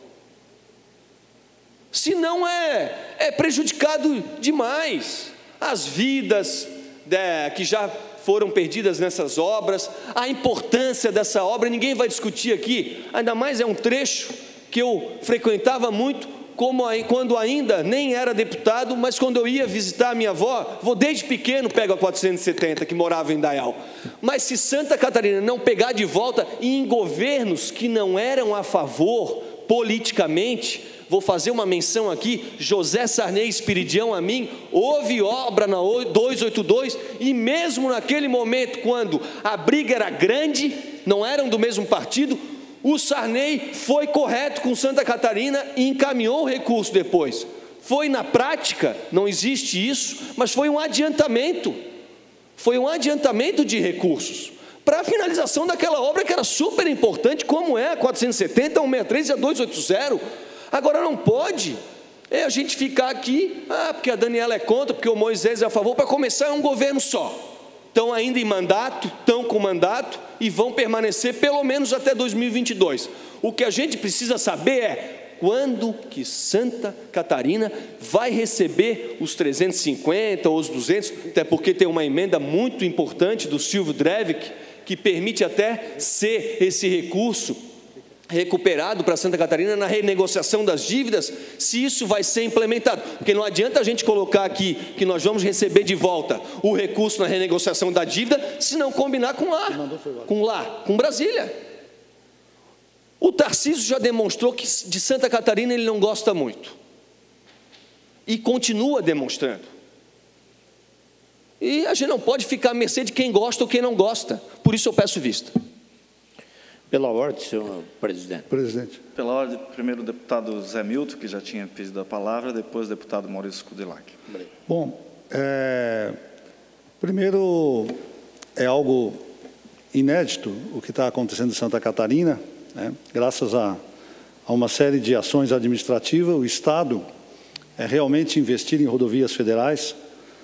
Senão é, é prejudicado demais. As vidas de, que já foram perdidas nessas obras, a importância dessa obra, ninguém vai discutir aqui, ainda mais é um trecho que eu frequentava muito, como quando ainda nem era deputado, mas quando eu ia visitar a minha avó, vou desde pequeno, pego a quatrocentos e setenta, que morava em Dayal. Mas se Santa Catarina não pegar de volta, e em governos que não eram a favor politicamente, vou fazer uma menção aqui, José Sarney Espiridião Amin, houve obra na duzentos e oitenta e dois, e mesmo naquele momento, quando a briga era grande, não eram do mesmo partido, o Sarney foi correto com Santa Catarina e encaminhou o recurso depois. Foi na prática, não existe isso, mas foi um adiantamento, foi um adiantamento de recursos, para a finalização daquela obra que era super importante, como é a quatrocentos e setenta, a cento e sessenta e três e a duzentos e oitenta. Agora não pode é a gente ficar aqui, ah, porque a Daniela é contra, porque o Moisés é a favor, para começar é um governo só. Estão ainda em mandato, estão com mandato e vão permanecer pelo menos até dois mil e vinte e dois. O que a gente precisa saber é quando que Santa Catarina vai receber os trezentos e cinquenta ou os duzentos, até porque tem uma emenda muito importante do Silvio Drevik, que permite até ser esse recurso recuperado para Santa Catarina na renegociação das dívidas, se isso vai ser implementado, porque não adianta a gente colocar aqui que nós vamos receber de volta o recurso na renegociação da dívida, se não combinar com lá, com lá, com Brasília. O Tarcísio já demonstrou que de Santa Catarina ele não gosta muito, e continua demonstrando. E a gente não pode ficar à mercê de quem gosta ou quem não gosta. Por isso eu peço vista. Pela ordem, senhor presidente. Presidente. Pela ordem, primeiro o deputado Zé Milton, que já tinha pedido a palavra, depois o deputado Maurício Kudelak. Bom, é, primeiro é algo inédito o que está acontecendo em Santa Catarina, né? Graças a, a uma série de ações administrativas, o Estado é realmente investir em rodovias federais.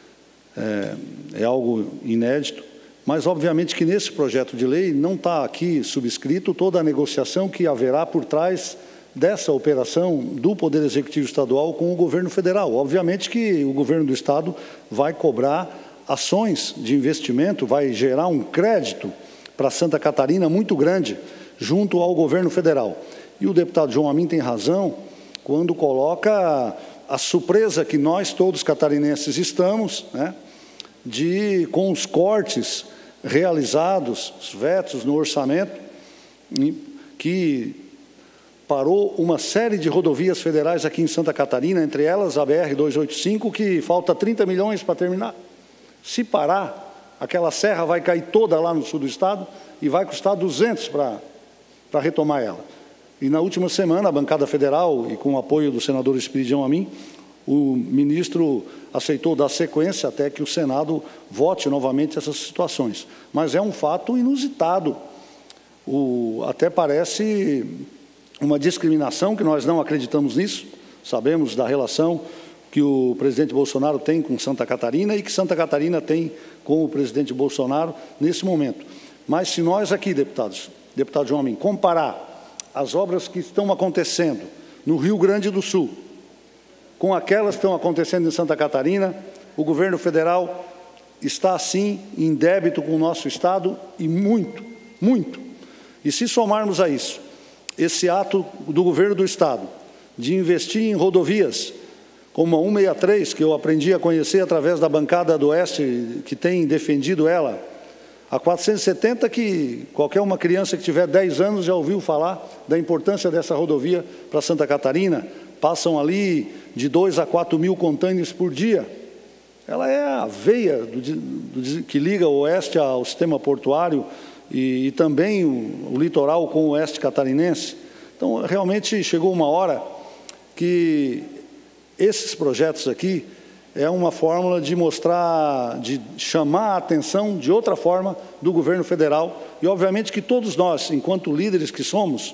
É, é algo inédito, mas obviamente que nesse projeto de lei não está aqui subscrito toda a negociação que haverá por trás dessa operação do Poder Executivo Estadual com o governo federal. Obviamente que o governo do Estado vai cobrar ações de investimento, vai gerar um crédito para Santa Catarina muito grande junto ao governo federal. E o deputado João Amin tem razão quando coloca a surpresa que nós todos catarinenses estamos, né, de, com os cortes realizados, os vetos no orçamento, que parou uma série de rodovias federais aqui em Santa Catarina, entre elas a B R duzentos e oitenta e cinco, que falta trinta milhões para terminar. Se parar, aquela serra vai cair toda lá no sul do estado e vai custar duzentos para, para retomar ela. E na última semana, a bancada federal, e com o apoio do senador Espiridião Amin, o ministro aceitou dar sequência até que o Senado vote novamente essas situações. Mas é um fato inusitado. O, até parece uma discriminação, que nós não acreditamos nisso. Sabemos da relação que o presidente Bolsonaro tem com Santa Catarina e que Santa Catarina tem com o presidente Bolsonaro nesse momento. Mas se nós aqui, deputados, deputado João Amin, comparar as obras que estão acontecendo no Rio Grande do Sul com aquelas que estão acontecendo em Santa Catarina, o governo federal está, sim, em débito com o nosso Estado, e muito, muito. E se somarmos a isso, esse ato do governo do Estado de investir em rodovias, como a cento e sessenta e três, que eu aprendi a conhecer através da bancada do Oeste, que tem defendido ela, a quatrocentos e setenta, que qualquer uma criança que tiver dez anos já ouviu falar da importância dessa rodovia para Santa Catarina. Passam ali de dois a quatro mil contêineres por dia. Ela é a veia do, do, que liga o oeste ao sistema portuário e, e também o, o litoral com o oeste catarinense. Então, realmente chegou uma hora que esses projetos aqui é uma fórmula de mostrar, de chamar a atenção de outra forma do governo federal. E, obviamente, que todos nós, enquanto líderes que somos,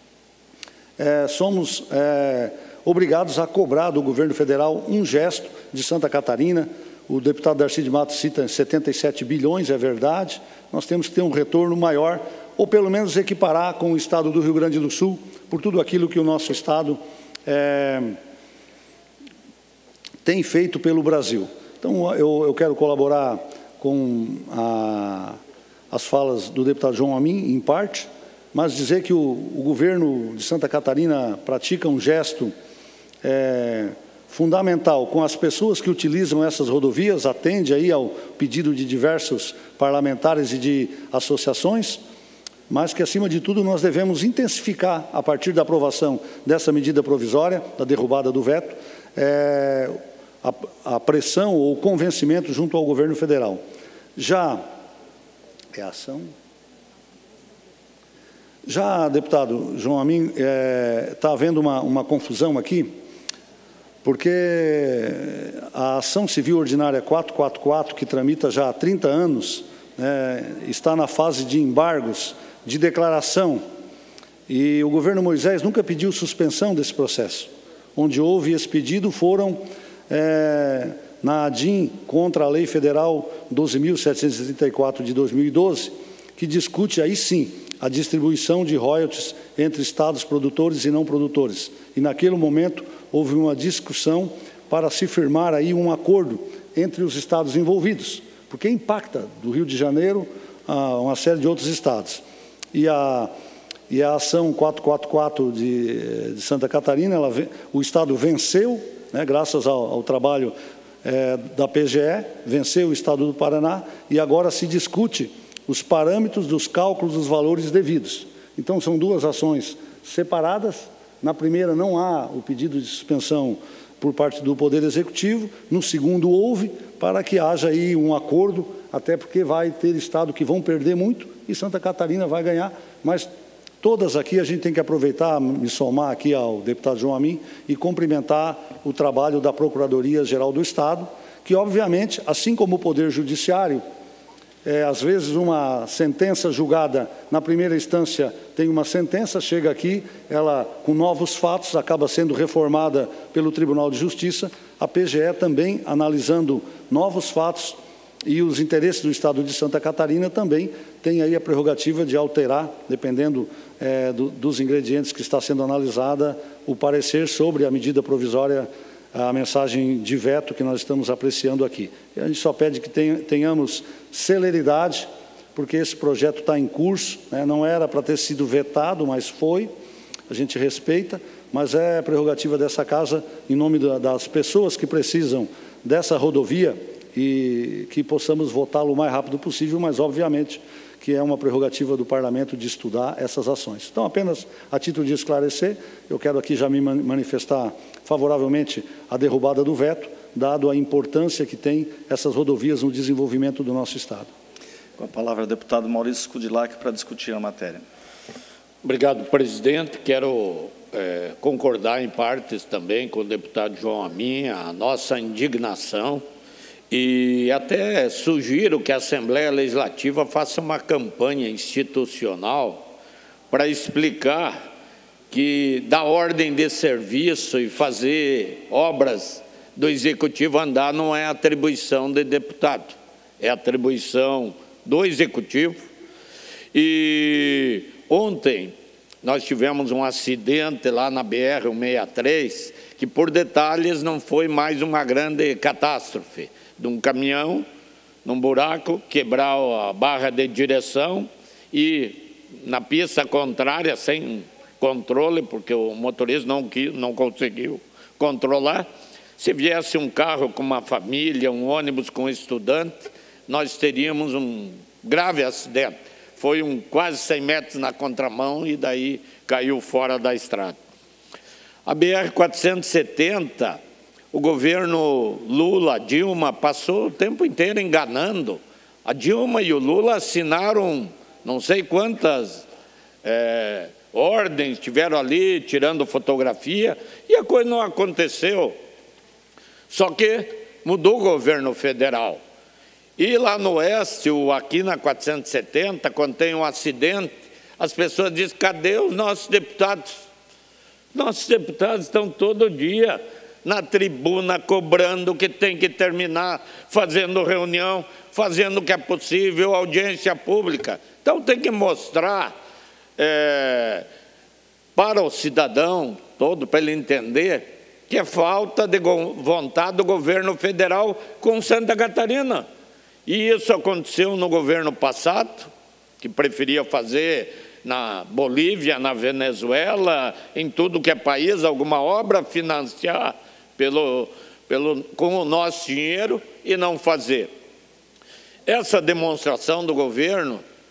é, somos... É, obrigados a cobrar do governo federal um gesto de Santa Catarina. O deputado Darcy de Matos cita setenta e sete bilhões, é verdade. Nós temos que ter um retorno maior, ou pelo menos equiparar com o estado do Rio Grande do Sul, por tudo aquilo que o nosso estado é, tem feito pelo Brasil. Então, eu, eu quero colaborar com a, as falas do deputado João Amin, em parte, mas dizer que o, o governo de Santa Catarina pratica um gesto É, fundamental com as pessoas que utilizam essas rodovias, atende aí ao pedido de diversos parlamentares e de associações, mas que, acima de tudo, nós devemos intensificar, a partir da aprovação dessa medida provisória, da derrubada do veto, é, a, a pressão ou o convencimento junto ao governo federal. Já é ação... Já, deputado João Amin, está é, havendo uma, uma confusão aqui, porque a ação civil ordinária quatrocentos e quarenta e quatro, que tramita já há trinta anos, é, está na fase de embargos, de declaração, e o governo Moisés nunca pediu suspensão desse processo. Onde houve esse pedido foram é, na ADIM contra a Lei Federal doze mil setecentos e trinta e quatro de dois mil e doze, que discute aí sim a distribuição de royalties entre estados produtores e não produtores. E naquele momento houve uma discussão para se firmar aí um acordo entre os estados envolvidos, porque impacta do Rio de Janeiro a uma série de outros estados. E a, e a ação quatrocentos e quarenta e quatro de, de Santa Catarina, ela, o estado venceu, né, graças ao, ao trabalho é, da P G E, venceu o estado do Paraná, e agora se discute os parâmetros dos cálculos dos valores devidos. Então, são duas ações separadas. Na primeira, não há o pedido de suspensão por parte do Poder Executivo. No segundo, houve, para que haja aí um acordo, até porque vai ter estado que vão perder muito e Santa Catarina vai ganhar. Mas todas aqui a gente tem que aproveitar, me somar aqui ao deputado João Amin e cumprimentar o trabalho da Procuradoria-Geral do Estado, que, obviamente, assim como o Poder Judiciário, É, às vezes uma sentença julgada na primeira instância tem uma sentença, chega aqui, ela com novos fatos acaba sendo reformada pelo Tribunal de Justiça. A P G E também, analisando novos fatos e os interesses do Estado de Santa Catarina, também tem aí a prerrogativa de alterar, dependendo é, do, dos ingredientes que está sendo analisada, o parecer sobre a medida provisória, a mensagem de veto que nós estamos apreciando aqui. A gente só pede que tenhamos celeridade, porque esse projeto está em curso, né? Não era para ter sido vetado, mas foi, a gente respeita, mas é prerrogativa dessa Casa, em nome da, das pessoas que precisam dessa rodovia, e que possamos votá-lo o mais rápido possível, mas, obviamente, que é uma prerrogativa do Parlamento de estudar essas ações. Então, apenas a título de esclarecer, eu quero aqui já me manifestar favoravelmente à derrubada do veto, dado a importância que tem essas rodovias no desenvolvimento do nosso Estado. Com a palavra, o deputado Maurício Kudilac, para discutir a matéria. Obrigado, presidente. Quero é, concordar em partes também com o deputado João Amin, a nossa indignação, e até sugiro que a Assembleia Legislativa faça uma campanha institucional para explicar que dar ordem de serviço e fazer obras do Executivo andar não é atribuição de deputado, é atribuição do Executivo. E ontem nós tivemos um acidente lá na B R cento e sessenta e três, que por detalhes não foi mais uma grande catástrofe, de um caminhão num buraco, quebrar a barra de direção e na pista contrária, sem controle, porque o motorista não, não conseguiu controlar. Se viesse um carro com uma família, um ônibus com um estudante, nós teríamos um grave acidente. Foi um quase cem metros na contramão e daí caiu fora da estrada. A B R quatrocentos e setenta, o governo Lula, Dilma, passou o tempo inteiro enganando. A Dilma e o Lula assinaram não sei quantas é, ordens, estiveram ali tirando fotografia, e a coisa não aconteceu. Só que mudou o governo federal. E lá no Oeste, aqui na quatrocentos e setenta, quando tem um acidente, as pessoas dizem, cadê os nossos deputados? Nossos deputados estão todo dia na tribuna, cobrando que tem que terminar, fazendo reunião, fazendo o que é possível, audiência pública. Então, tem que mostrar é, para o cidadão todo, para ele entender, que é falta de vontade do governo federal com Santa Catarina. E isso aconteceu no governo passado, que preferia fazer na Bolívia, na Venezuela, em tudo que é país, alguma obra, financiar pelo, pelo, com o nosso dinheiro e não fazer. Essa demonstração do governo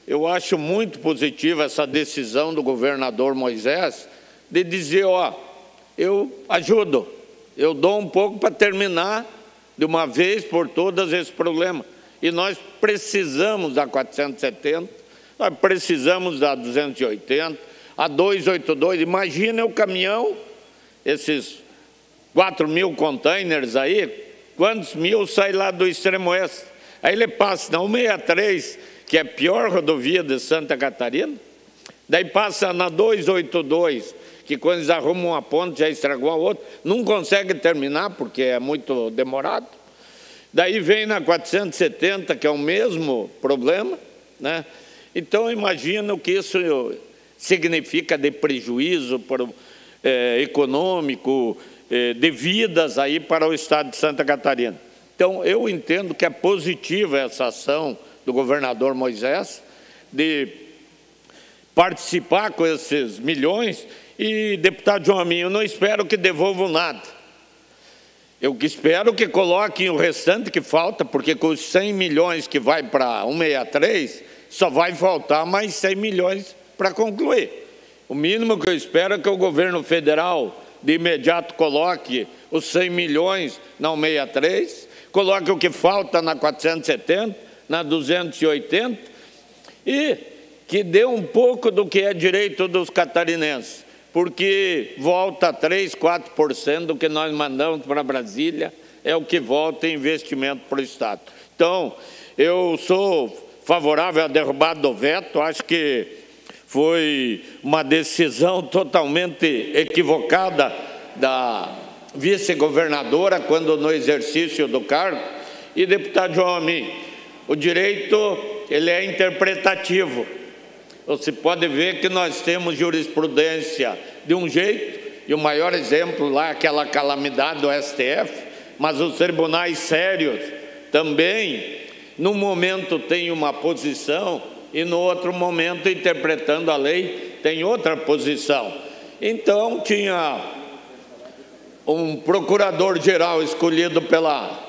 eu acho muito positiva essa decisão do governador Moisés de dizer, ó, eu ajudo, eu dou um pouco para terminar de uma vez por todas esse problema. E nós precisamos da quatrocentos e setenta, nós precisamos da duzentos e oitenta, a duzentos e oitenta e dois, imagina o caminhão, esses quatro mil containers aí, quantos mil saem lá do extremo oeste? Aí ele passa na cento e sessenta e três, que é a pior rodovia de Santa Catarina, daí passa na duzentos e oitenta e dois, que quando eles arrumam uma ponte já estragou a outra, não consegue terminar porque é muito demorado. Daí vem na quatrocentos e setenta, que é o mesmo problema, né? Então, imagina o que isso significa de prejuízo por, é, econômico, é, de vidas aí para o estado de Santa Catarina. Então, eu entendo que é positiva essa ação do governador Moisés de participar com esses milhões. E, deputado João Amin, eu não espero que devolvam nada. Eu espero que coloquem o restante que falta, porque com os cem milhões que vai para cento e sessenta e três, só vai faltar mais cem milhões para concluir. O mínimo que eu espero é que o governo federal de imediato coloque os cem milhões na cento e sessenta e três, coloque o que falta na quatrocentos e setenta, na duzentos e oitenta, e que dê um pouco do que é direito dos catarinenses, porque volta três, quatro por cento do que nós mandamos para Brasília, é o que volta em investimento para o Estado. Então, eu sou favorável à derrubada do veto, acho que foi uma decisão totalmente equivocada da vice-governadora quando no exercício do cargo. E, deputado João Amin, o direito ele é interpretativo. Você pode ver que nós temos jurisprudência de um jeito, e o maior exemplo lá é aquela calamidade do S T F, mas os tribunais sérios também, num momento tem uma posição e no outro momento, interpretando a lei, tem outra posição. Então, tinha um procurador-geral escolhido pela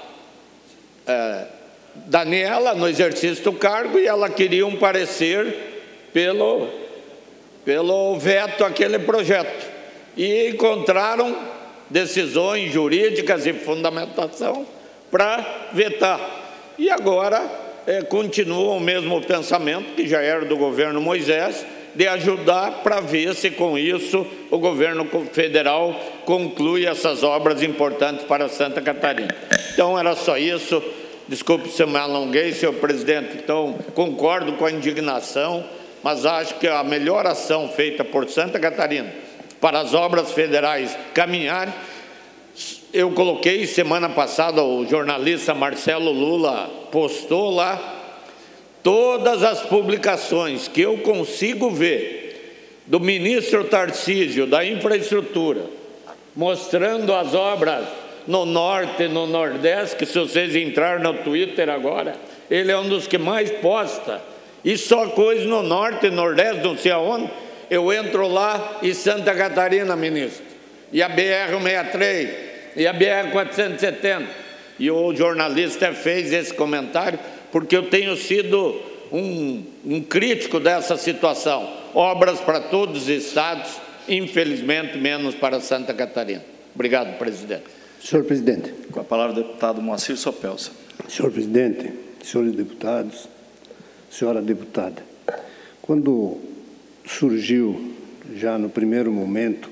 é, Daniela no exercício do cargo, e ela queria um parecer pelo, pelo veto àquele projeto. E encontraram decisões jurídicas e fundamentação para vetar. E agora é, continua o mesmo pensamento, que já era do governo Moisés, de ajudar para ver se com isso o governo federal conclui essas obras importantes para Santa Catarina. Então era só isso. Desculpe se eu me alonguei, senhor presidente. Então concordo com a indignação, mas acho que a melhor ação feita por Santa Catarina para as obras federais caminharem, eu coloquei semana passada, o jornalista Marcelo Lula postou lá todas as publicações que eu consigo ver do ministro Tarcísio da Infraestrutura, mostrando as obras no Norte e no Nordeste, que se vocês entrarem no Twitter agora, ele é um dos que mais posta. E só coisa no Norte e Nordeste, não sei aonde, eu entro lá e Santa Catarina, ministro, e a B R cento e sessenta e três, e a B R quatrocentos e setenta. E o jornalista fez esse comentário, porque eu tenho sido um, um crítico dessa situação. Obras para todos os estados, infelizmente, menos para Santa Catarina. Obrigado, presidente. Senhor presidente. Com a palavra o deputado Moacir Sopelsa. Senhor presidente, senhores deputados, senhora deputada, quando surgiu, já no primeiro momento,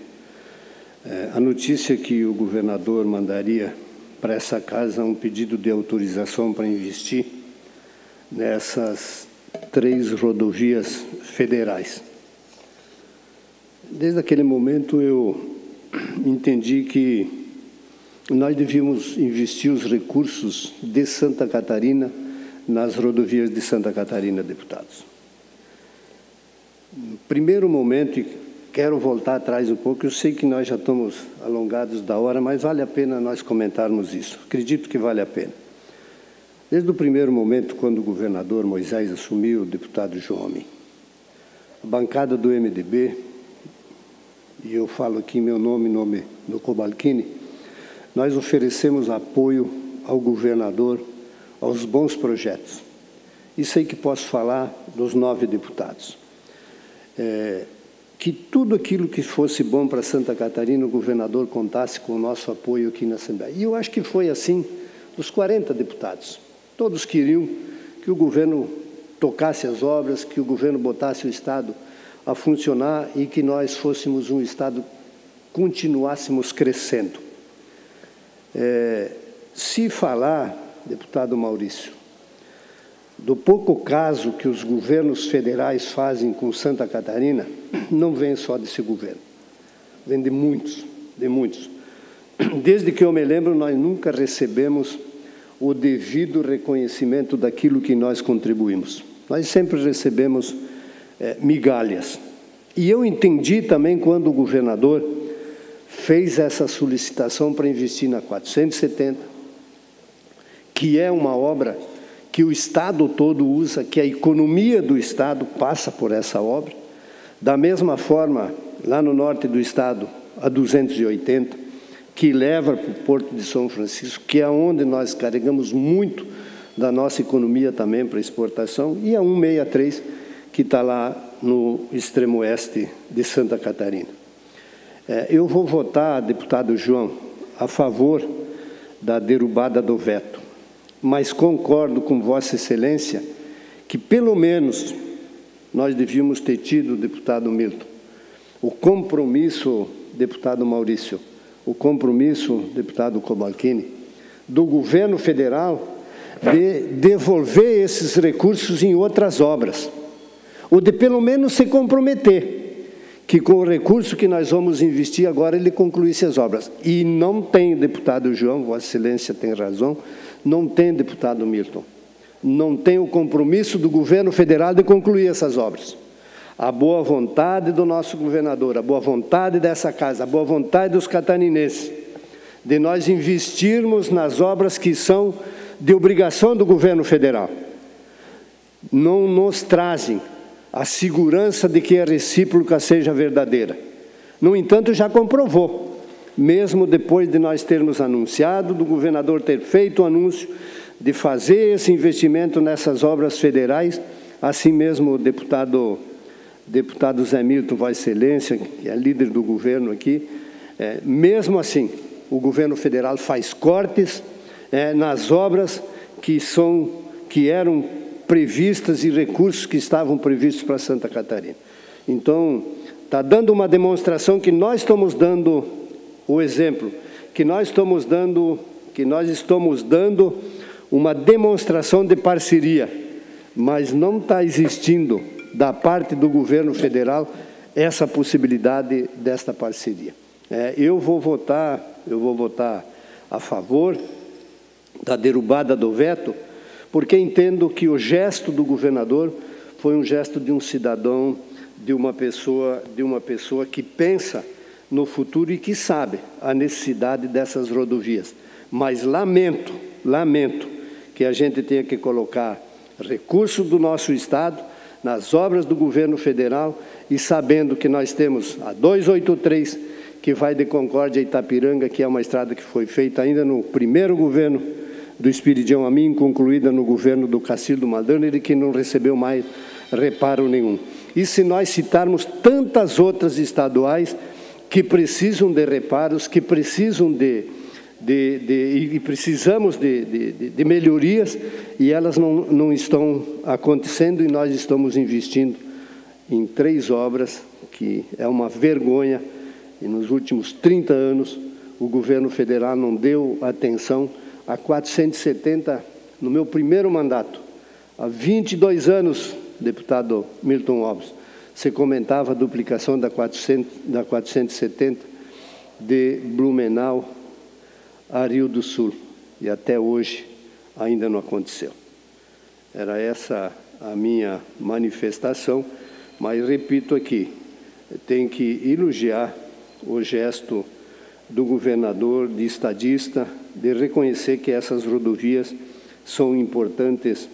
a notícia que o governador mandaria para essa casa um pedido de autorização para investir nessas três rodovias federais. Desde aquele momento eu entendi que nós devíamos investir os recursos de Santa Catarina nas rodovias de Santa Catarina, deputados. No primeiro momento, quero voltar atrás um pouco, eu sei que nós já estamos alongados da hora, mas vale a pena nós comentarmos isso. Acredito que vale a pena. Desde o primeiro momento, quando o governador Moisés assumiu, o deputado João Amin, a bancada do M D B, e eu falo aqui meu nome, nome do Cobalcini, nós oferecemos apoio ao governador, aos bons projetos. Isso aí que posso falar dos nove deputados. É, que tudo aquilo que fosse bom para Santa Catarina, o governador contasse com o nosso apoio aqui na Assembleia. E eu acho que foi assim dos quarenta deputados. Todos queriam que o governo tocasse as obras, que o governo botasse o Estado a funcionar e que nós fôssemos um Estado, continuássemos crescendo. É, se falar, deputado Maurício, do pouco caso que os governos federais fazem com Santa Catarina, não vem só desse governo, vem de muitos, de muitos. Desde que eu me lembro, nós nunca recebemos o devido reconhecimento daquilo que nós contribuímos. Nós sempre recebemos é, migalhas. E eu entendi também quando o governador fez essa solicitação para investir na quatrocentos e setenta, que é uma obra que o Estado todo usa, que a economia do Estado passa por essa obra. Da mesma forma, lá no norte do Estado, a duzentos e oitenta, que leva para o Porto de São Francisco, que é onde nós carregamos muito da nossa economia também para exportação, e a cento e sessenta e três, que está lá no extremo oeste de Santa Catarina. É, eu vou votar, deputado João, a favor da derrubada do veto, mas concordo com Vossa Excelência que, pelo menos, nós devíamos ter tido, deputado Milton, o compromisso, deputado Maurício, o compromisso, deputado Cobalcini, do governo federal de devolver esses recursos em outras obras, ou de, pelo menos, se comprometer que, com o recurso que nós vamos investir agora, ele concluísse as obras. E não tem, deputado João, Vossa Excelência tem razão, não tem, deputado Milton, não tem o compromisso do governo federal de concluir essas obras. A boa vontade do nosso governador, a boa vontade dessa casa, a boa vontade dos catarinenses, de nós investirmos nas obras que são de obrigação do governo federal, não nos trazem a segurança de que a recíproca seja verdadeira. No entanto, já comprovou, mesmo depois de nós termos anunciado, do governador ter feito o anúncio de fazer esse investimento nessas obras federais, assim mesmo o deputado, deputado Zé Milton, Vossa Excelência, que é líder do governo aqui, é, mesmo assim, o governo federal faz cortes é, nas obras que, são, que eram previstas e recursos que estavam previstos para Santa Catarina. Então, está dando uma demonstração que nós estamos dando o exemplo, que nós estamos dando, que nós estamos dando uma demonstração de parceria, mas não está existindo da parte do governo federal essa possibilidade desta parceria. É, eu vou votar, eu vou votar a favor da derrubada do veto, porque entendo que o gesto do governador foi um gesto de um cidadão, de uma pessoa, de uma pessoa que pensa no futuro e que sabe a necessidade dessas rodovias. Mas lamento, lamento que a gente tenha que colocar recursos do nosso Estado nas obras do governo federal e sabendo que nós temos a duzentos e oitenta e três, que vai de Concórdia a Itapiranga, que é uma estrada que foi feita ainda no primeiro governo do Espiridião Amin, concluída no governo do Cacildo Maldaner e que não recebeu mais reparo nenhum. E se nós citarmos tantas outras estaduais que precisam de reparos, que precisam de, de, de e precisamos de, de, de melhorias, e elas não, não estão acontecendo, e nós estamos investindo em três obras, que é uma vergonha, e nos últimos trinta anos o governo federal não deu atenção a quatrocentos e setenta, no meu primeiro mandato, há vinte e dois anos, deputado Milton Alves, você comentava a duplicação da quatrocentos, da quatrocentos e setenta de Blumenau a Rio do Sul, e até hoje ainda não aconteceu. Era essa a minha manifestação, mas repito aqui, tem que elogiar o gesto do governador, de estadista, de reconhecer que essas rodovias são importantes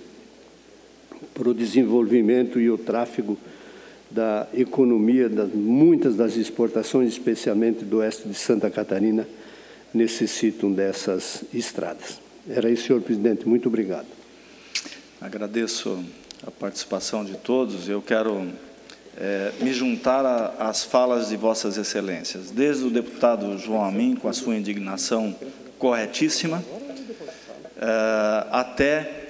para o desenvolvimento e o tráfego da economia, das, muitas das exportações, especialmente do oeste de Santa Catarina, necessitam dessas estradas. Era isso, senhor presidente. Muito obrigado. Agradeço a participação de todos. Eu quero é, me juntar às falas de Vossas Excelências, desde o deputado João Amin, com a sua indignação corretíssima, é, até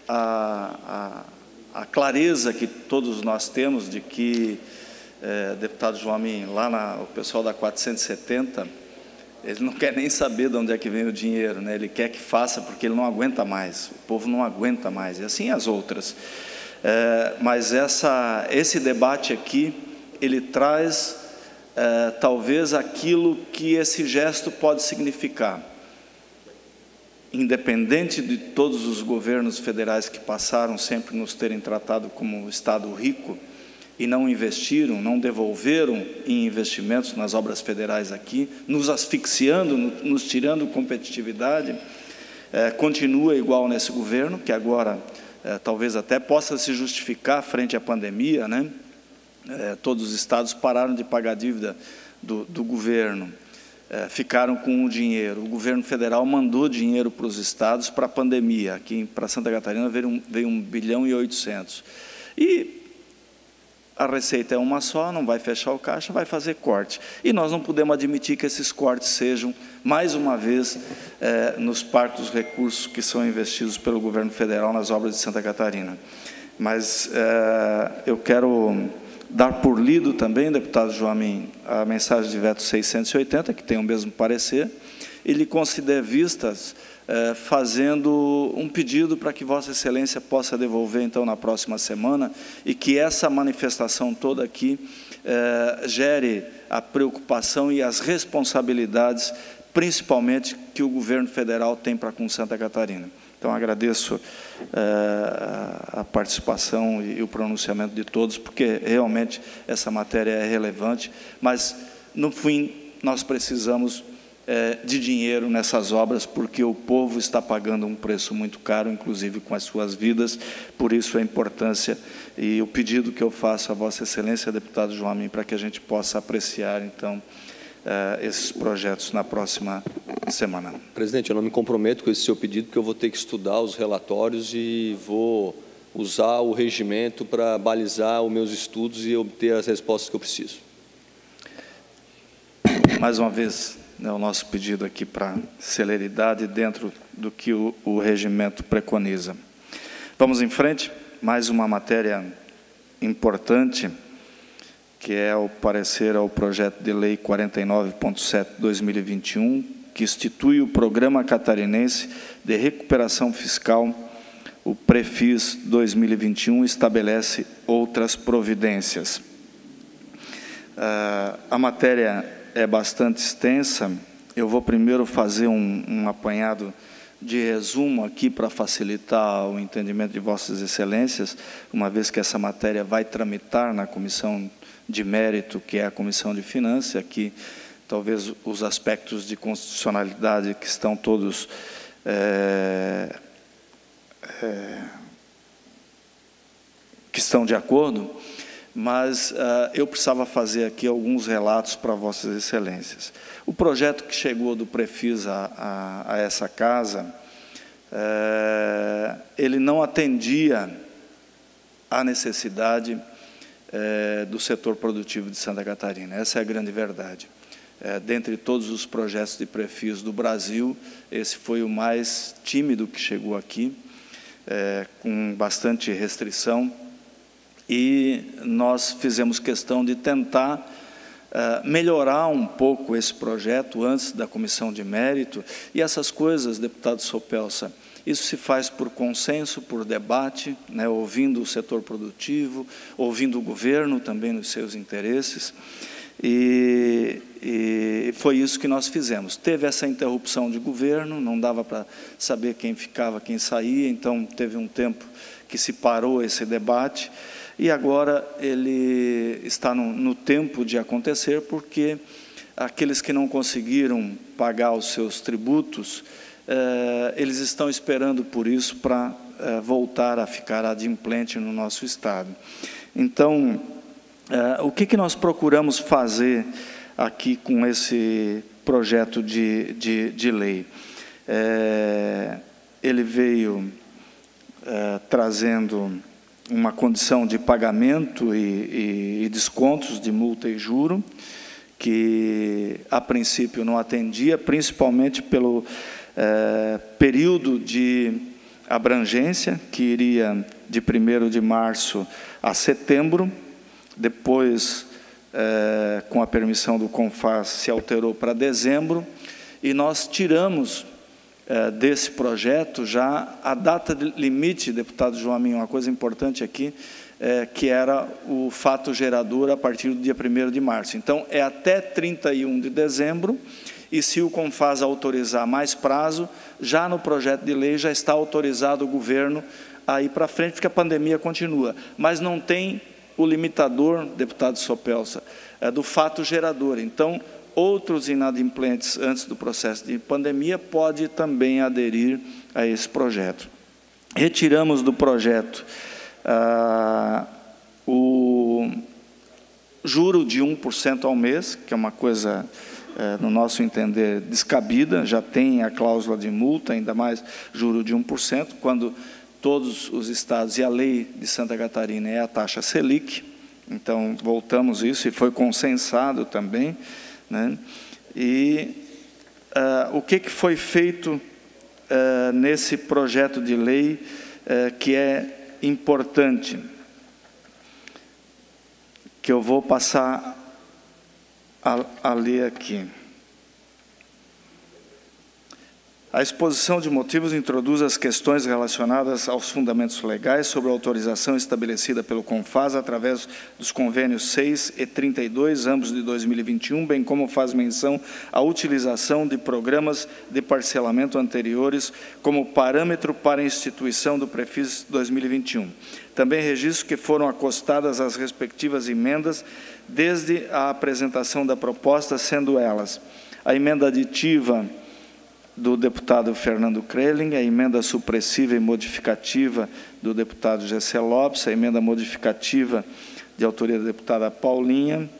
a, a, a clareza que todos nós temos de que, é, deputado João Amin, lá na, o pessoal da quatrocentos e setenta, ele não quer nem saber de onde é que vem o dinheiro, né? Ele quer que faça porque ele não aguenta mais, o povo não aguenta mais, e assim as outras. É, mas essa, esse debate aqui, ele traz é, talvez aquilo que esse gesto pode significar. Independente de todos os governos federais que passaram sempre nos terem tratado como Estado rico, e não investiram, não devolveram em investimentos nas obras federais aqui, nos asfixiando, nos tirando competitividade, é, continua igual nesse governo, que agora é, talvez até possa se justificar frente à pandemia, né? É, todos os estados pararam de pagar a dívida do, do governo, é, ficaram com o dinheiro. O governo federal mandou dinheiro para os estados para a pandemia. Aqui para Santa Catarina veio um, veio um bilhão e oitocentos. E a receita é uma só, não vai fechar o caixa, vai fazer corte. E nós não podemos admitir que esses cortes sejam, mais uma vez, eh, nos partos recursos que são investidos pelo governo federal nas obras de Santa Catarina. Mas eh, eu quero dar por lido também, deputado João Amin, a mensagem de veto seiscentos e oitenta, que tem o mesmo parecer, e lhe conceder vistas, eh, fazendo um pedido para que Vossa Excelência possa devolver, então, na próxima semana, e que essa manifestação toda aqui eh, gere a preocupação e as responsabilidades, principalmente, que o governo federal tem para com Santa Catarina. Então, agradeço eh, a participação e o pronunciamento de todos, porque realmente essa matéria é relevante, mas, no fim, nós precisamos de dinheiro nessas obras, porque o povo está pagando um preço muito caro, inclusive com as suas vidas, por isso a importância e o pedido que eu faço a Vossa Excelência, deputado João Amin, para que a gente possa apreciar, então, esses projetos na próxima semana. Presidente, eu não me comprometo com esse seu pedido, porque eu vou ter que estudar os relatórios e vou usar o regimento para balizar os meus estudos e obter as respostas que eu preciso. Mais uma vez, é o nosso pedido aqui para celeridade dentro do que o, o regimento preconiza. Vamos em frente, mais uma matéria importante, que é o parecer ao projeto de lei quarenta e nove ponto sete barra dois mil e vinte e um, que institui o Programa Catarinense de Recuperação Fiscal, o PREFIS dois mil e vinte e um, estabelece outras providências. Uh, a matéria é bastante extensa. Eu vou primeiro fazer um, um apanhado de resumo aqui para facilitar o entendimento de Vossas Excelências, uma vez que essa matéria vai tramitar na Comissão de Mérito, que é a Comissão de Finanças. Aqui, talvez, os aspectos de constitucionalidade que estão todos é, é, que estão de acordo, mas uh, eu precisava fazer aqui alguns relatos para Vossas Excelências. O projeto que chegou do PREFIS a, a, a essa casa, uh, ele não atendia à necessidade uh, do setor produtivo de Santa Catarina. Essa é a grande verdade. Uh, dentre todos os projetos de PREFIS do Brasil, esse foi o mais tímido que chegou aqui, uh, com bastante restrição, e nós fizemos questão de tentar uh, melhorar um pouco esse projeto antes da Comissão de Mérito, e essas coisas, deputado Sopelsa, isso se faz por consenso, por debate, né, ouvindo o setor produtivo, ouvindo o governo também nos seus interesses, e, e foi isso que nós fizemos. Teve essa interrupção de governo, não dava para saber quem ficava, quem saía, então teve um tempo que se parou esse debate, e agora ele está no, no tempo de acontecer, porque aqueles que não conseguiram pagar os seus tributos, eh, eles estão esperando por isso para eh, voltar a ficar adimplente no nosso Estado. Então, eh, o que, que nós procuramos fazer aqui com esse projeto de, de, de lei? Eh, ele veio eh, trazendo uma condição de pagamento e, e, e descontos de multa e juro, que a princípio não atendia, principalmente pelo eh, período de abrangência, que iria de primeiro de março a setembro, depois, eh, com a permissão do CONFAS, se alterou para dezembro, e nós tiramos eh, desse projeto já a data de limite, deputado Joaminho, uma coisa importante aqui, eh, que era o fato gerador a partir do dia primeiro de março. Então, é até trinta e um de dezembro, e se o CONFAS autorizar mais prazo, já no projeto de lei já está autorizado o governo a ir para frente, porque a pandemia continua. Mas não tem o limitador, deputado Sopelsa, é do fato gerador. Então, outros inadimplentes antes do processo de pandemia podem também aderir a esse projeto. Retiramos do projeto ah, o juro de um por cento ao mês, que é uma coisa, eh, no nosso entender, descabida, já tem a cláusula de multa, ainda mais juro de um por cento, quando todos os estados, e a lei de Santa Catarina é a taxa Selic, então voltamos isso, e foi consensado também, né? E uh, o que, que foi feito uh, nesse projeto de lei uh, que é importante, que eu vou passar a, a ler aqui. A exposição de motivos introduz as questões relacionadas aos fundamentos legais sobre a autorização estabelecida pelo CONFAS através dos convênios seis e trinta e dois, ambos de dois mil e vinte e um, bem como faz menção à utilização de programas de parcelamento anteriores como parâmetro para a instituição do Prefis dois mil e vinte e um. Também registro que foram acostadas as respectivas emendas desde a apresentação da proposta, sendo elas a emenda aditiva do deputado Fernando Krelling, a emenda supressiva e modificativa do deputado Gessé Lopes, a emenda modificativa de autoria da deputada Paulinha.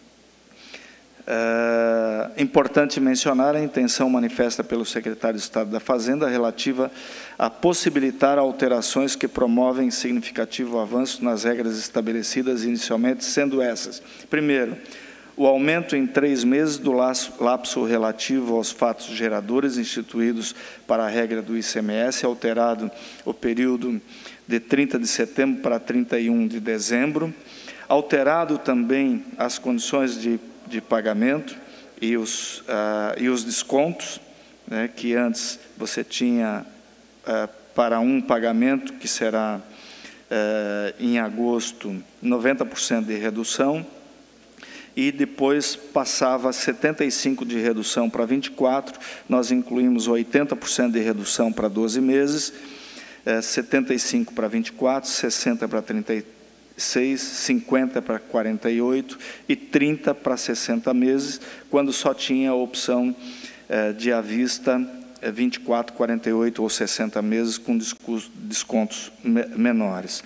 É importante mencionar a intenção manifesta pelo secretário de Estado da Fazenda relativa a possibilitar alterações que promovem significativo avanço nas regras estabelecidas inicialmente, sendo essas: primeiro, o aumento em três meses do lapso relativo aos fatos geradores instituídos para a regra do I C M S, alterado o período de trinta de setembro para trinta e um de dezembro, alterado também as condições de, de pagamento e os, uh, e os descontos, né, que antes você tinha uh, para um pagamento, que será uh, em agosto, noventa por cento de redução, e depois passava setenta e cinco por cento de redução para vinte e quatro, nós incluímos oitenta por cento de redução para doze meses, eh, setenta e cinco para vinte e quatro, sessenta para trinta e seis, cinquenta para quarenta e oito e trinta para sessenta meses, quando só tinha a opção eh, de à vista eh, vinte e quatro, quarenta e oito ou sessenta meses com descontos me menores.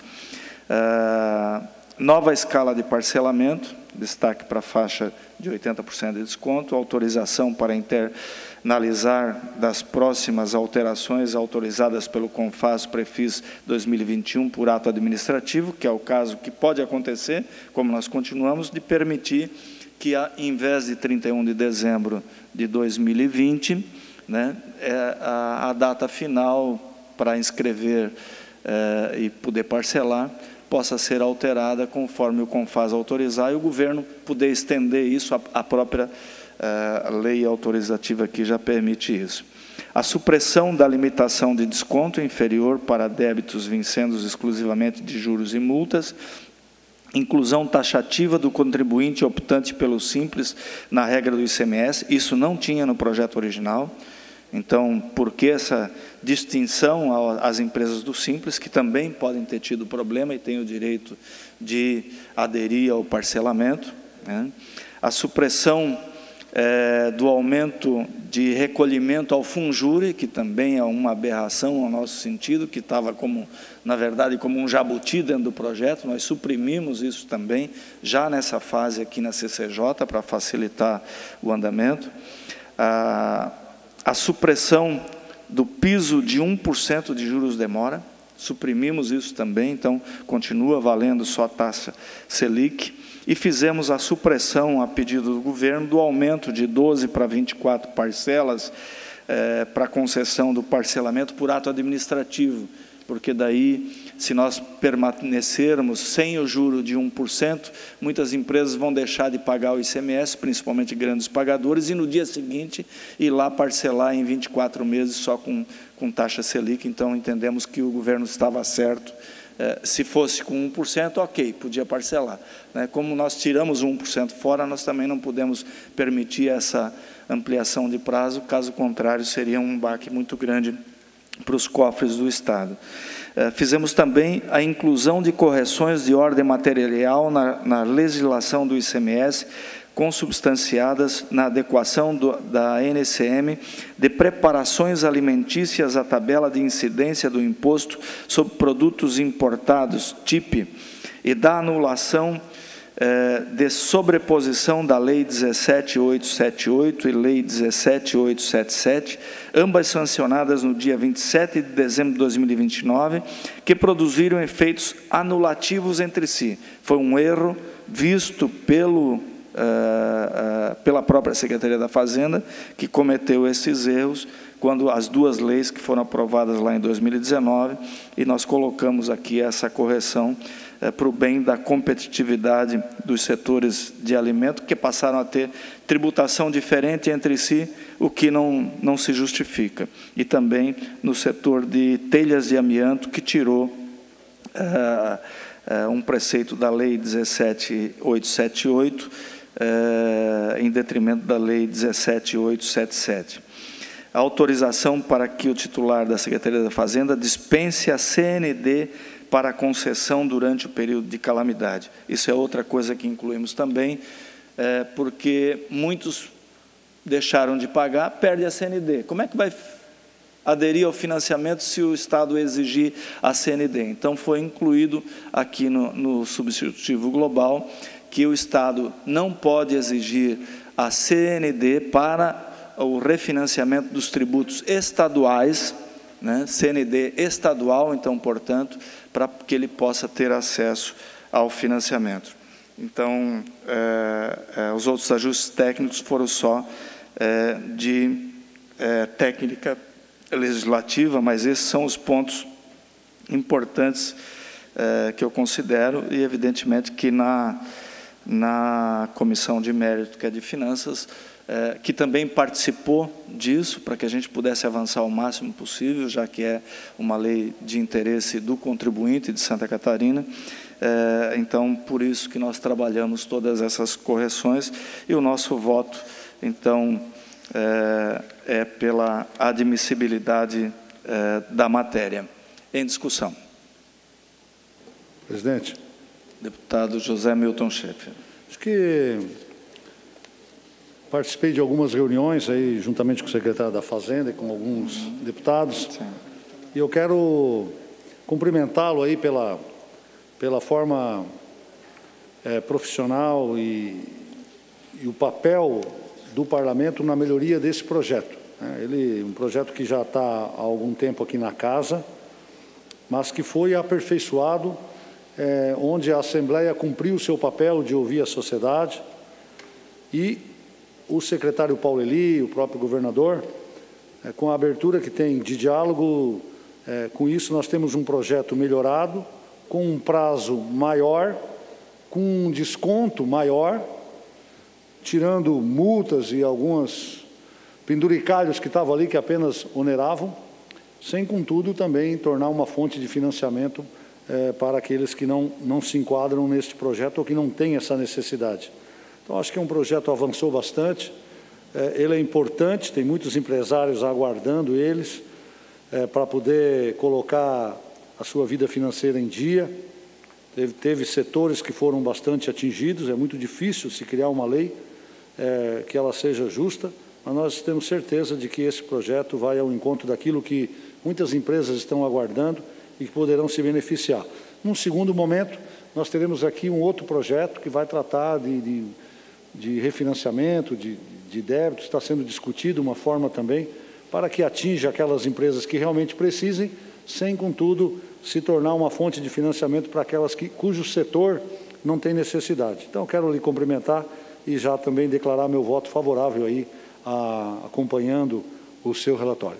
Ah, nova escala de parcelamento, destaque para a faixa de oitenta por cento de desconto, autorização para internalizar das próximas alterações autorizadas pelo CONFAS Prefis dois mil e vinte e um por ato administrativo, que é o caso que pode acontecer, como nós continuamos, de permitir que, em vez de trinta e um de dezembro de dois mil e vinte, né, é a, a data final para inscrever é, e poder parcelar, possa ser alterada conforme o CONFAS autorizar e o governo poder estender isso, a, a própria uh, lei autorizativa aqui já permite isso. A supressão da limitação de desconto inferior para débitos vincendos exclusivamente de juros e multas, inclusão taxativa do contribuinte optante pelo Simples na regra do I C M S, isso não tinha no projeto original. Então, por que essa distinção às empresas do Simples, que também podem ter tido problema e têm o direito de aderir ao parcelamento, né? A supressão é, do aumento de recolhimento ao Funjure, que também é uma aberração ao nosso sentido, que estava, como, na verdade, como um jabuti dentro do projeto. Nós suprimimos isso também, já nessa fase aqui na C C J, para facilitar o andamento. A, A supressão do piso de um por cento de juros de mora, suprimimos isso também, então continua valendo só a taxa Selic, e fizemos a supressão, a pedido do governo, do aumento de doze para vinte e quatro parcelas eh, para concessão do parcelamento por ato administrativo, porque daí, se nós permanecermos sem o juro de um por cento, muitas empresas vão deixar de pagar o I C M S, principalmente grandes pagadores, e no dia seguinte ir lá parcelar em vinte e quatro meses só com, com taxa Selic. Então, entendemos que o governo estava certo. Se fosse com um por cento, ok, podia parcelar. Como nós tiramos um por cento fora, nós também não podemos permitir essa ampliação de prazo, caso contrário, seria um baque muito grande para os cofres do Estado. Fizemos também a inclusão de correções de ordem material na, na legislação do I C M S, consubstanciadas na adequação do, da N C M de preparações alimentícias à tabela de incidência do imposto sobre produtos importados, T I P, e da anulação eh, de sobreposição da Lei dezessete mil oitocentos e setenta e oito e Lei dezessete mil oitocentos e setenta e sete, ambas sancionadas no dia vinte e sete de dezembro de dois mil e vinte e nove, que produziram efeitos anulativos entre si. Foi um erro visto pelo Uh, uh, pela própria Secretaria da Fazenda, que cometeu esses erros, quando as duas leis que foram aprovadas lá em dois mil e dezenove, e nós colocamos aqui essa correção uh, para o bem da competitividade dos setores de alimento, que passaram a ter tributação diferente entre si, o que não, não se justifica. E também no setor de telhas de amianto, que tirou uh, uh, um preceito da Lei dezessete mil oitocentos e setenta e oito, Uh, em detrimento da Lei dezessete mil oitocentos e setenta e sete. A autorização para que o titular da Secretaria da Fazenda dispense a C N D para a concessão durante o período de calamidade. Isso é outra coisa que incluímos também, uh, porque muitos deixaram de pagar, perde a C N D. Como é que vai aderir ao financiamento se o Estado exigir a C N D? Então, foi incluído aqui no, no substitutivo global que o Estado não pode exigir a C N D para o refinanciamento dos tributos estaduais, né, C N D estadual, então, portanto, para que ele possa ter acesso ao financiamento. Então, é, é, os outros ajustes técnicos foram só é, de é, técnica legislativa, mas esses são os pontos importantes é, que eu considero, e, evidentemente, que na... na Comissão de Mérito, que é de Finanças, eh, que também participou disso, para que a gente pudesse avançar o máximo possível, já que é uma lei de interesse do contribuinte de Santa Catarina. Eh, então, por isso que nós trabalhamos todas essas correções, e o nosso voto, então, eh, é pela admissibilidade eh, da matéria. Em discussão. Presidente. Deputado José Milton Schaeffer. Acho que participei de algumas reuniões aí, juntamente com o secretário da Fazenda e com alguns uhum. deputados. Sim. E eu quero cumprimentá-lo aí pela, pela forma é, profissional e, e o papel do Parlamento na melhoria desse projeto. Ele, um projeto que já está há algum tempo aqui na casa, mas que foi aperfeiçoado, É, onde a Assembleia cumpriu o seu papel de ouvir a sociedade, e o secretário Paulo Eli, o próprio governador, é, com a abertura que tem de diálogo, é, com isso nós temos um projeto melhorado, com um prazo maior, com um desconto maior, tirando multas e alguns penduricalhos que estavam ali que apenas oneravam, sem, contudo, também tornar uma fonte de financiamento É, para aqueles que não, não se enquadram neste projeto ou que não têm essa necessidade. Então, acho que é um projeto que avançou bastante, é, ele é importante, tem muitos empresários aguardando eles é, para poder colocar a sua vida financeira em dia. Teve, teve setores que foram bastante atingidos, é muito difícil se criar uma lei é, que ela seja justa, mas nós temos certeza de que esse projeto vai ao encontro daquilo que muitas empresas estão aguardando e que poderão se beneficiar. Num segundo momento, nós teremos aqui um outro projeto que vai tratar de, de, de refinanciamento, de, de débitos, está sendo discutido uma forma também para que atinja aquelas empresas que realmente precisem, sem, contudo, se tornar uma fonte de financiamento para aquelas que, cujo setor não tem necessidade. Então, quero lhe cumprimentar e já também declarar meu voto favorável aí, a, acompanhando o seu relatório.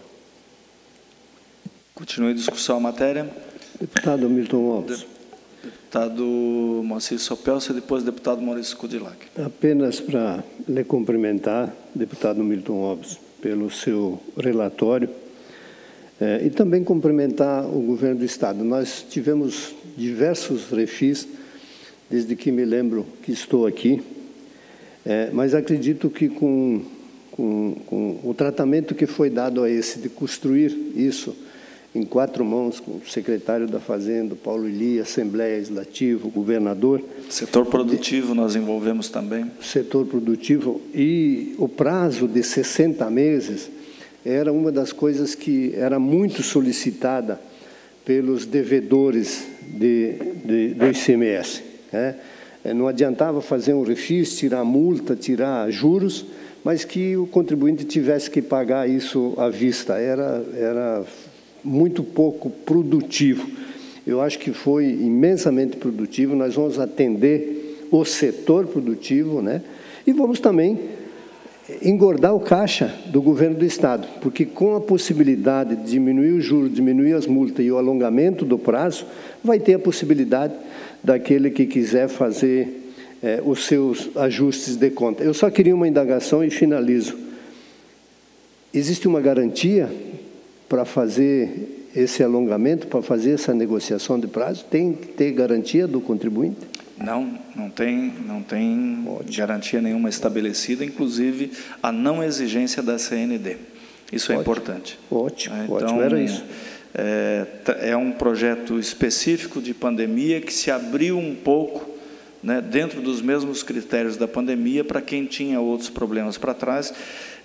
Continue a discussão a matéria. Deputado Milton Alves. Deputado Moacir Sopelsa e depois deputado Maurício Kudilac. Apenas para lhe cumprimentar, deputado Milton Alves, pelo seu relatório eh, e também cumprimentar o governo do Estado. Nós tivemos diversos refis desde que me lembro que estou aqui, eh, mas acredito que com, com, com o tratamento que foi dado a esse de construir isso em quatro mãos, com o secretário da Fazenda, Paulo Elia, Assembleia Legislativa, o governador. Setor produtivo nós envolvemos também. Setor produtivo. E o prazo de sessenta meses era uma das coisas que era muito solicitada pelos devedores de, de, do I C M S. Né? Não adiantava fazer um refis, tirar multa, tirar juros, mas que o contribuinte tivesse que pagar isso à vista. Era... era muito pouco produtivo. Eu acho que foi imensamente produtivo. Nós vamos atender o setor produtivo, né? E vamos também engordar o caixa do governo do Estado, porque com a possibilidade de diminuir o juro, diminuir as multas e o alongamento do prazo, vai ter a possibilidade daquele que quiser fazer eh, os seus ajustes de conta. Eu só queria uma indagação e finalizo. Existe uma garantia para fazer esse alongamento, para fazer essa negociação de prazo? Tem que ter garantia do contribuinte? Não, não tem, não tem garantia nenhuma estabelecida, inclusive a não exigência da C N D. Isso é ótimo, importante. Ótimo, então, ótimo, era isso. É, é um projeto específico de pandemia que se abriu um pouco, né, dentro dos mesmos critérios da pandemia para quem tinha outros problemas para trás,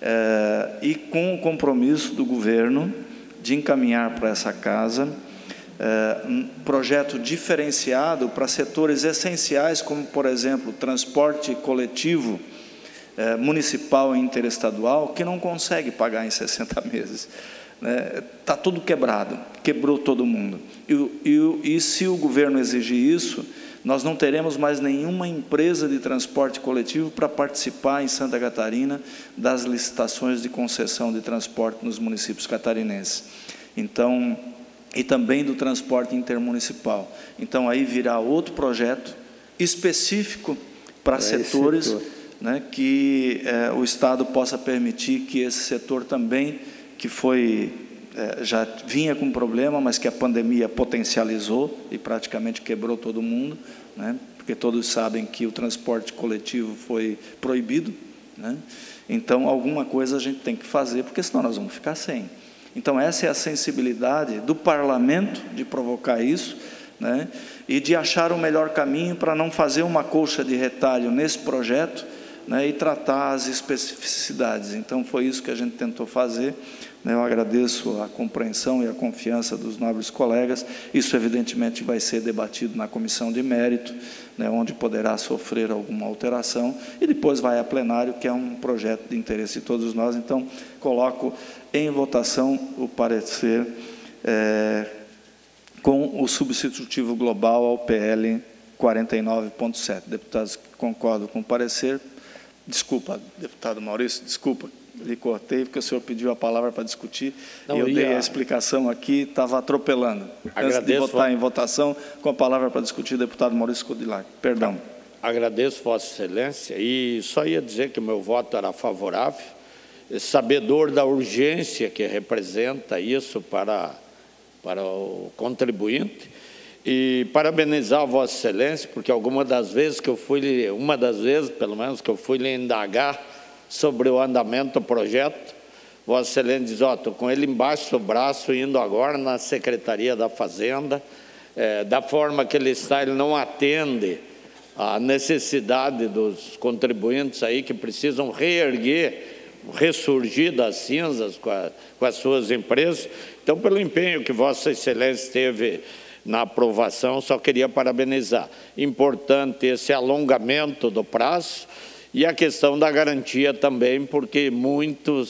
é, e com o compromisso do governo de encaminhar para essa casa é, um projeto diferenciado para setores essenciais, como, por exemplo, transporte coletivo é, municipal e interestadual, que não consegue pagar em sessenta meses. Está né? tudo quebrado, quebrou todo mundo. E, e, e se o governo exigir isso, nós não teremos mais nenhuma empresa de transporte coletivo para participar em Santa Catarina das licitações de concessão de transporte nos municípios catarinenses. Então, e também do transporte intermunicipal. Então, aí virá outro projeto específico para setores, setor. né, que é, o Estado possa permitir que esse setor também, que foi, é, já vinha com problema, mas que a pandemia potencializou e praticamente quebrou todo mundo, né, porque todos sabem que o transporte coletivo foi proibido, né, então alguma coisa a gente tem que fazer, porque senão nós vamos ficar sem. Então essa é a sensibilidade do parlamento de provocar isso, né, e de achar o melhor caminho para não fazer uma colcha de retalho nesse projeto, né, e tratar as especificidades. Então foi isso que a gente tentou fazer. Eu agradeço a compreensão e a confiança dos nobres colegas. Isso, evidentemente, vai ser debatido na comissão de mérito, né, onde poderá sofrer alguma alteração, e depois vai a plenário, que é um projeto de interesse de todos nós. Então, coloco em votação o parecer é, com o substitutivo global ao P L quarenta e nove ponto sete. Deputados que concordam com o parecer, desculpa, deputado Maurício, desculpa, lhe cortei, porque o senhor pediu a palavra para discutir, Não, e eu ia... dei a explicação aqui, estava atropelando. Agradeço, Antes de votar em votação, com a palavra para discutir, o deputado Maurício Kudilac. Perdão. Agradeço, Vossa Excelência, e só ia dizer que o meu voto era favorável, sabedor da urgência que representa isso para, para o contribuinte, e parabenizar a Vossa Excelência, porque alguma das vezes que eu fui, uma das vezes, pelo menos, que eu fui lhe indagar sobre o andamento do projeto, Vossa Excelência diz, ó, estou com ele embaixo do braço, indo agora na Secretaria da Fazenda, é, da forma que ele está, ele não atende à necessidade dos contribuintes aí que precisam reerguer, ressurgir das cinzas com, a, com as suas empresas. Então, pelo empenho que Vossa Excelência teve na aprovação, só queria parabenizar. Importante esse alongamento do prazo, e a questão da garantia também, porque muitos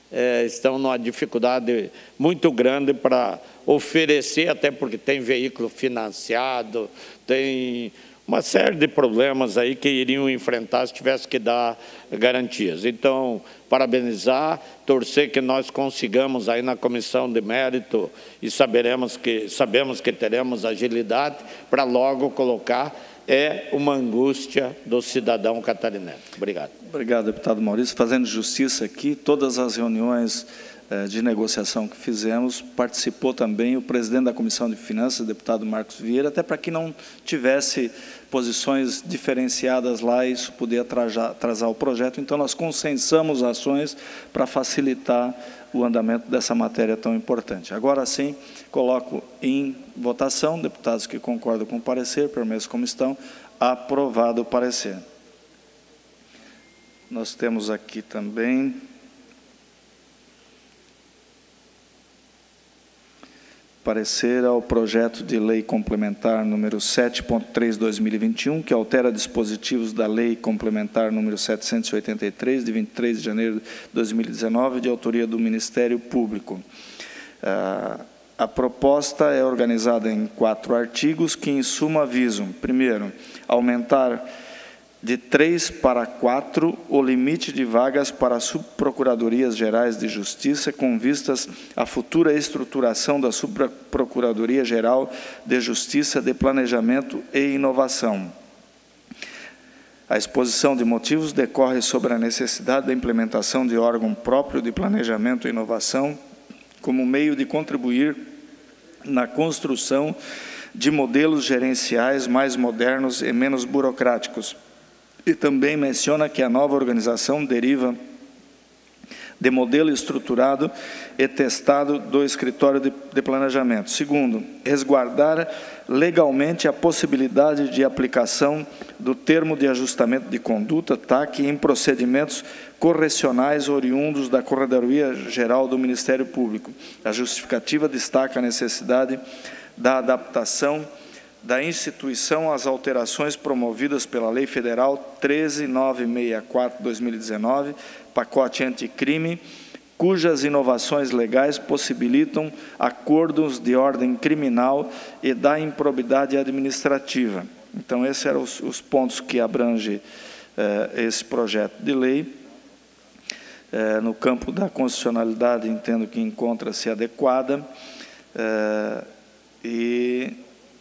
é, estão numa dificuldade muito grande para oferecer, até porque tem veículo financiado, tem uma série de problemas aí que iriam enfrentar se tivesse que dar garantias. Então, parabenizar, torcer que nós consigamos aí na comissão de mérito e saberemos que, sabemos que teremos agilidade para logo colocar, é uma angústia do cidadão catarinense. Obrigado. Obrigado, deputado Maurício. Fazendo justiça aqui, todas as reuniões de negociação que fizemos, participou também o presidente da Comissão de Finanças, deputado Marcos Vieira, até para que não tivesse posições diferenciadas lá e isso poder atrasar, atrasar o projeto. Então, nós consensamos ações para facilitar o andamento dessa matéria tão importante. Agora sim, coloco em votação, deputados que concordam com o parecer, permaneçam como estão, aprovado o parecer. Nós temos aqui também parecer ao projeto de lei complementar número sete ponto três barra dois mil e vinte e um, que altera dispositivos da lei complementar número setecentos e oitenta e três, de vinte e três de janeiro de dois mil e dezenove, de autoria do Ministério Público. Ah, a proposta é organizada em quatro artigos que, em suma, visam, primeiro, aumentar de três para quatro o limite de vagas para subprocuradorias gerais de justiça, com vistas à futura estruturação da subprocuradoria geral de justiça de planejamento e inovação. A exposição de motivos decorre sobre a necessidade da implementação de órgão próprio de planejamento e inovação como meio de contribuir na construção de modelos gerenciais mais modernos e menos burocráticos. E também menciona que a nova organização deriva de modelo estruturado e testado do escritório de, de planejamento. Segundo, resguardar legalmente a possibilidade de aplicação do termo de ajustamento de conduta, T A C, em procedimentos correcionais oriundos da Corredoria Geral do Ministério Público. A justificativa destaca a necessidade da adaptação da instituição às alterações promovidas pela Lei Federal treze mil novecentos e sessenta e quatro de dois mil e dezenove, pacote anticrime, cujas inovações legais possibilitam acordos de ordem criminal e da improbidade administrativa. Então, esses eram os, os pontos que abrange eh, esse projeto de lei. Eh, no campo da constitucionalidade, entendo que encontra-se adequada eh, e...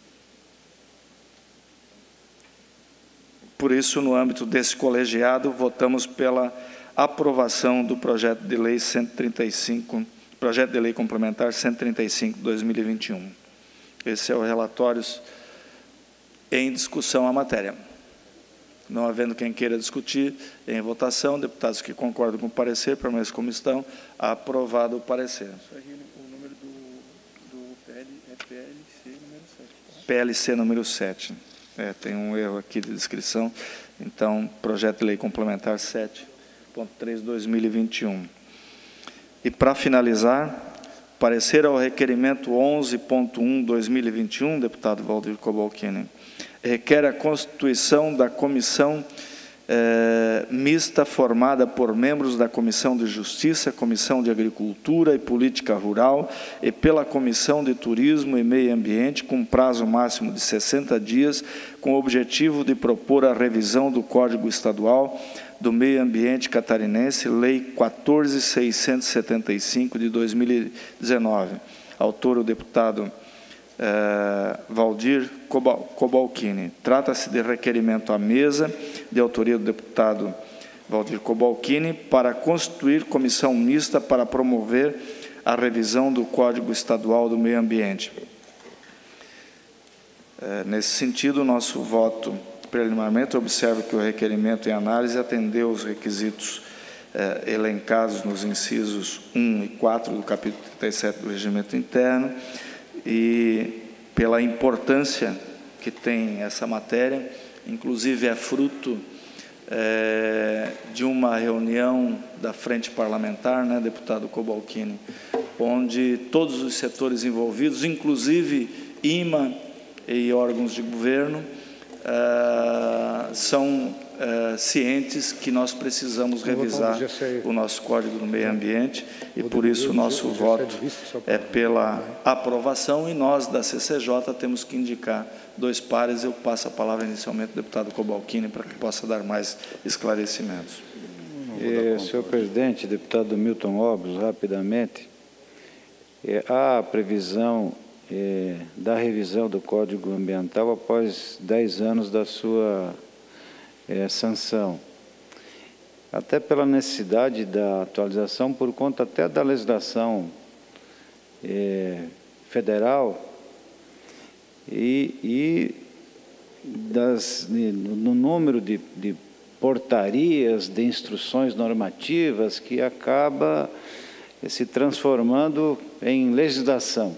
Por isso, no âmbito desse colegiado, votamos pela aprovação do projeto de lei cento e trinta e cinco, projeto de lei complementar cento e trinta e cinco de dois mil e vinte e um. Esse é o relatório em discussão à matéria. Não havendo quem queira discutir, em votação, deputados que concordam com o parecer, permaneçam como estão, aprovado o parecer. O número do, do P L é P L C número sete. P L C número sete. É, tem um erro aqui de descrição. Então, projeto de lei complementar sete ponto três barra dois mil e vinte e um. E, para finalizar, parecer ao requerimento onze ponto um barra dois mil e vinte e um, deputado Valdir Cobalcini, requer a constituição da comissão eh, mista formada por membros da Comissão de Justiça, Comissão de Agricultura e Política Rural e pela Comissão de Turismo e Meio Ambiente, com prazo máximo de sessenta dias, com o objetivo de propor a revisão do Código Estadual do Meio Ambiente Catarinense, Lei quatorze mil seiscentos e setenta e cinco, de dois mil e dezenove. Autor o deputado eh, Valdir Cobalcini. Trata-se de requerimento à mesa, de autoria do deputado Valdir Cobalcini, para constituir comissão mista para promover a revisão do Código Estadual do Meio Ambiente. Eh, nesse sentido, o nosso voto preliminarmente observa que o requerimento em análise atendeu os requisitos eh, elencados nos incisos um e quatro do capítulo trinta e sete do Regimento Interno e pela importância que tem essa matéria, inclusive é fruto eh, de uma reunião da Frente Parlamentar, né, deputado Cobalcini, onde todos os setores envolvidos, inclusive I M A e órgãos de governo, Uh, são uh, cientes que nós precisamos revisar o nosso Código do Meio Ambiente e, por isso, o nosso voto é pela aprovação e nós, da C C J, temos que indicar dois pares. Eu passo a palavra inicialmente ao deputado Cobalcini para que possa dar mais esclarecimentos. Eh, senhor presidente, deputado Milton Obros, rapidamente, eh, há a previsão eh, da revisão do Código Ambiental após dez anos da sua eh, sanção, até pela necessidade da atualização por conta até da legislação eh, federal e, e das, no número de, de portarias, de instruções normativas que acaba se transformando em legislação.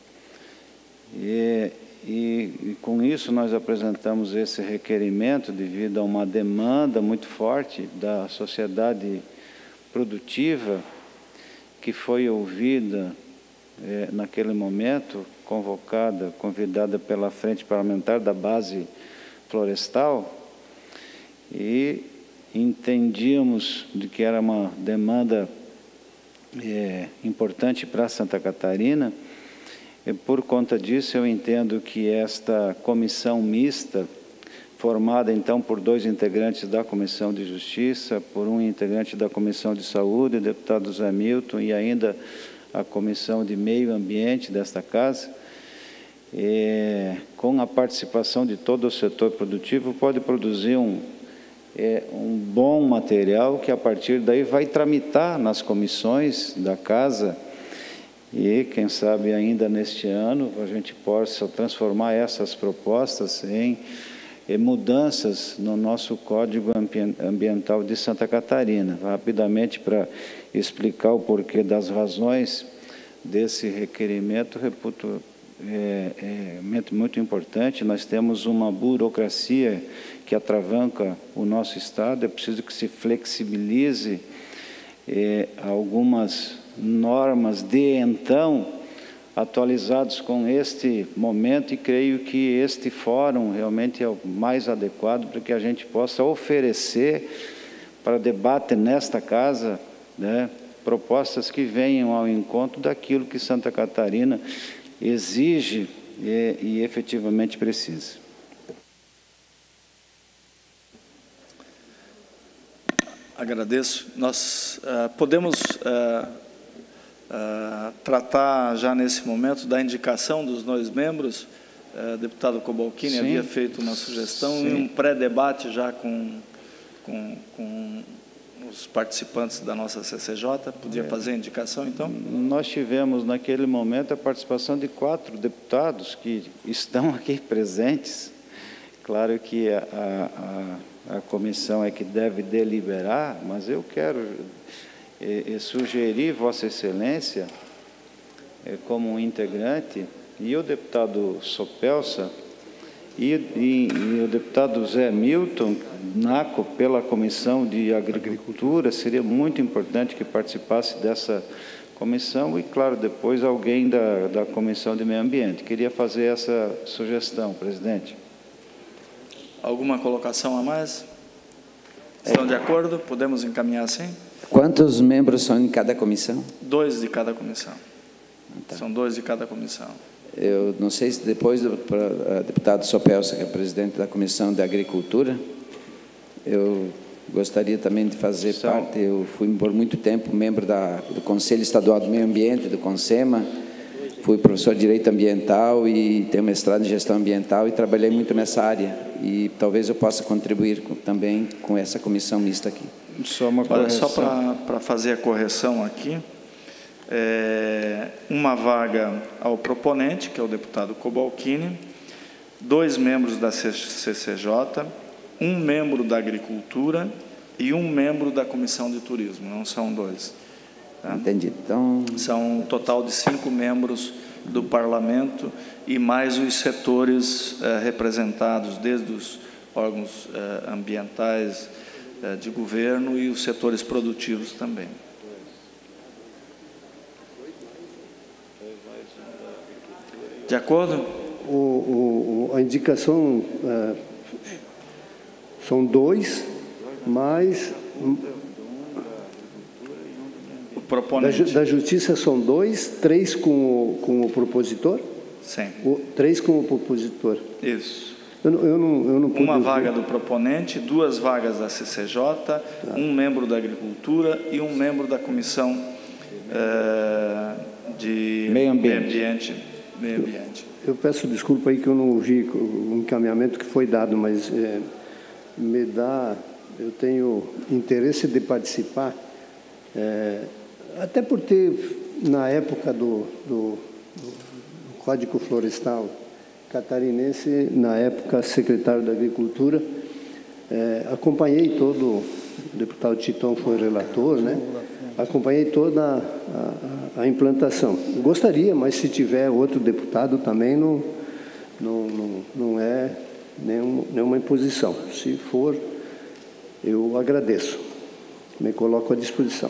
E, e, e com isso nós apresentamos esse requerimento devido a uma demanda muito forte da sociedade produtiva que foi ouvida eh, naquele momento, convocada, convidada pela Frente Parlamentar da Base Florestal, e entendíamos de que era uma demanda é, importante para Santa Catarina, e por conta disso eu entendo que esta comissão mista, formada então por dois integrantes da Comissão de Justiça, por um integrante da Comissão de Saúde, o deputado Zé Milton, e ainda a Comissão de Meio Ambiente desta Casa, é, com a participação de todo o setor produtivo, pode produzir um É um bom material que, a partir daí, vai tramitar nas comissões da Casa e, quem sabe, ainda neste ano, a gente possa transformar essas propostas em, em mudanças no nosso Código Ambiental de Santa Catarina. Rapidamente, para explicar o porquê das razões desse requerimento, reputo é, é muito importante. Nós temos uma burocracia que atravanca o nosso Estado. É preciso que se flexibilize eh, algumas normas de então, atualizados com este momento, e creio que este fórum realmente é o mais adequado para que a gente possa oferecer para debate nesta Casa, né, propostas que venham ao encontro daquilo que Santa Catarina exige e, e efetivamente precisa. Agradeço. Nós uh, podemos uh, uh, tratar já nesse momento da indicação dos dois membros. Uh, o deputado Cobalcini havia feito uma sugestão Sim. e um pré-debate já com, com, com os participantes da nossa C C J. Podia é. fazer a indicação, então? Nós tivemos, naquele momento, a participação de quatro deputados que estão aqui presentes. Claro que a... a A comissão é que deve deliberar, mas eu quero eh, eh, sugerir Vossa Excelência, eh, como um integrante, e o deputado Sopelsa, e, e, e o deputado Zé Milton, Naco, pela Comissão de Agricultura, seria muito importante que participasse dessa comissão, e, claro, depois alguém da, da Comissão de Meio Ambiente. Queria fazer essa sugestão, presidente. Alguma colocação a mais? Estão é. de acordo? Podemos encaminhar assim? Quantos membros são em cada comissão? Dois de cada comissão. Tá. São dois de cada comissão. Eu não sei se depois do pra, deputado Sopelsa, que é presidente da Comissão de Agricultura, eu gostaria também de fazer são. parte. Eu fui por muito tempo membro da, do Conselho Estadual do Meio Ambiente, do CONSEMA. Fui professor de Direito Ambiental e tenho mestrado em Gestão Ambiental e trabalhei muito nessa área. E talvez eu possa contribuir com, também com essa comissão mista aqui. Só uma correção. Só para fazer a correção aqui, é, uma vaga ao proponente, que é o deputado Cobalcini, dois membros da C C J, um membro da Agricultura e um membro da Comissão de Turismo, não são dois. Tá? Entendi. Então... São um total de cinco membros do Parlamento e mais os setores eh, representados, desde os órgãos eh, ambientais eh, de governo e os setores produtivos também. De acordo? O, o, a indicação uh, são dois Mas O proponente. Da, da Justiça são dois, três com o, com o propositor? Sim. O, três com o propositor. Isso. Eu, não- eu não, eu não pude Uma ouvir. vaga do proponente, duas vagas da C C J, um membro da Agricultura e um membro da Comissão eh, de Meio Ambiente. Meio Ambiente. Meio Ambiente. Eu peço desculpa aí que eu não ouvi o encaminhamento que foi dado, mas é, me dá, eu tenho interesse de participar, é, até por ter, na época do, do, do Código Florestal catarinense, na época secretário da Agricultura, é, acompanhei todo, o deputado Titão foi relator, né? Acompanhei toda a, a, a implantação. Gostaria, mas se tiver outro deputado também não, não, não, não é nenhum, nenhuma imposição. Se for, eu agradeço. Me coloco à disposição.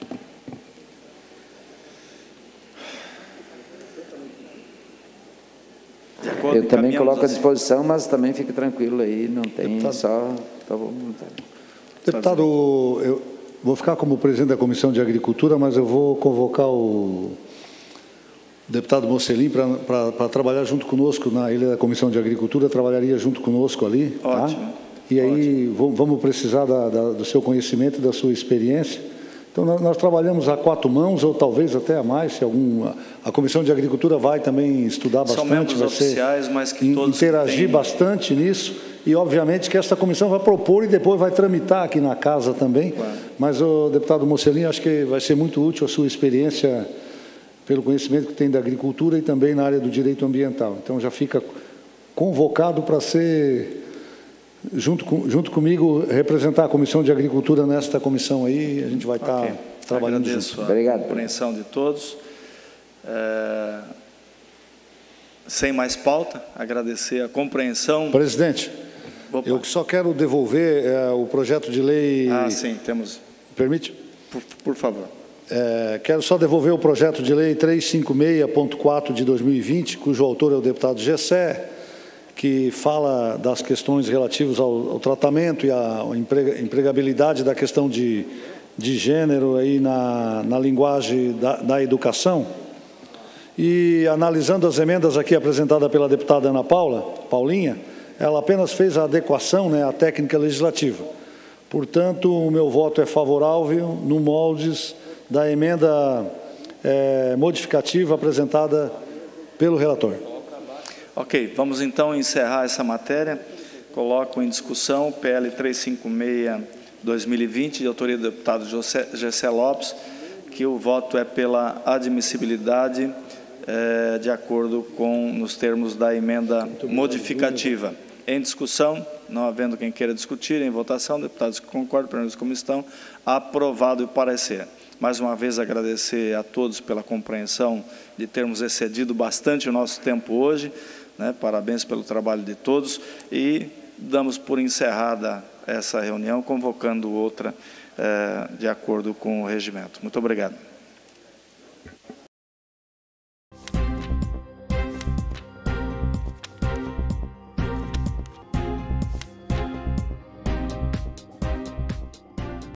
De acordo, Eu também encaminhamos coloco à assim. disposição, mas também fique tranquilo aí, não tem Deputado. só... Tá bom, vontade. Deputado, eu vou ficar como presidente da Comissão de Agricultura, mas eu vou convocar o deputado Mocelin para trabalhar junto conosco, na ele é da Comissão de Agricultura, trabalharia junto conosco ali. tá? Ótimo. E aí vamos vamos precisar da, da, do seu conhecimento e da sua experiência. Então, nós, nós trabalhamos a quatro mãos, ou talvez até a mais, se algum... A, a Comissão de Agricultura vai também estudar São bastante, membros vai ser, oficiais, mas que in- todos interagir têm- bastante nisso, e obviamente que essa comissão vai propor e depois vai tramitar aqui na casa também. Claro. Mas, o deputado Mocelin, acho que vai ser muito útil a sua experiência pelo conhecimento que tem da agricultura e também na área do direito ambiental. Então, já fica convocado para ser, junto, com, junto comigo, representar a Comissão de Agricultura nesta comissão aí. A gente vai estar Ok. trabalhando Agradeço junto. a Obrigado. compreensão de todos. É, Sem mais pauta, agradecer a compreensão. Presidente, Opa. eu só quero devolver eh, o projeto de lei... Ah, sim, temos. Permite? Por, por favor. É, quero só devolver o projeto de lei trezentos e cinquenta e seis ponto quatro de dois mil e vinte, cujo autor é o deputado Gessé, que fala das questões relativas ao, ao tratamento e à emprega- empregabilidade da questão de, de gênero aí na, na linguagem da, da educação. E analisando as emendas aqui apresentadas pela deputada Ana Paula, Paulinha, ela apenas fez a adequação, né, à técnica legislativa. Portanto, o meu voto é favorável no moldes da emenda eh, modificativa apresentada pelo relator. Ok, vamos então encerrar essa matéria. Coloco em discussão o P L trezentos e cinquenta e seis dois mil e vinte, de autoria do deputado José- Gessé Lopes, que o voto é pela admissibilidade eh, de acordo com nos termos da emenda modificativa. Em discussão, não havendo quem queira discutir, em votação, deputados que concordam, plenários como estão, aprovado o parecer. Mais uma vez agradecer a todos pela compreensão de termos excedido bastante o nosso tempo hoje, né? Parabéns pelo trabalho de todos e damos por encerrada essa reunião, convocando outra eh, de acordo com o regimento. Muito obrigado.